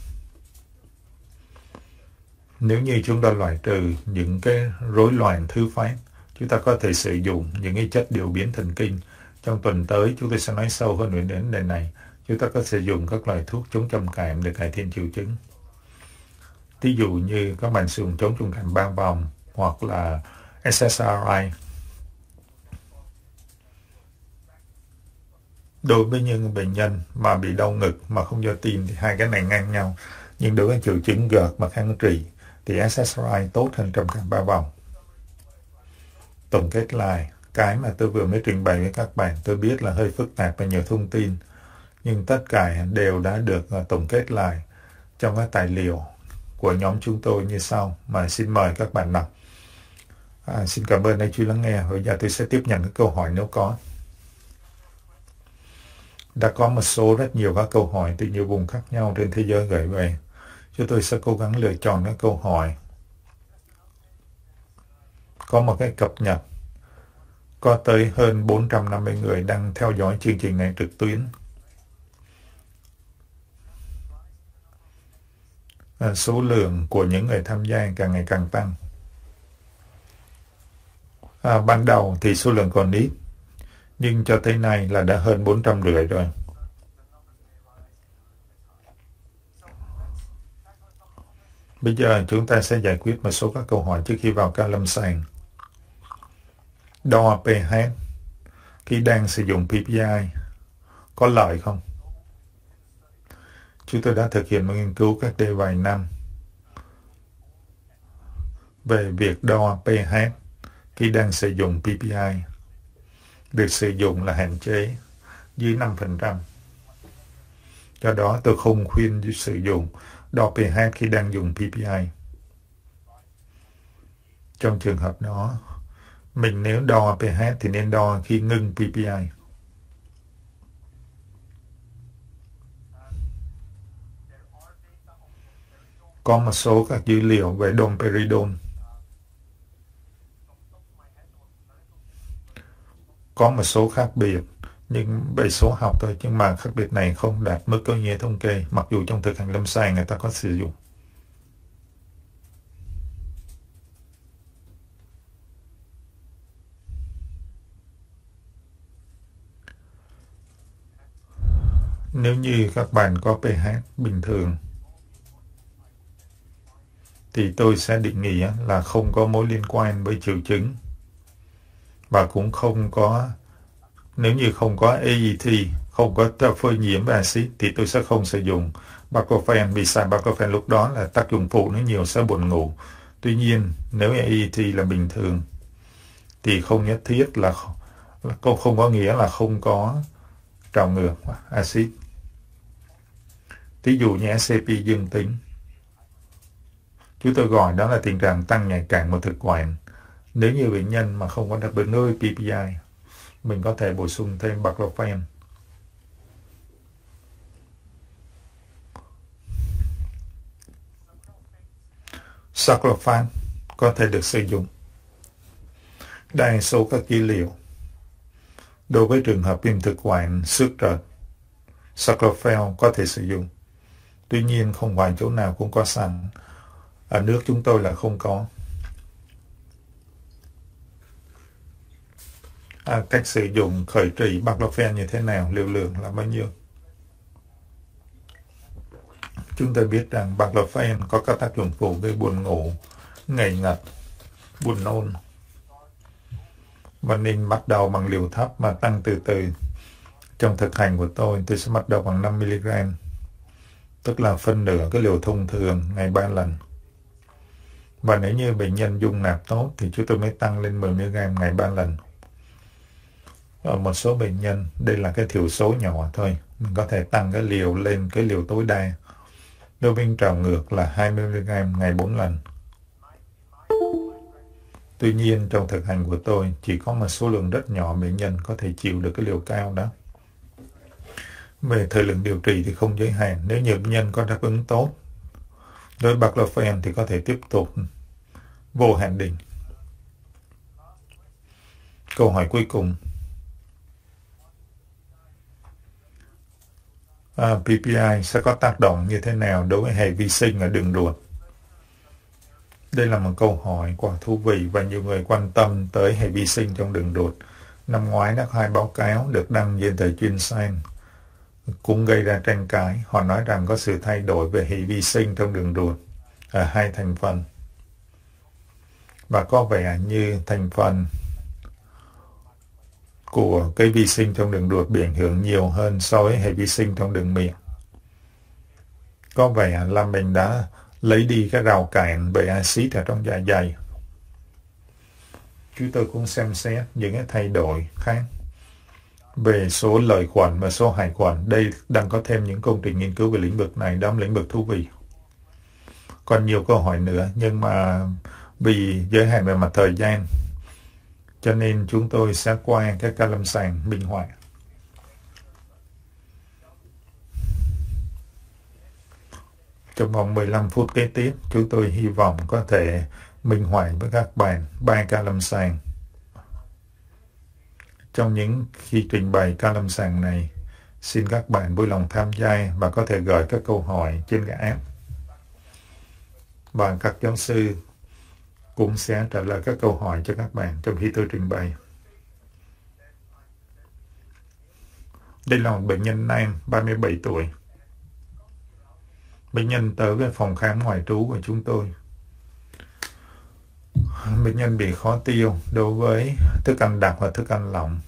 Nếu như chúng ta loại trừ những cái rối loạn thứ phát, chúng ta có thể sử dụng những cái chất điều biến thần kinh. Trong tuần tới, chúng tôi sẽ nói sâu hơn về vấn đề này. Chúng ta có sử dụng các loại thuốc chống trầm cảm để cải thiện triệu chứng. Ví dụ như các bạn sử dụng chống trầm cảm ba vòng hoặc là ét ét rờ i. Đối với những bệnh nhân mà bị đau ngực mà không do tim thì hai cái này ngang nhau. Nhưng đối với triệu chứng gợt mà kháng trì thì ét ét rờ i tốt hơn trầm cảm ba vòng. Tổng kết lại, cái mà tôi vừa mới trình bày với các bạn, tôi biết là hơi phức tạp và nhiều thông tin, nhưng tất cả đều đã được tổng kết lại trong các tài liệu của nhóm chúng tôi như sau, mà xin mời các bạn đọc. À, xin cảm ơn anh chú lắng nghe. Bây giờ tôi sẽ tiếp nhận các câu hỏi nếu có. Đã có một số rất nhiều các câu hỏi từ nhiều vùng khác nhau trên thế giới gửi về. Chúng tôi sẽ cố gắng lựa chọn các câu hỏi có một cái cập nhật có tới hơn bốn trăm năm mươi người đang theo dõi chương trình này trực tuyến. À, số lượng của những người tham gia càng ngày càng tăng. À, ban đầu thì số lượng còn ít, nhưng cho tới nay là đã hơn bốn trăm rưỡi rồi. Bây giờ chúng ta sẽ giải quyết một số các câu hỏi trước khi vào ca lâm sàng. Đo pH khi đang sử dụng pê pê i có lợi không? Chúng tôi đã thực hiện một nghiên cứu cách đây vài năm về việc đo pH khi đang sử dụng pê pê i. Việc sử dụng là hạn chế dưới năm phần trăm. Do đó tôi không khuyên sử dụng đo pH khi đang dùng pê pê i. Trong trường hợp đó, mình nếu đo pH thì nên đo khi ngưng pê pê i. Có một số các dữ liệu về domperidone. Có một số khác biệt, nhưng về số học thôi, nhưng mà khác biệt này không đạt mức có nghĩa thống kê, mặc dù trong thực hành lâm sàng người ta có sử dụng. Nếu như các bạn có pH bình thường, thì tôi sẽ định nghĩa là không có mối liên quan với triệu chứng, và cũng không có, nếu như không có a e tê, không có phơi nhiễm với axit, thì tôi sẽ không sử dụng baclofen, vì xài baclofen lúc đó là tác dụng phụ nó nhiều, sẽ buồn ngủ. Tuy nhiên, nếu a e tê là bình thường, thì không nhất thiết là, không, không có nghĩa là không có trào ngược axit. Ví dụ như ét xê pê dương tính, chúng tôi gọi đó là tình trạng tăng nhạy cảm của thực quản. Nếu như bệnh nhân mà không có đáp ứng với pê pê i, mình có thể bổ sung thêm baclofen. Saclophan có thể được sử dụng. Đa số các dữ liệu đối với trường hợp viêm thực quản xước trợt, Saclophel có thể sử dụng. Tuy nhiên không phải chỗ nào cũng có sẵn. Ở nước chúng tôi là không có. À, cách sử dụng khởi trị baclofen như thế nào, liều lượng là bao nhiêu? Chúng tôi biết rằng baclofen có các tác dụng phụ gây buồn ngủ, ngầy ngật, buồn nôn, và nên bắt đầu bằng liều thấp mà tăng từ từ. Trong thực hành của tôi, tôi sẽ bắt đầu bằng năm mi-li-gam, tức là phân nửa cái liều thông thường ngày ba lần. Và nếu như bệnh nhân dung nạp tốt thì chúng tôi mới tăng lên mười mi-li-gam ngày ba lần. Ở một số bệnh nhân, đây là cái thiểu số nhỏ thôi, mình có thể tăng cái liều lên cái liều tối đa. Đối với trào ngược là hai mươi mi-li-gam ngày bốn lần. Tuy nhiên, trong thực hành của tôi, chỉ có một số lượng rất nhỏ bệnh nhân có thể chịu được cái liều cao đó. Về thời lượng điều trị thì không giới hạn. Nếu như bệnh nhân có đáp ứng tốt đối với baclofen thì có thể tiếp tục vô hạn định. Câu hỏi cuối cùng. À, pê pê i sẽ có tác động như thế nào đối với hệ vi sinh ở đường ruột? Đây là một câu hỏi quả thú vị và nhiều người quan tâm tới hệ vi sinh trong đường ruột. Năm ngoái đã có hai báo cáo được đăng trên tờ chuyên sang cũng gây ra tranh cãi. Họ nói rằng có sự thay đổi về hệ vi sinh trong đường ruột ở hai thành phần. Và có vẻ như thành phần của cái vi sinh trong đường ruột bị ảnh hưởng nhiều hơn so với hệ vi sinh trong đường miệng. Có vẻ là mình đã lấy đi cái rào cản về axit ở trong dạ dày. Chúng tôi cũng xem xét những cái thay đổi khác về số lợi khuẩn và số hại khuẩn. Đây đang có thêm những công trình nghiên cứu về lĩnh vực này, đó là lĩnh vực thú vị. Còn nhiều câu hỏi nữa, nhưng mà vì giới hạn về mặt thời gian, cho nên chúng tôi sẽ qua cái ca lâm sàng minh họa. Trong vòng mười lăm phút kế tiếp, chúng tôi hy vọng có thể minh họa với các bạn ba ca lâm sàng. Trong những khi trình bày ca lâm sàng này, xin các bạn vui lòng tham gia và có thể gửi các câu hỏi trên cái app. Và các giáo sư cũng sẽ trả lời các câu hỏi cho các bạn trong khi tôi trình bày. Đây là một bệnh nhân nam, ba mươi bảy tuổi. Bệnh nhân tới với phòng khám ngoại trú của chúng tôi. Bệnh nhân bị khó tiêu đối với thức ăn đặc và thức ăn lỏng.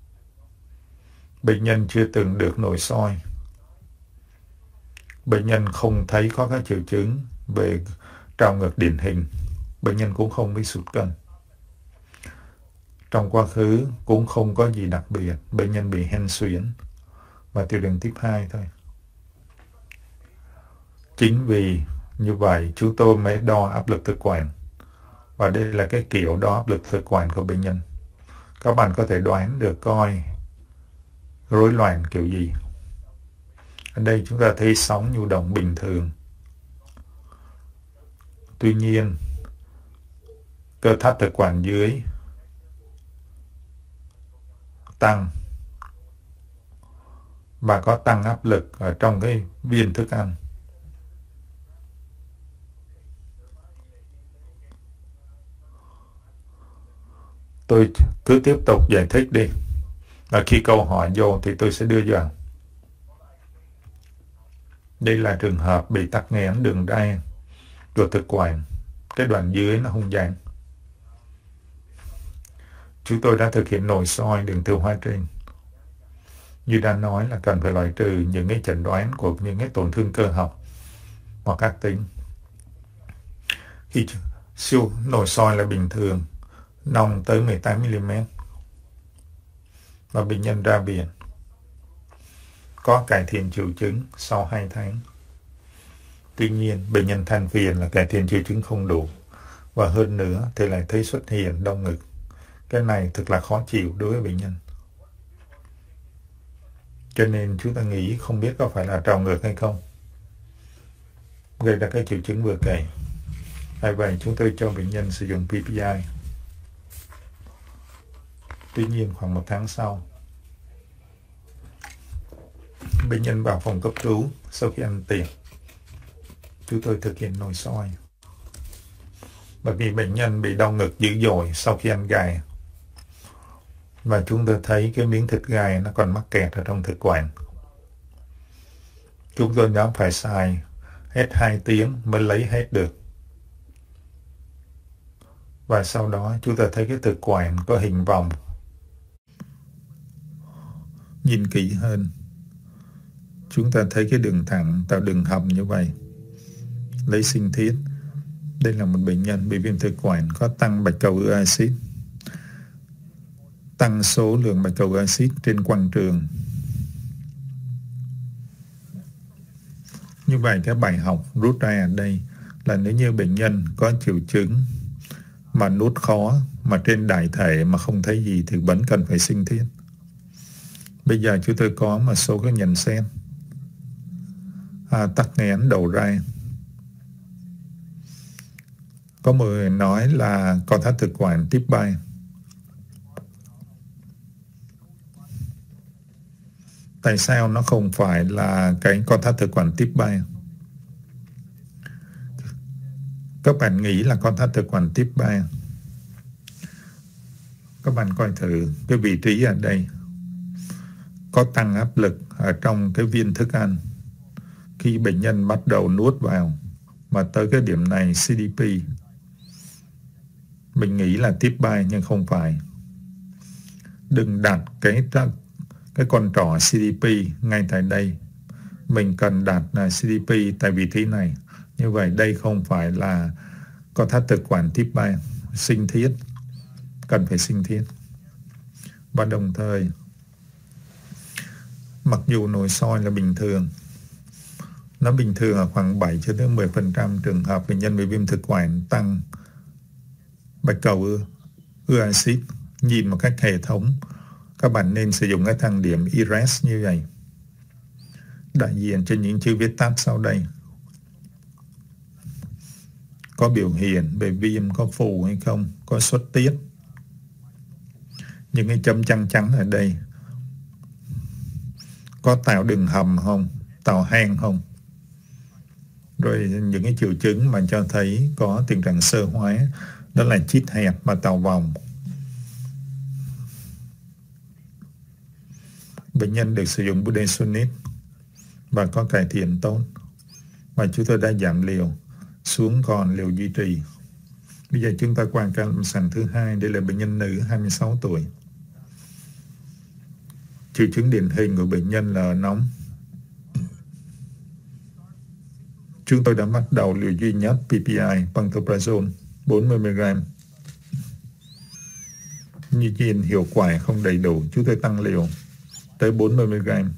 Bệnh nhân chưa từng được nội soi. Bệnh nhân không thấy có các triệu chứng về trào ngược điển hình. Bệnh nhân cũng không bị sụt cân. Trong quá khứ cũng không có gì đặc biệt. Bệnh nhân bị hen suyễn và tiểu đường tuyếp hai thôi. Chính vì như vậy chúng tôi mới đo áp lực thực quản. Và đây là cái kiểu đo áp lực thực quản của bệnh nhân. Các bạn có thể đoán được coi rối loạn kiểu gì. Ở đây chúng ta thấy sóng nhu động bình thường. Tuy nhiên, cơ thắt thực quản dưới tăng và có tăng áp lực ở trong cái viên thức ăn. Tôi cứ tiếp tục giải thích đi. Và khi câu hỏi vô thì tôi sẽ đưa vào. Đây là trường hợp bị tắc nghẽn đường ray của thực quản. Cái đoạn dưới nó không dàn. Chúng tôi đã thực hiện nội soi đường tiêu hóa trên. Như đã nói là cần phải loại trừ những cái chẩn đoán của những cái tổn thương cơ học hoặc ác tính. Khi siêu nội soi là bình thường, nông tới mười tám mi li mét và bệnh nhân ra viện. Có cải thiện triệu chứng sau hai tháng. Tuy nhiên, bệnh nhân than phiền là cải thiện triệu chứng không đủ và hơn nữa thì lại thấy xuất hiện đau ngực. Cái này thật là khó chịu đối với bệnh nhân. Cho nên chúng ta nghĩ không biết có phải là trào ngược hay không. Gây ra cái triệu chứng vừa kể. Vì vậy chúng tôi cho bệnh nhân sử dụng pê pê i. Tuy nhiên khoảng một tháng sau, bệnh nhân vào phòng cấp cứu sau khi ăn tiệc. Chúng tôi thực hiện nội soi. Bởi vì bệnh nhân bị đau ngực dữ dội sau khi ăn gà. Và chúng tôi thấy cái miếng thịt gà nó còn mắc kẹt ở trong thực quản. Chúng tôi đã phải xài hết hai tiếng mới lấy hết được. Và sau đó chúng ta thấy cái thực quản có hình vòng. Nhìn kỹ hơn, chúng ta thấy cái đường thẳng tạo đường hầm như vậy. Lấy sinh thiết. Đây là một bệnh nhân bị viêm thực quản có tăng bạch cầu ưa axit. Tăng số lượng bạch cầu ưa axit trên quang trường. Như vậy cái bài học rút ra ở đây là nếu như bệnh nhân có triệu chứng mà nuốt khó mà trên đại thể mà không thấy gì thì vẫn cần phải sinh thiết. Bây giờ chúng tôi có một số các nhận xét. À, tắc nghẽn đầu ray. Có một người nói là co thắt thực quản tiếp ba. Tại sao nó không phải là cái co thắt thực quản tiếp ba? Các bạn nghĩ là co thắt thực quản tiếp ba. Các bạn coi thử cái vị trí ở đây. Có tăng áp lực ở trong cái viên thức ăn. Khi bệnh nhân bắt đầu nuốt vào mà tới cái điểm này xê đê pê. Mình nghĩ là tiếp ba nhưng không phải. Đừng đặt cái cái con trỏ xê đê pê ngay tại đây. Mình cần đặt là xê đê pê tại vị trí này. Như vậy đây không phải là co thắt thực quản tiếp ba. Sinh thiết. Cần phải sinh thiết. Và đồng thời, mặc dù nội soi là bình thường, nó bình thường ở khoảng bảy cho tới mười phần trăm trường hợp bệnh nhân bị viêm thực quản tăng bạch cầu ưa axit. Nhìn một cách hệ thống, các bạn nên sử dụng cái thang điểm i rờ ét như vậy. Đại diện cho những chữ viết tắt sau đây. Có biểu hiện về viêm, có phù hay không, có xuất tiết. những cái chấm trắng trắng ở đây có tạo đường hầm không, tạo hang không, rồi những cái triệu chứng mà cho thấy có tình trạng sơ hóa, đó là chít hẹp và tạo vòng. Bệnh nhân được sử dụng budesonide và có cải thiện tốt, và chúng tôi đã giảm liều xuống còn liều duy trì. Bây giờ chúng ta qua ca lâm sàng thứ hai. Đây là bệnh nhân nữ hai mươi sáu tuổi. Triệu chứng điển hình của bệnh nhân là nóng. Chúng tôi đã bắt đầu liều duy nhất pê pê i pantoprazole bốn mươi mi-li-gam. Tuy nhiên hiệu quả không đầy đủ, chúng tôi tăng liều tới bốn mươi mi-li-gam.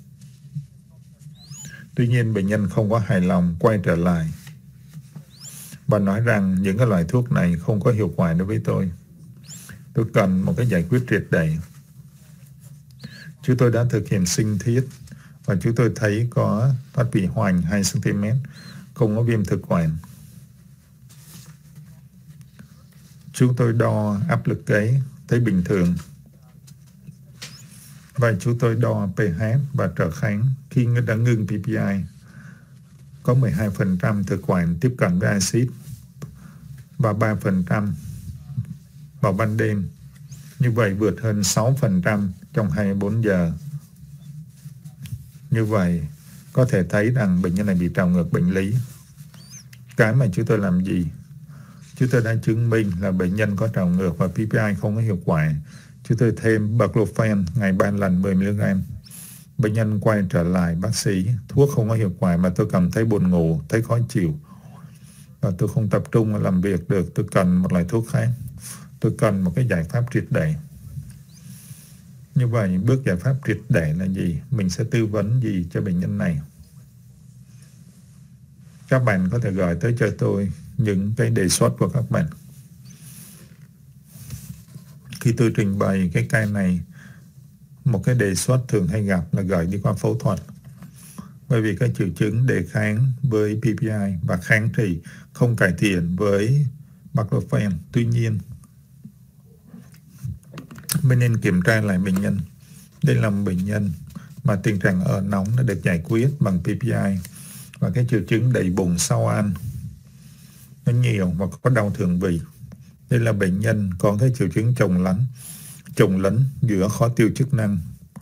Tuy nhiên bệnh nhân không có hài lòng, quay trở lại và nói rằng những cái loại thuốc này không có hiệu quả đối với tôi. Tôi cần một cái giải quyết triệt để. Chúng tôi đã thực hiện sinh thiết và chúng tôi thấy có thoát vị hoành hai xăng-ti-mét, không có viêm thực quản. Chúng tôi đo áp lực cấy, thấy bình thường. Và chúng tôi đo pH và trở kháng khi đã ngưng pê pê i. Có mười hai phần trăm thực quản tiếp cận với axit và ba phần trăm vào ban đêm. Như vậy vượt hơn sáu phần trăm trong hai mươi bốn giờ. Như vậy có thể thấy rằng bệnh nhân này bị trào ngược bệnh lý. Cái mà chúng tôi làm gì? Chúng tôi đã chứng minh là bệnh nhân có trào ngược và pê pê i không có hiệu quả. Chúng tôi thêm baclofen ngày ba lần mười mi-li-gam. Bệnh nhân quay trở lại bác sĩ, thuốc không có hiệu quả mà tôi cảm thấy buồn ngủ, thấy khó chịu. Và tôi không tập trung làm việc được, tôi cần một loại thuốc khác. Tôi cần một cái giải pháp triệt để. Như vậy, bước giải pháp triệt để là gì? Mình sẽ tư vấn gì cho bệnh nhân này? Các bạn có thể gọi tới cho tôi những cái đề xuất của các bạn. Khi tôi trình bày cái ca này, một cái đề xuất thường hay gặp là gửi đi qua phẫu thuật. Bởi vì các triệu chứng đề kháng với pê pê i và kháng trì không cải thiện với baclofen. Tuy nhiên, mình nên kiểm tra lại bệnh nhân. Đây là một bệnh nhân mà tình trạng ở nóng đã được giải quyết bằng pê pê i và cái triệu chứng đầy bụng sau ăn nó nhiều và có đau thượng vị. Đây là bệnh nhân có cái triệu chứng chồng lấn, chồng lấn giữa khó tiêu chức năng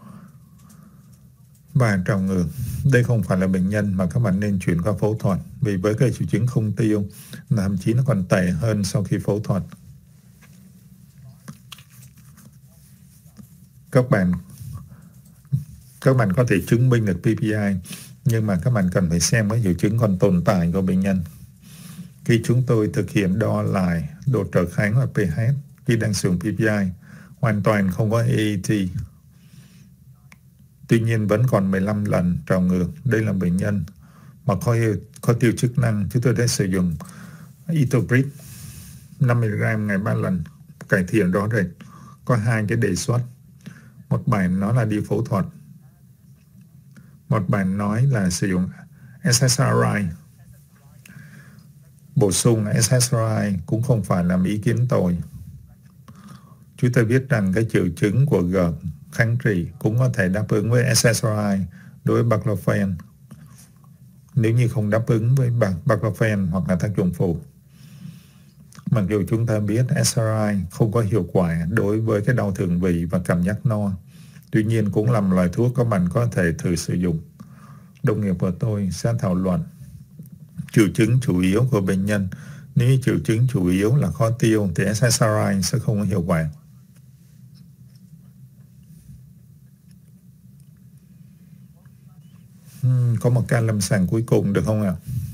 và trào ngược. Đây không phải là bệnh nhân mà các bạn nên chuyển qua phẫu thuật, vì với cái triệu chứng không tiêu, thậm chí nó còn tệ hơn sau khi phẫu thuật. Các bạn các bạn có thể chứng minh được pê pê i, nhưng mà các bạn cần phải xem cái triệu chứng còn tồn tại của bệnh nhân. Khi chúng tôi thực hiện đo lại độ trở kháng và pH khi đang sử dụng pê pê i, hoàn toàn không có a e tê. Tuy nhiên vẫn còn mười lăm lần trào ngược. Đây là bệnh nhân mà có, có tiêu chức năng. Chúng tôi đã sử dụng Itobric năm mi-li-gam ngày ba lần, cải thiện rõ rệt. Có hai cái đề xuất. Một bạn nói là đi phẫu thuật. Một bạn nói là sử dụng ét ét rờ i. Bổ sung ét ét rờ i cũng không phải là ý kiến tôi. Chúng ta biết rằng cái triệu chứng của GERD kháng trì cũng có thể đáp ứng với ét ét rờ i đối với baclofen, nếu như không đáp ứng với baclofen hoặc là tác dụng phụ. Mặc dù chúng ta biết ét ét rờ i không có hiệu quả đối với cái đau thượng vị và cảm giác no, tuy nhiên cũng là một loại thuốc các bạn có thể thử sử dụng. Đồng nghiệp của tôi sẽ thảo luận triệu chứng chủ yếu của bệnh nhân. Nếu triệu chứng chủ yếu là khó tiêu thì ét ét rờ i sẽ không có hiệu quả. Hmm, có một ca lâm sàng cuối cùng được không ạ?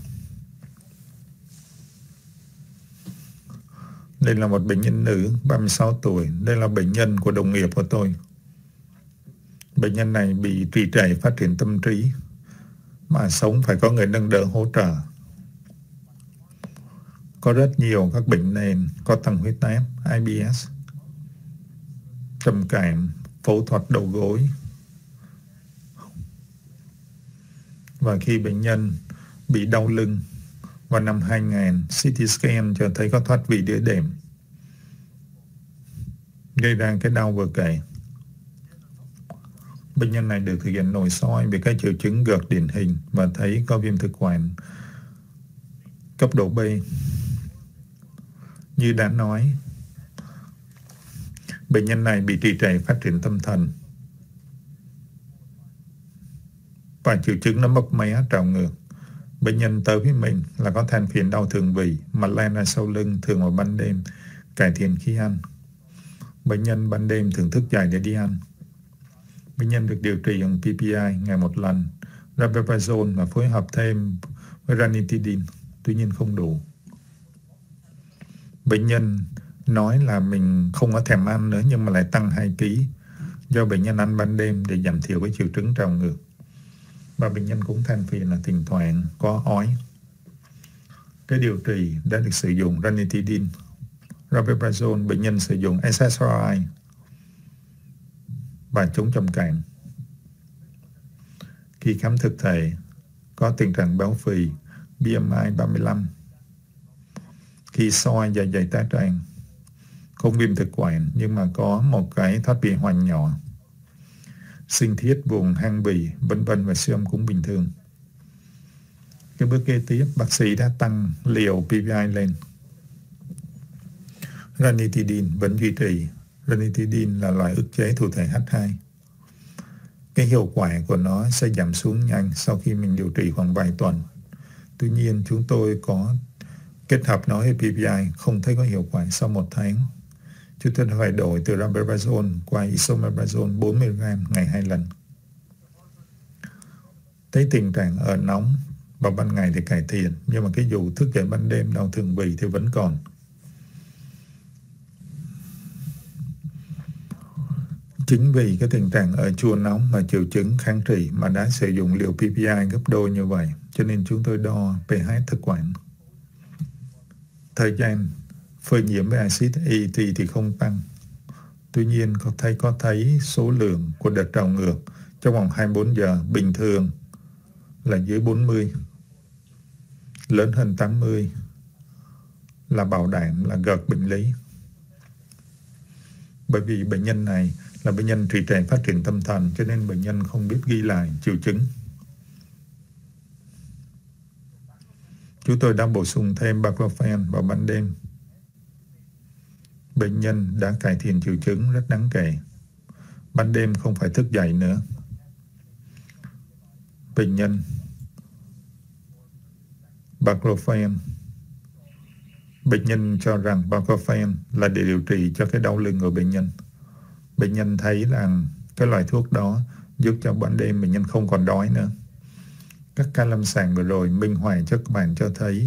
Đây là một bệnh nhân nữ ba mươi sáu tuổi. Đây là bệnh nhân của đồng nghiệp của tôi. Bệnh nhân này bị trì trệ phát triển tâm trí, mà sống phải có người nâng đỡ hỗ trợ. Có rất nhiều các bệnh nền, có tăng huyết áp, i bê ét, trầm cảm, phẫu thuật đầu gối. Và khi bệnh nhân bị đau lưng vào năm hai nghìn, xê tê scan cho thấy có thoát vị đĩa đệm. gây ra cái đau vừa kể. Bệnh nhân này được thực hiện nội soi về các triệu chứng gợt điển hình và thấy có viêm thực quản cấp độ B. Như đã nói, bệnh nhân này bị trì trệ phát triển tâm thần và triệu chứng nó mấp mé trào ngược. Bệnh nhân tới với mình là có than phiền đau thường vị, mặt len ra sau lưng, thường vào ban đêm, cải thiện khi ăn. Bệnh nhân ban đêm thường thức dậy để đi ăn. Bệnh nhân được điều trị bằng pê pê i ngày một lần, rabeprazole và phối hợp thêm với ranitidine, tuy nhiên không đủ. Bệnh nhân nói là mình không có thèm ăn nữa nhưng mà lại tăng hai ký do bệnh nhân ăn ban đêm để giảm thiểu cái triệu chứng trào ngược. Và bệnh nhân cũng than phiền là thỉnh thoảng có ói. Cái điều trị đã được sử dụng ranitidine, rabeprazole, bệnh nhân sử dụng ét ét rờ i và chống trầm cảm. Khi khám thực thể, có tình trạng béo phì, bê em i ba mươi lăm. Khi soi dạ dày tá tràng, không viêm thực quản nhưng mà có một cái thoát vị hoành nhỏ. Sinh thiết vùng hang bì, vân vân và siêu âm cũng bình thường. Cái bước kế tiếp, bác sĩ đã tăng liều pê pê i lên. Ranitidine vẫn duy trì. Ranitidine là loại ức chế thụ thể H hai. Cái hiệu quả của nó sẽ giảm xuống nhanh sau khi mình điều trị khoảng vài tuần. Tuy nhiên, chúng tôi có kết hợp nó với pê pê i không thấy có hiệu quả sau một tháng. Chúng tôi phải đổi từ rabeprazole qua esomeprazole bốn mươi gram ngày hai lần. Thấy tình trạng ở nóng vào ban ngày thì cải thiện, nhưng mà cái vụ thức dậy ban đêm đau thường vị thì vẫn còn. Chính vì cái tình trạng ở chua nóng và triệu chứng kháng trì mà đã sử dụng liều pê pê i gấp đôi như vậy, cho nên chúng tôi đo pH thực quản. Thời gian phơi nhiễm với axit E T thì không tăng. Tuy nhiên có thấy có thấy số lượng của đợt trào ngược trong vòng hai mươi bốn giờ bình thường là dưới bốn mươi, lớn hơn tám mươi là bảo đảm là gợt bệnh lý. Bởi vì bệnh nhân này là bệnh nhân trì trệ phát triển tâm thần, cho nên bệnh nhân không biết ghi lại triệu chứng. Chúng tôi đã bổ sung thêm baclofen vào ban đêm. Bệnh nhân đã cải thiện triệu chứng rất đáng kể. Ban đêm không phải thức dậy nữa. Bệnh nhân baclofen. Bệnh nhân cho rằng baclofen là để điều trị cho cái đau lưng của bệnh nhân. Bệnh nhân thấy rằng cái loại thuốc đó giúp cho ban đêm bệnh nhân không còn đói nữa. Các ca lâm sàng vừa rồi minh họa cho các bạn cho thấy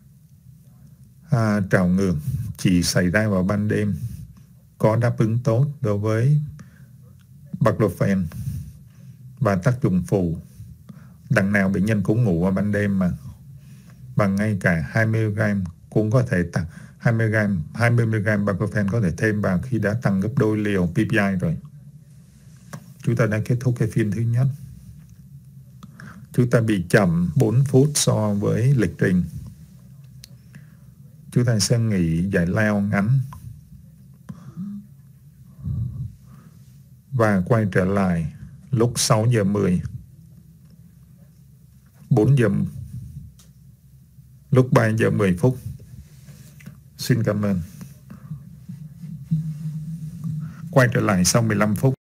à, trào ngược chỉ xảy ra vào ban đêm, có đáp ứng tốt đối với baclofen và tác dụng phụ. Đằng nào bệnh nhân cũng ngủ vào ban đêm mà. Và ngay cả hai mươi gram cũng có thể tăng, hai mươi gram, hai mươi mi li gam baclofen có thể thêm vào khi đã tăng gấp đôi liều pê pê i rồi. Chúng ta đã kết thúc cái phiên thứ nhất. Chúng ta bị chậm bốn phút so với lịch trình. Chúng ta sẽ nghỉ giải lao ngắn và quay trở lại lúc sáu giờ mười, bốn giờ, lúc ba giờ mười phút. Xin cảm ơn. Quay trở lại sau mười lăm phút.